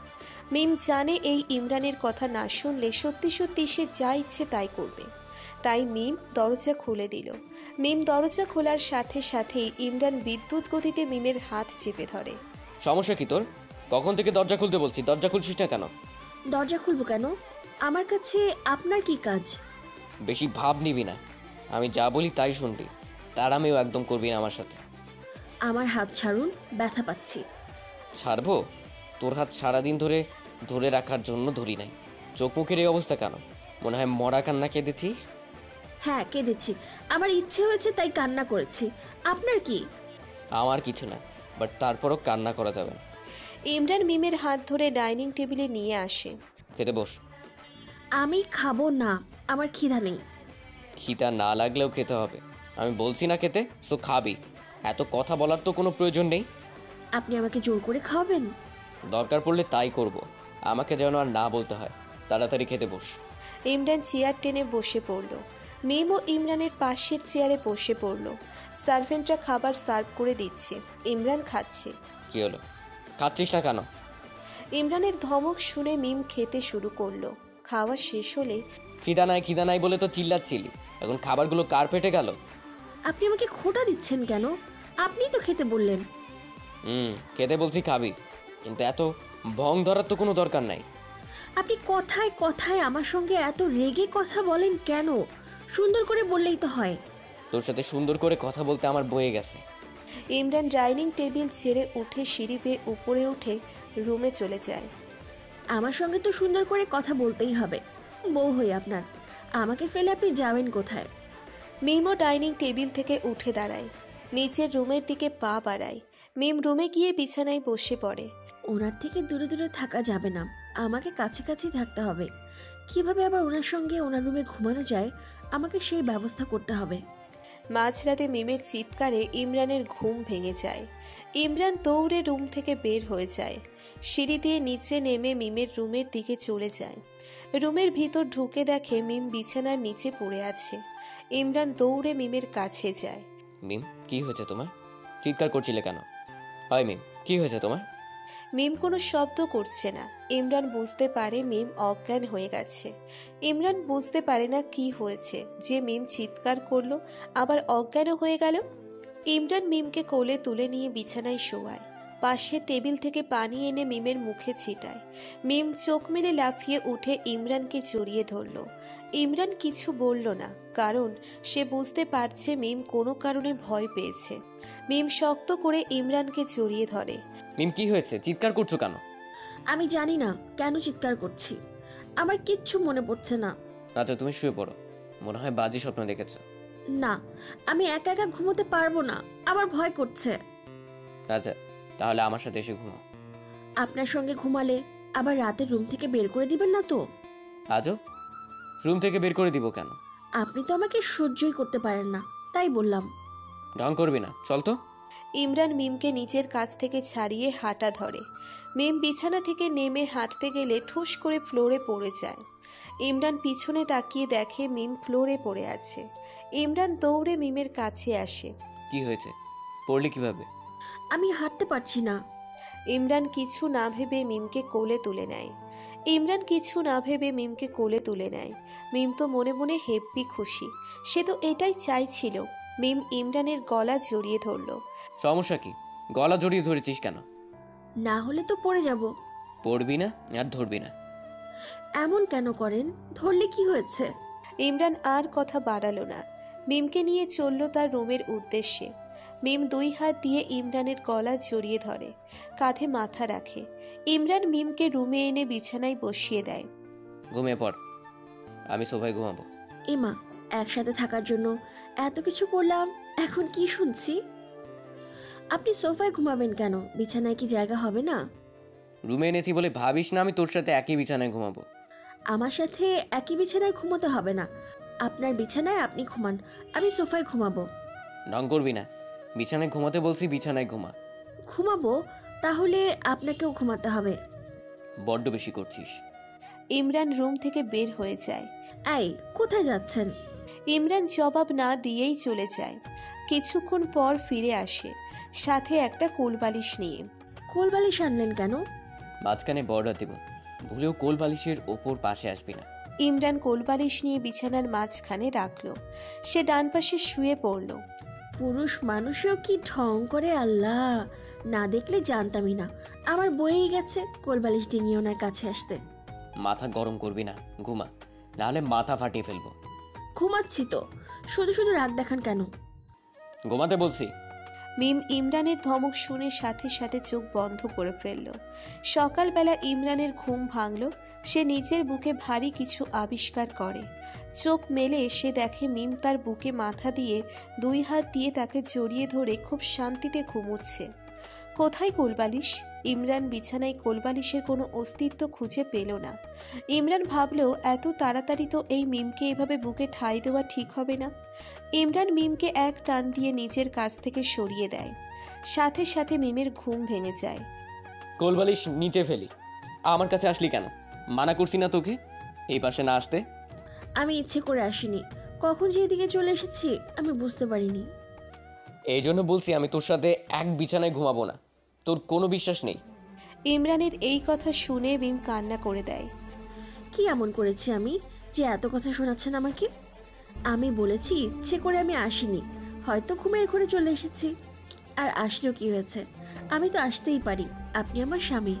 মিম জানে এই ইমরানের কথা না শুনলে সত্যি সত্যি সে যা ইচ্ছে তাই করবে, তাই মিম দরজা খুলে দিল। মিম দরজা খোলার সাথে সাথেই ইমরান বিদ্যুৎ গতিতে মিমের হাত চেপে ধরে। সমস্যা কি তোর? কখন থেকে দরজা খুলতে বলছি, দরজা খুলছিস না কেন? দরজা খুলবো কেন? আমার কাছে আপনার কি কাজ? বেশি ভাব নিবি না, আমি যা বলি তাই শুনবি, তার আমিও একদম করবি না আমার সাথে। আমার হাত ছাড়ুন, ব্যথা পাচ্ছি। ছাড়বো? তোর হাত সারাদিন ধরে ধরে রাখার জন্য ধরি নাই। চোখ মুখের এই অবস্থা কেন? মনে হয় মরা কান্না কেঁদেছিস? হ্যাঁ কেঁদেছি, আমার ইচ্ছে হয়েছে তাই কান্না করেছি। আপনার কি? আমার কিছু না, বাট তারপরও কান্না করা যাবে না। ইমরান মিমের হাত ধরে ডাইনিং টেবিলে নিয়ে আসে। খেতে বস। আমি খাবো না, আমার খিদা নেই। খিদা না লাগলেও খেতে হবে, আমি বলছি না খেতে, সো খাবি। এত কথা বলার তো কোনো প্রয়োজন নেই। আপনি আমাকে জোর করে খাওয়াবেন? দরকার পড়লে তাই করব, আমাকে যেন আর না বলতে হয়। তাড়াতাড়ি খেতে বস। ইমরান চেয়ার টেনে বসে পড়ল। মিমও ইমরানের পাশের চেয়ারে বসে পড়ল। সার্ভেন্টরা খাবার সার্ভ করে দিচ্ছে, ইমরান খাচ্ছে। কি হলো, খাচ্ছিস না কেন? ইমরানের ধমক শুনে মিম খেতে শুরু করলো। খাওয়া শেষ হলে, খিদা নাই খিদা নাই বলে তো চিল্লাচ্ছিলি, এখন খাবারগুলো কার পেটে গেল? আপনি আমাকে খোঁটা দিচ্ছেন কেন? আপনিই তো খেতে বললেন। হুম, খেতে বলছি খাবি, কিন্তু এত ভং ধরার তো কোনো দরকার নাই। আপনি কথায় কথায় আমার সঙ্গে এত রেগে কথা বলেন কেন? সুন্দর করে বললেই তো হয়। তোর সাথে সুন্দর করে কথা বলতে আমার বয়ে গেছে। ইমরান ডাইনিং টেবিল ছেড়ে উঠে সিঁড়ি বেয়ে উপরে উঠে রুমে চলে যায়। আমার সঙ্গে তো সুন্দর করে কথা বলতেই হবে, বউ হই আপনার। আমাকে ফেলে আপনি যাবেন কোথায়? মিমও ডাইনিং টেবিল থেকে উঠে দাঁড়ায়, নিচের রুমের দিকে পা বাড়ায়। মিম রুমে গিয়ে বিছানায় বসে পড়ে। ওনার থেকে দূরে দূরে থাকা যাবে না, আমাকে কাছে কাছেই থাকতে হবে। কিভাবে আবার ওনার সঙ্গে ওনার রুমে ঘুমানো যায়, আমাকে সেই ব্যবস্থা করতে হবে। মাঝরাতে মিমের চিৎকারে ইমরানের ঘুম ভেঙে যায়। ইমরান দৌড়ে রুম থেকে বের হয়ে যায়। সিঁড়ি দিয়ে নিচে নেমে মিমের রুমের দিকে চলে যায়। রুমের ভিতর ঢুকে দেখে মিম বিছানার নিচে পড়ে আছে। ইমরান দৌড়ে মিমের কাছে যায়। মিম, কি হয়েছে তোমার? চিৎকার করছিলে কেন? হয় মিম, কি হয়েছে তোমার? মিম কোনো শব্দ করছে না। ইমরান বুঝতে পারে মিম অজ্ঞান হয়ে গেছে। ইমরান বুঝতে পারে না কি হয়েছে যে মিম চিৎকার করলো আবার অজ্ঞানও হয়ে গেল। ইমরান মিমকে কোলে তুলে নিয়ে বিছানায় শোয়ায়। পাশে টেবিল থেকে পানি এনে মিমের মুখে ছিটায়। মিম চোখ মেলে লাফিয়ে উঠে ইমরানকে জড়িয়ে ধরল। ইমরান কিছু বলল না, কারণ সে বুঝতে পারছে মিম কোনো কারণে ভয় পেয়েছে। মিম শক্ত করে ইমরানকে জড়িয়ে ধরে। মিম, কি হয়েছে? চিৎকার করছো কেন? আমি জানি না কেন চিৎকার করছি, আমার কিচ্ছু মনে পড়ছে না। আচ্ছা তুমি শুয়ে পড়ো, মনে হয় বাজে স্বপ্ন দেখেছো। না, আমি একা একা ঘুমোতে পারবো না, আমার ভয় করছে। আচ্ছা তাহলে আমার সাথে এসে ঘুমাও। আপনার সঙ্গে ঘুমালে আবার রাতে রুম থেকে বের করে দিবেন না তো? আজও রুম থেকে বের করে দিব কেন? আপনি তো আমাকে সহ্যই করতে পারেন না, তাই বললাম। ঢং করবি না, চল তো। ইমরান মিমকে নিজের কাছ থেকে ছাড়িয়ে হাঁটা ধরে। মিম বিছানা থেকে নেমে হাঁটতে গেলে ঠুস করে ফ্লোরে পড়ে যায়। ইমরান পিছনে তাকিয়ে দেখে মিম ফ্লোরে পড়ে আছে। ইমরান দৌড়ে মিমের কাছে আসে। কি হয়েছে? পড়লি কিভাবে? আমি হাঁটতে পারছি না। ইমরান কিছু না ভেবে মিমকে কোলে তুলে নেয়। ইমরান কিছু না ভেবে মিমকে কোলে তুলে নেয়। মিম তো মনে মনে হেব্বি খুশি, সে তো এটাই চাইছিল। মিম ইমরানের গলা জড়িয়ে ধরল। সমস্যা কি? গলা জড়িয়ে ধরেছিস কেন? না হলে তো পড়ে যাব। পড়বি না আর ধরবি না। এমন কেন করেন? ধরলে কি হয়েছে? ইমরান আর কথা বাড়ালো না, মিমকে নিয়ে চলল তার রুমের উদ্দেশ্যে। মিম দুই হাত দিয়ে ইমরানের গলা জড়িয়ে ধরে, কাঁধে মাথা রাখে। ইমরান মিমকে রুমে এনে বিছানায় বসিয়ে দেয়। ঘুমিয়ে পড়, আমি সোফায় ঘুমাবো। এমা, একসাথে থাকার জন্য এত কিছু করলাম, এখন কি শুনছি? আপনি সোফায় ঘুমাবেন কেন? বিছানায় কি জায়গা হবে না? রুমে এনেছি বলে ভাবিস না আমি তোর সাথে একই বিছানায় ঘুমাবো? আমার সাথে একই বিছানায় ঘুমোতে হবে না। আপনার বিছানায় আপনি ঘুমান, আমি সোফায় ঘুমাবো। ঢং করবি না, বিছানায় ঘুমাতে বলছি, বিছানায় ঘুমা। ঘুমাবো, তাহলে আপনাকেও ঘুমাতে হবে। বড্ড বেশি করছিস। ইমরান রুম থেকে বের হয়ে যায়। এই, কোথায় যাচ্ছেন? ইমরান জবাব না দিয়েই চলে যায়। কিছুক্ষণ পর ফিরে আসে, সাথে একটা কোলবালিশ নিয়ে। কোলবালিশ আনলেন কেন? মাঝখানে বর্ডার দিব, ভুলেও কোল বালিশের ওপর পাশে আসবি না। ইমরান কোলবালিশ নিয়ে বিছানার মাঝখানে রাখলো। সে ডান পাশে শুয়ে পড়ল। পুরুষ মানুষেও কি ঢং করে আল্লাহ, না দেখলে জানতামই না। আমার বয়েই গেছে কোলবালিশ ডিঙিয়ে ওনার কাছে আসতে। মাথা গরম করবি না, ঘুমা, নাহলে মাথা ফাটিয়ে ফেলবো। ঘুমাচ্ছি তো, শুধু শুধু রাগ দেখান কেন? ঘুমাতে বলছি। মিম ইমরানের ধমক শুনে সাথে সাথে চোখ বন্ধ করে ফেলল। সকালবেলা ইমরানের ঘুম ভাঙল। সে নিজের বুকে ভারী কিছু আবিষ্কার করে। চোখ মেলে সে দেখে মিম তার বুকে মাথা দিয়ে দুই হাত দিয়ে তাকে জড়িয়ে ধরে খুব শান্তিতে ঘুমোচ্ছে। কোথায় কোলবালিশ? ইমরান বিছানায় কোলবালিশের কোনো অস্তিত্ব খুঁজে পেল না। ইমরান ভাবল এত তাড়াতাড়ি তো এই মিমকে এভাবে বুকে ঠাঁই দেওয়া ঠিক হবে না। ইমরান মিমকে এক টান দিয়ে নিজের কাছ থেকে সরিয়ে দেয়। সাথে সাথে মিমের ঘুম ভেঙে যায়। কোলবালিশ নিচে ফেলি। আমার কাছে আসলি কেন? মানা করছি না তোকে এই পাশে না আসতে? আমি ইচ্ছে করে আসিনি, কখন যে এদিকে চলে এসেছি আমি বুঝতে পারিনি। এই জন্য বলছি আমি তোর সাথে এক বিছানায় ঘুমাবো না। তোর কোনো বিশ্বাস নেই? ইমরানের এই কথা শুনে মিম কান্না করে দেয়। কি এমন করেছি আমি যে এত কথা শোনাচ্ছেন আমাকে? আমি বলেছি ইচ্ছে করে আমি আসিনি, হয়তো ঘুমের ঘরে চলে এসেছি। আর আসলেও কি হয়েছে, আমি তো আসতেই পারি, আপনি আমার স্বামী।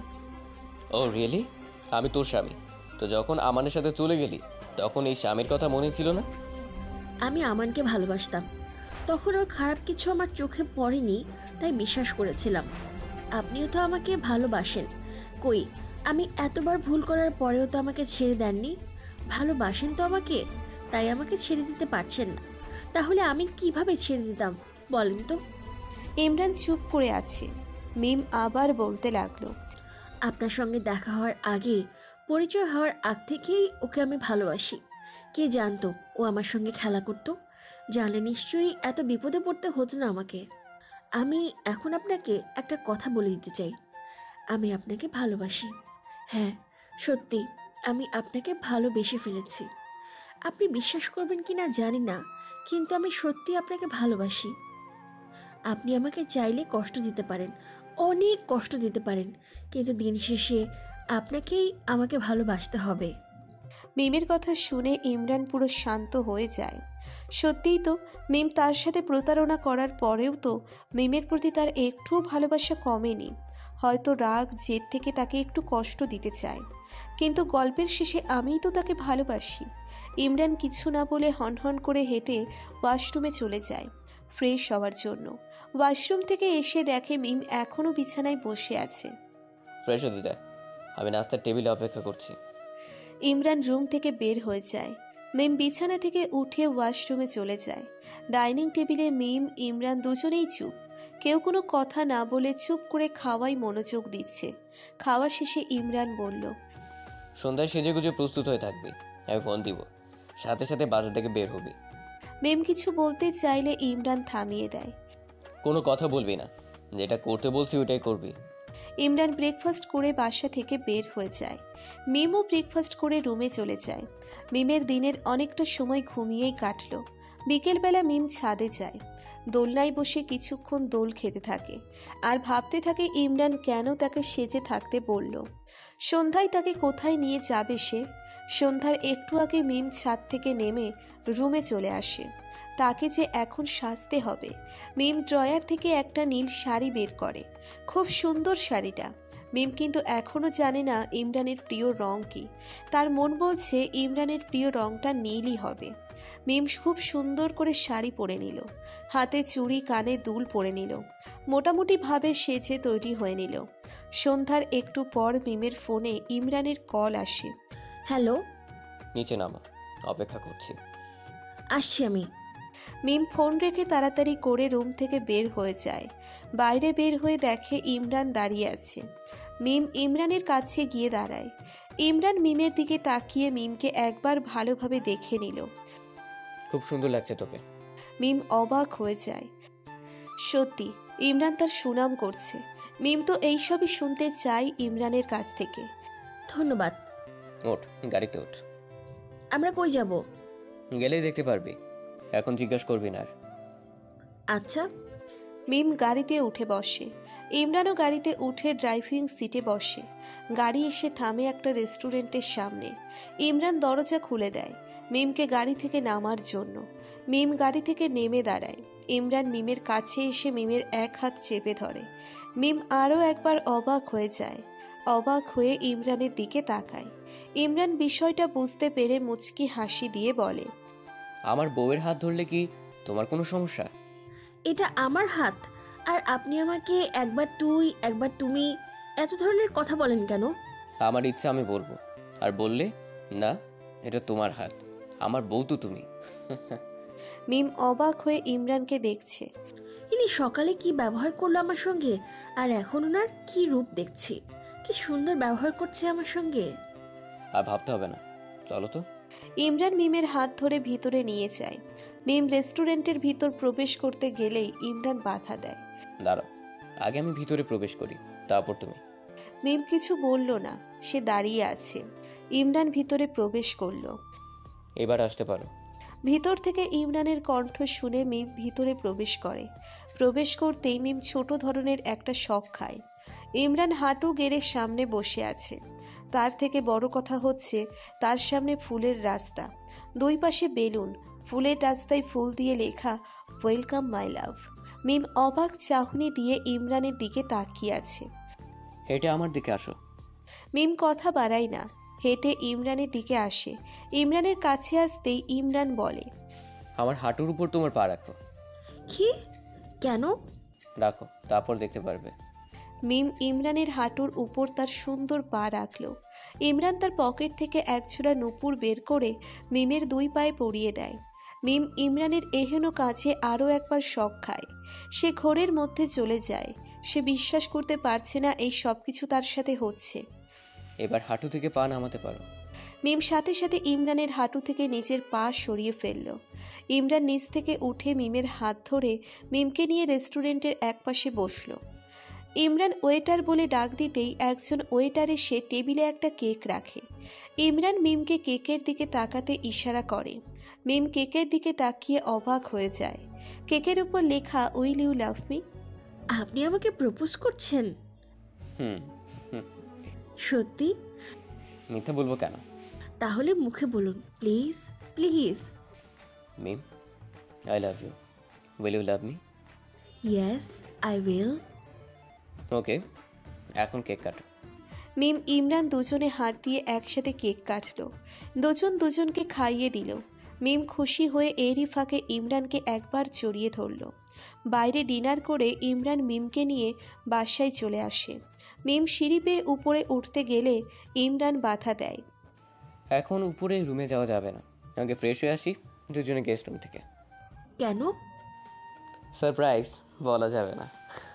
Oh really? আমি তোর স্বামী? তো যখন আমানের সাথে চলে গেলি তখন এই স্বামীর কথা মনে ছিল না? আমি আমানকে ভালোবাসতাম, তখন ওর খারাপ কিছু আমার চোখে পড়েনি, তাই বিশ্বাস করেছিলাম। আপনিও তো আমাকে ভালোবাসেন। কই, আমি এতবার ভুল করার পরেও তো আমাকে ছেড়ে দেননি। ভালোবাসেন তো আমাকে, তাই আমাকে ছেড়ে দিতে পারছেন না। তাহলে আমি কিভাবে ছেড়ে দিতাম বলেন তো? ইমরান চুপ করে আছে। মিম আবার বলতে লাগলো, আপনার সঙ্গে দেখা হওয়ার আগে, পরিচয় হওয়ার আগ থেকেই ওকে আমি ভালোবাসি। কে জানতো ও আমার সঙ্গে খেলা করতো? জানলে নিশ্চয়ই এত বিপদে পড়তে হতো না আমাকে। আমি এখন আপনাকে একটা কথা বলে দিতে চাই, আমি আপনাকে ভালোবাসি। হ্যাঁ সত্যি, আমি আপনাকে ভালোবেসে ফেলেছি। আপনি বিশ্বাস করবেন কি না জানি না, কিন্তু আমি সত্যি আপনাকে ভালোবাসি। আপনি আমাকে চাইলে কষ্ট দিতে পারেন, অনেক কষ্ট দিতে পারেন, কিন্তু দিন শেষে আপনাকেই আমাকে ভালোবাসতে হবে। মিমের কথা শুনে ইমরান পুরো শান্ত হয়ে যায়। সত্যিই তো, মিম তার সাথে প্রতারণা করার পরেও তো মিমের প্রতি তার একটুও ভালোবাসা কমেনি। হয়তো রাগ জেদ থেকে তাকে একটু কষ্ট দিতে চায়, কিন্তু গল্পের শেষে আমিই তো তাকে ভালোবাসি। ইমরান কিছু না বলে হনহন করে হেঁটে ওয়াশরুমে চলে যায় ফ্রেশ হওয়ার জন্য। ওয়াশরুম থেকে এসে দেখে মিম এখনও বিছানায় বসে আছে। ফ্রেশ হতে যায়, আমি নাস্তার টেবিলে অপেক্ষা করছি। ইমরান রুম থেকে বের হয়ে যায়। মিম বিছানা থেকে উঠে ওয়াশরুমে চলে যায়। ডাইনিং টেবিলে মিম ইমরান দুজনেই চুপ। কেউ কোনো কথা না বলে চুপ করে খাওয়াই মনোযোগ দিচ্ছে। খাওয়া শেষে ইমরান বলল, সন্ধ্যায় সেজেগুজে প্রস্তুত হয়ে থাকবি, আমি ফোন দিব, সাথে সাথে বাজার থেকে বের হবি। মিম কিছু বলতে চাইলে ইমরান থামিয়ে দেয়। কোনো কথা বলবি না, যেটা করতে বলছি ওইটাই করবি। ইমরান ব্রেকফাস্ট করে বাসা থেকে বের হয়ে যায়। মিমও ব্রেকফাস্ট করে রুমে চলে যায়। মিমের দিনের অনেকটা সময় ঘুমিয়েই কাটল। বিকেলবেলা মিম ছাদে যায়। দোলনায় বসে কিছুক্ষণ দোল খেতে থাকে আর ভাবতে থাকে ইমরান কেন তাকে সেজে থাকতে বলল। সন্ধ্যায় তাকে কোথায় নিয়ে যাবে সে? সন্ধ্যার একটু আগে মিম ছাদ থেকে নেমে রুমে চলে আসে। তাকে যে এখন সাজতে হবে। মিম ড্রয়ার থেকে একটা নীল শাড়ি বের করে। খুব সুন্দর শাড়িটা। মিম কিন্তু এখনও জানে না ইমরানের প্রিয় রং কি। তার মন বলছে ইমরানের প্রিয় রংটা নীলই হবে। মিম খুব সুন্দর করে শাড়ি পরে নিল, হাতে চুড়ি, কানে দুল পরে নিল, মোটামুটিভাবে সেজে তৈরি হয়ে নিল। সন্ধ্যার একটু পর মিমের ফোনে ইমরানের কল আসে। হ্যালো। নিচে নামা, অপেক্ষা করছি। আসছি আমি। মিম ফোন রেখে তাড়াতাড়ি করে রুম থেকে বের হয়ে যায়। বাইরে বের হয়ে দেখে ইমরান দাঁড়িয়ে আছে। মিম ইমরানের কাছে গিয়ে দাঁড়ায়। ইমরান মিমের দিকে তাকিয়ে মিমকে একবার ভালোভাবে দেখে নিল। খুব সুন্দর লাগছে তোকে। মিম অবাক হয়ে যায়। সত্যি ইমরান তার সুনাম করছে। মিম তো এইসবই শুনতে চাই ইমরানের কাছ থেকে। ধন্যবাদ। ওঠ, গাড়িতে ওঠ। আমরা কই যাব? গেলেই দেখতে পারবি, এখন জিজ্ঞাসা করবি না আর। আচ্ছা। মিম গাড়িতে উঠে বসে। ইমরানও গাড়িতে উঠে ড্রাইভিং সিটে বসে। গাড়ি এসে থামে একটা রেস্টুরেন্টের সামনে। ইমরান দরজা খুলে দেয় মিমকে গাড়ি থেকে নামার জন্য। মিম গাড়ি থেকে নেমে দাঁড়ায়। ইমরান মিমের কাছে এসে মিমের এক হাত চেপে ধরে। মিম আরও একবার অবাক হয়ে যায়। অবাক হয়ে ইমরানের দিকে তাকায়। ইমরান বিষয়টা বুঝতে পেরে মুচকি হাসি দিয়ে বলে, আমার বউয়ের হাত ধরলে কি তোমার কোনো সমস্যা? এটা আমার হাত, আর আপনি আমাকে একবার তুই একবার তুমি এত ধরনের কথা বলেন কেন? আমার ইচ্ছা আমি বলবো, আর বললে না এটা তোমার হাত, আমার বউ তো তুমি। মিম অবাক হয়ে ইমরানকে দেখছে। ইনি সকালে কি ব্যবহার করলো আমার সঙ্গে, আর এখন ওনার কি রূপ দেখছি, কি সুন্দর ব্যবহার করছে আমার সঙ্গে। আর ভাবতে হবে না, চলো তো। ইমরান মিমের হাত ধরে ভিতরে নিয়ে যায়। মিম রেস্টুরেন্টের ভিতর প্রবেশ করতে গেলেই ইমরান বাধা দেয়। দাঁড়াও, আগে আমি ভিতরে প্রবেশ করি, তারপর তুমি। মিম কিছু বলল না, সে দাঁড়িয়ে আছে। ইমরান ভিতরে প্রবেশ করলো। এবার আসতে পারো। ভিতর থেকে ইমরানের কণ্ঠ শুনে মিম ভিতরে প্রবেশ করে। প্রবেশ করতেই মিম ছোট ধরনের একটা শক খায়। ইমরান হাঁটু গেড়ে সামনে বসে আছে। তার থেকে বড় কথা হচ্ছে তার সামনে ফুলের রাস্তা, দুই পাশে বেলুন, ফুলের রাস্তায় ফুল দিয়ে লেখা ওয়েলকাম মাই লাভ। মিম অবাক চাহনি দিয়ে ইমরানের দিকে তাকিয়ে আছে। হেঁটে আমার দিকে আসো। মিম কথা বাড়ায় না, হেঁটে ইমরানের দিকে আসে। ইমরানের কাছে আসতেই ইমরান বলে, আমার হাঁটুর উপর তোমার পা রাখো। কি? কেন? রাখো, তারপর দেখতে পারবে। মিম ইমরানের হাঁটুর উপর তার সুন্দর পা রাখল। ইমরান তার পকেট থেকে এক ছোড়া নূপুর বের করে মিমের দুই পায়ে পরিয়ে দেয়। মিম ইমরানের এহেন কাছে আরও একবার শক খায়। সে ঘোরের মধ্যে চলে যায়। সে বিশ্বাস করতে পারছে না এই সব কিছু তার সাথে হচ্ছে। এবার হাঁটু থেকে পা নামাতে পারো। মিম সাথে সাথে ইমরানের হাঁটু থেকে নিজের পা সরিয়ে ফেলল। ইমরান নিচ থেকে উঠে মিমের হাত ধরে মিমকে নিয়ে রেস্টুরেন্টের একপাশে বসল। ইমরান ওয়েটার বলে ডাক দিতেই একজন ওয়েটার এসে টেবিলে একটা কেক রাখে। ইমরান মিমকে কেকের দিকে তাকাতে ইশারা করে। মিম কেকের দিকে তাকিয়ে অবাক হয়ে যায়। কেকের উপর লেখা উইল ইউ লাভ মি। আপনি আমাকে প্রপোজ করছেন? হুম হুম। সত্যি? মিথ্যা বলবো কেন? তাহলে মুখে বলুন please please. Mim, I love you. Will you love me? Yes I will. Okay, এখন কেক কাটো। মিম ইমরান দুজনে হাত দিয়ে একসাথে কেক কাটলো। দুজন দুজনকে খাইয়ে দিল। মিম খুশি হয়ে এরই ফাঁকে ইমরানকে একবার জড়িয়ে ধরল। বাইরে ডিনার করে ইমরান মিমকে নিয়ে বাসায় চলে আসে। মিম সিঁড়ি বেয়ে উপরে উঠতে গেলে ইমরান বাধা দেয়। এখন উপরে রুমে যাওয়া যাবে না, আগে ফ্রেশ হয়ে আসি দুজনে গেস্ট রুম থেকে। কেন? সারপ্রাইজ, বলা যাবে না।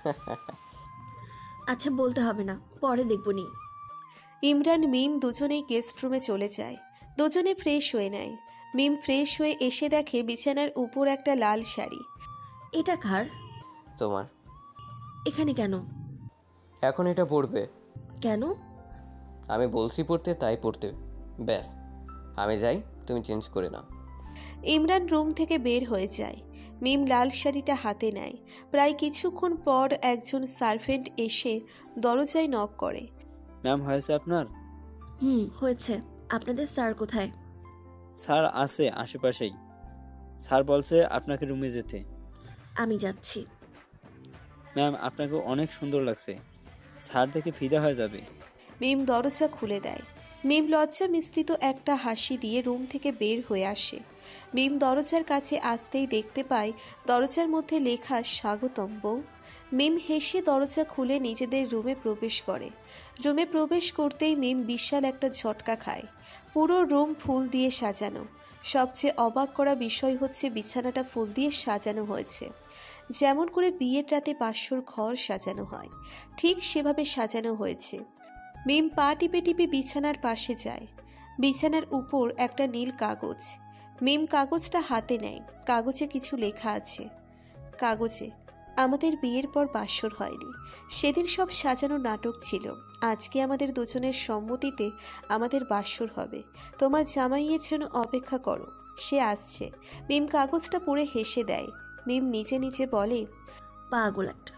আচ্ছা বলতে হবে না, পরে দেখবনি। ইমরান মিম দুজনেই গেস্ট রুমে চলে যায়। দুজনে ফ্রেশ হয়ে নেয়। মিম ফ্রেশ হয়ে এসে দেখে বিছানার উপর একটা লাল শাড়ি। এটা কার? তোমার। এখানে কেন? এখন এটা পড়বে। কেন? আমি বলছি পড়তে, তাই পড়তে। ব্যাস, আমি যাই, তুমি চেঞ্জ করে নাও। ইমরান রুম থেকে বের হয়ে যায়। মিম লাল শাড়িটা হাতে নেয়। প্রায় কিছুক্ষণ পর একজন সার্ভেন্ট এসে দরজায় নক করে। ম্যাম, হয়েছে আপনার? হুম হয়েছে। আপনাদের স্যার কোথায়? স্যার আছে আশেপাশেই। স্যার বলছে আপনাকে রুমে যেতে। আমি যাচ্ছি। ম্যাম, আপনাকে অনেক সুন্দর লাগছে, স্যার দেখে ফিদা হয়ে যাবে। মিম দরজা খুলে দেয়। মিম লজ্জা মিশ্রিত একটা হাসি দিয়ে রুম থেকে বের হয়ে আসে। মিম দরজার কাছে আসতেই দেখতে পায় দরজার মধ্যে লেখা স্বাগতম বউ। মিম হেসে দরজা খুলে নিজেদের রুমে প্রবেশ করে। রুমে প্রবেশ করতেই মিম বিশাল একটা ঝটকা খায়। পুরো রুম ফুল দিয়ে সাজানো। সবচেয়ে অবাক করা বিষয় হচ্ছে বিছানাটা ফুল দিয়ে সাজানো হয়েছে। যেমন করে বিয়ের রাতে বাসর ঘর সাজানো হয়, ঠিক সেভাবে সাজানো হয়েছে। মিম পা টিপে টিপে বিছানার পাশে যায়। বিছানার উপর একটা নীল কাগজ। মিম কাগজটা হাতে নেয়। কাগজে কিছু লেখা আছে। কাগজে আমাদের বিয়ের পর বাসর হয়নি, সেদিন সব সাজানো নাটক ছিল। আজকে আমাদের দুজনের সম্মতিতে আমাদের বাসর হবে। তোমার জামাইয়ের জন্য অপেক্ষা করো, সে আসছে। মিম কাগজটা পড়ে হেসে দেয়। মিম নিচে নিচে বলে, পাগল একটা।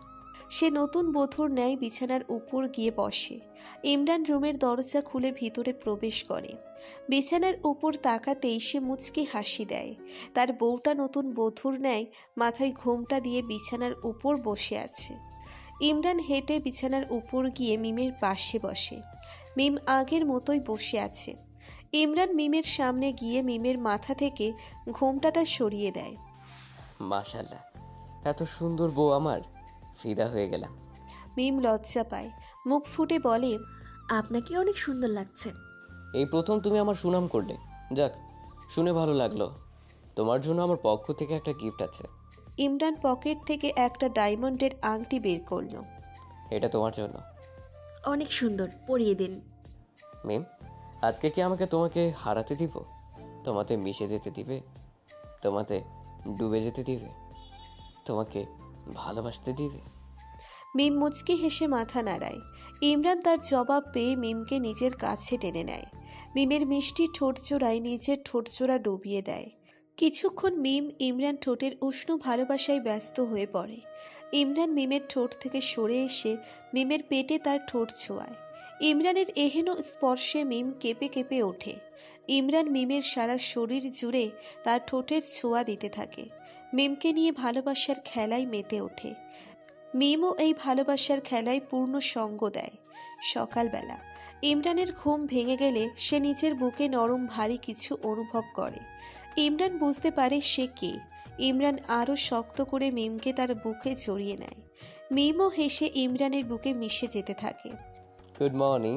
সে নতুন বধূর ন্যায় বিছানার উপর গিয়ে বসে। ইমরান রুমের দরজা খুলে ভিতরে প্রবেশ করে। বিছানার উপর তাকাতেই সে মুচকি হাসি দেয়। তার বউটা নতুন বধূর ন্যায় মাথায় ঘোমটা দিয়ে বিছানার উপর বসে আছে। ইমরান হেঁটে বিছানার উপর গিয়ে মিমের পাশে বসে। মিম আগের মতোই বসে আছে। ইমরান মিমের সামনে গিয়ে মিমের মাথা থেকে ঘোমটাটা সরিয়ে দেয়। মাশাআল্লাহ, এত সুন্দর বউ আমার, ফিদা হয়ে গেলাম। মিম লজ্জা পায়, মুখ ফুটে বলে, আপনাকে অনেক সুন্দর লাগছে। এই প্রথম তুমি আমার সুনাম করলে, যাক শুনে ভালো লাগলো। তোমার জন্য আমার পক্ষ থেকে একটা গিফট আছে। ইমরান পকেট থেকে একটা ডায়মন্ডের আংটি বের করলো। এটা তোমার জন্য। অনেক সুন্দর, পরিয়ে দিন। মিম, আজকে কি আমাকে তোমাকে হারাতে দিব? তোমাতে মিশে যেতে দিবে? তোমাতে ডুবে যেতে দিবে? তোমাকে ভালোবাসতে দিবে? মিম মুচকি হেসে মাথা নাড়ায়। ইমরান তার জবাব পেয়ে মিমকে নিজের কাছে টেনে নেয়। মিমের মিষ্টি ঠোঁটজোড়ায় নিজের ঠোঁটজোড়া ডুবিয়ে দেয়। কিছুক্ষণ মিম ইমরান ঠোঁটের উষ্ণ ভালোবাসায় ব্যস্ত হয়ে পড়ে। ইমরান মিমের ঠোঁট থেকে সরে এসে মিমের পেটে তার ঠোঁট ছোঁয়ায়। ইমরানের এহেন স্পর্শে মিম কেঁপে কেঁপে ওঠে। ইমরান মিমের সারা শরীর জুড়ে তার ঠোঁটের ছোঁয়া দিতে থাকে। মিমকে নিয়ে ভালোবাসার খেলায় মেতে ওঠে। মিমও এই ভালোবাসার খেলায় পূর্ণ সঙ্গ দেয়। সকালবেলা ইমরানের ঘুম ভেঙে গেলে সে নিজের বুকে নরম ভারী কিছু অনুভব করে। ইমরান বুঝতে পারে সে কে। ইমরান আরও শক্ত করে মিমকে তার বুকে জড়িয়ে নেয়। মিমও হেসে ইমরানের বুকে মিশে যেতে থাকে। Good morning.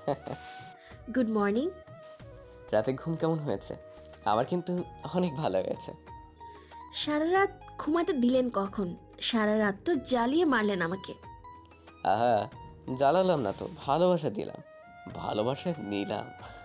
Good morning. রাতে ঘুম কেমন হয়েছে? আমার কিন্তু অনেক ভালো হয়েছে। সারা রাত ঘুমাতে দিলেন কখন? সারা রাত তো জ্বালিয়ে মারলেন আমাকে। আহা, জ্বালালাম না তো, ভালোবাসা দিলাম, ভালোবাসা নিলাম।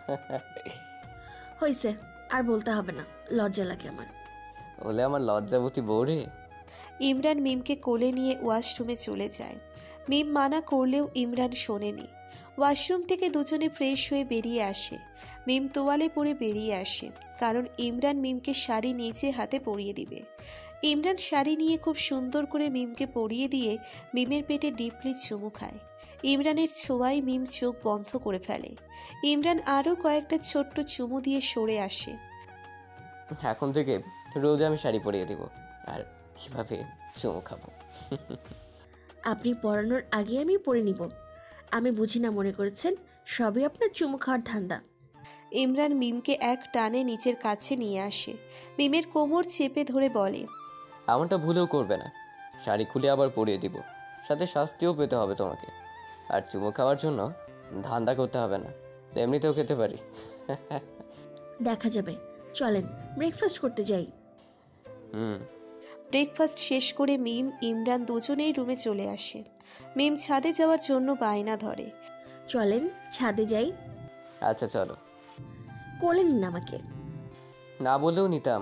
হয়েছে, আর বলতে হবে না, লজ্জা লাগে আমার। বলে আমার লজ্জাবতী বউরে। ইমরান মিমকে কোলে নিয়ে ওয়াশরুমে চলে যায়। মিম মানা করলেও ইমরান শোনেনি। ওয়াশরুম থেকে দুজনে ফ্রেশ হয়ে বেরিয়ে আসে। মিম তোয়ালে পরে বেরিয়ে আসে, কারণ ইমরান মিমকে শাড়ি নিচে হাতে পরিয়ে দিবে। ইমরান শাড়ি নিয়ে খুব সুন্দর করে মিমকে পরিয়ে দিয়ে মিমের পেটে ডিপলি চুমু খায়। ইমরানের ছোঁয়ায় মিম চোখ বন্ধ করে ফেলে। ইমরান আরও কয়েকটা ছোট্ট চুমু দিয়ে সরে আসে। এখন থেকে রোজ আমি শাড়ি পরিয়ে দিব, আর কিভাবে চুমু খাবো। আপনি পড়ানোর আগে আমি পড়ে নিব। আমি বুঝি না মনে করেছেন সবই আপনার চুমু খাওয়ার ধান্দা। ইমরান মিমকে এক টানে নিচের কাছে নিয়ে আসে। মিমের কোমর চেপে ধরে বলে, এমনটা ভুলেও করবে না। শাড়ি খুলে আবার পরিয়ে দিব, সাথে শাস্তিও পেতে হবে তোমাকে। আর চুমু খাওয়ার জন্য ধান্দা করতে হবে না, এমনিতেও খেতে পারি। দেখা যাবে, চলেন ব্রেকফাস্ট করতে যাই। হুম। ব্রেকফাস্ট শেষ করে মিম ইমরান দুজনেই রুমে চলে আসে। মিম ছাদে যাওয়ার জন্য বায়না ধরে। চলেন ছাদে যাই। আচ্ছা চলো। কোলে নিন আমাকে। না বললেও নিতাম।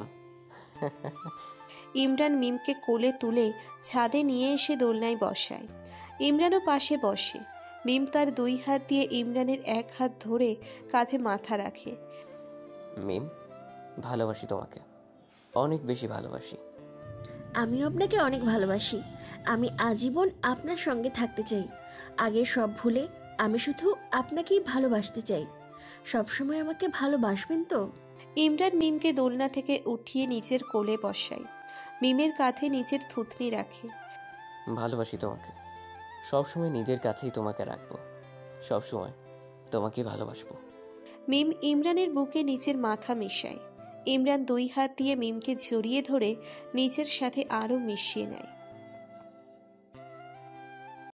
ইমরান মিমকে কোলে তুলে ছাদে নিয়ে এসে দোলনায় বসায়। ইমরানও পাশে বসে। মিম তার দুই হাত দিয়ে ইমরানের এক হাত ধরে কাঁধে মাথা রাখে। মিম, ভালোবাসি তোমাকে, অনেক বেশি ভালোবাসি। আমিও আপনাকে অনেক ভালোবাসি। আমি আজীবন আপনার সঙ্গে থাকতে চাই। আগে সব ভুলে আমি শুধু আপনাকেই ভালোবাসতে চাই। সবসময় আমাকে ভালোবাসবেন তো? ইমরান মিমকে দোলনা থেকে উঠিয়ে নিজের কোলে বসায়। মিমের কাঁধে নিজের থুতনি রাখে। ভালোবাসি তোমাকে, সবসময় নিজের কাছেই তোমাকে রাখবো, সবসময় তোমাকে ভালোবাসবো। মিম ইমরানের বুকে নিজের মাথা মিশায়। ইমরান দুই হাত দিয়ে মিমকে জড়িয়ে ধরে নিজের সাথে আরও মিশিয়ে নেয়।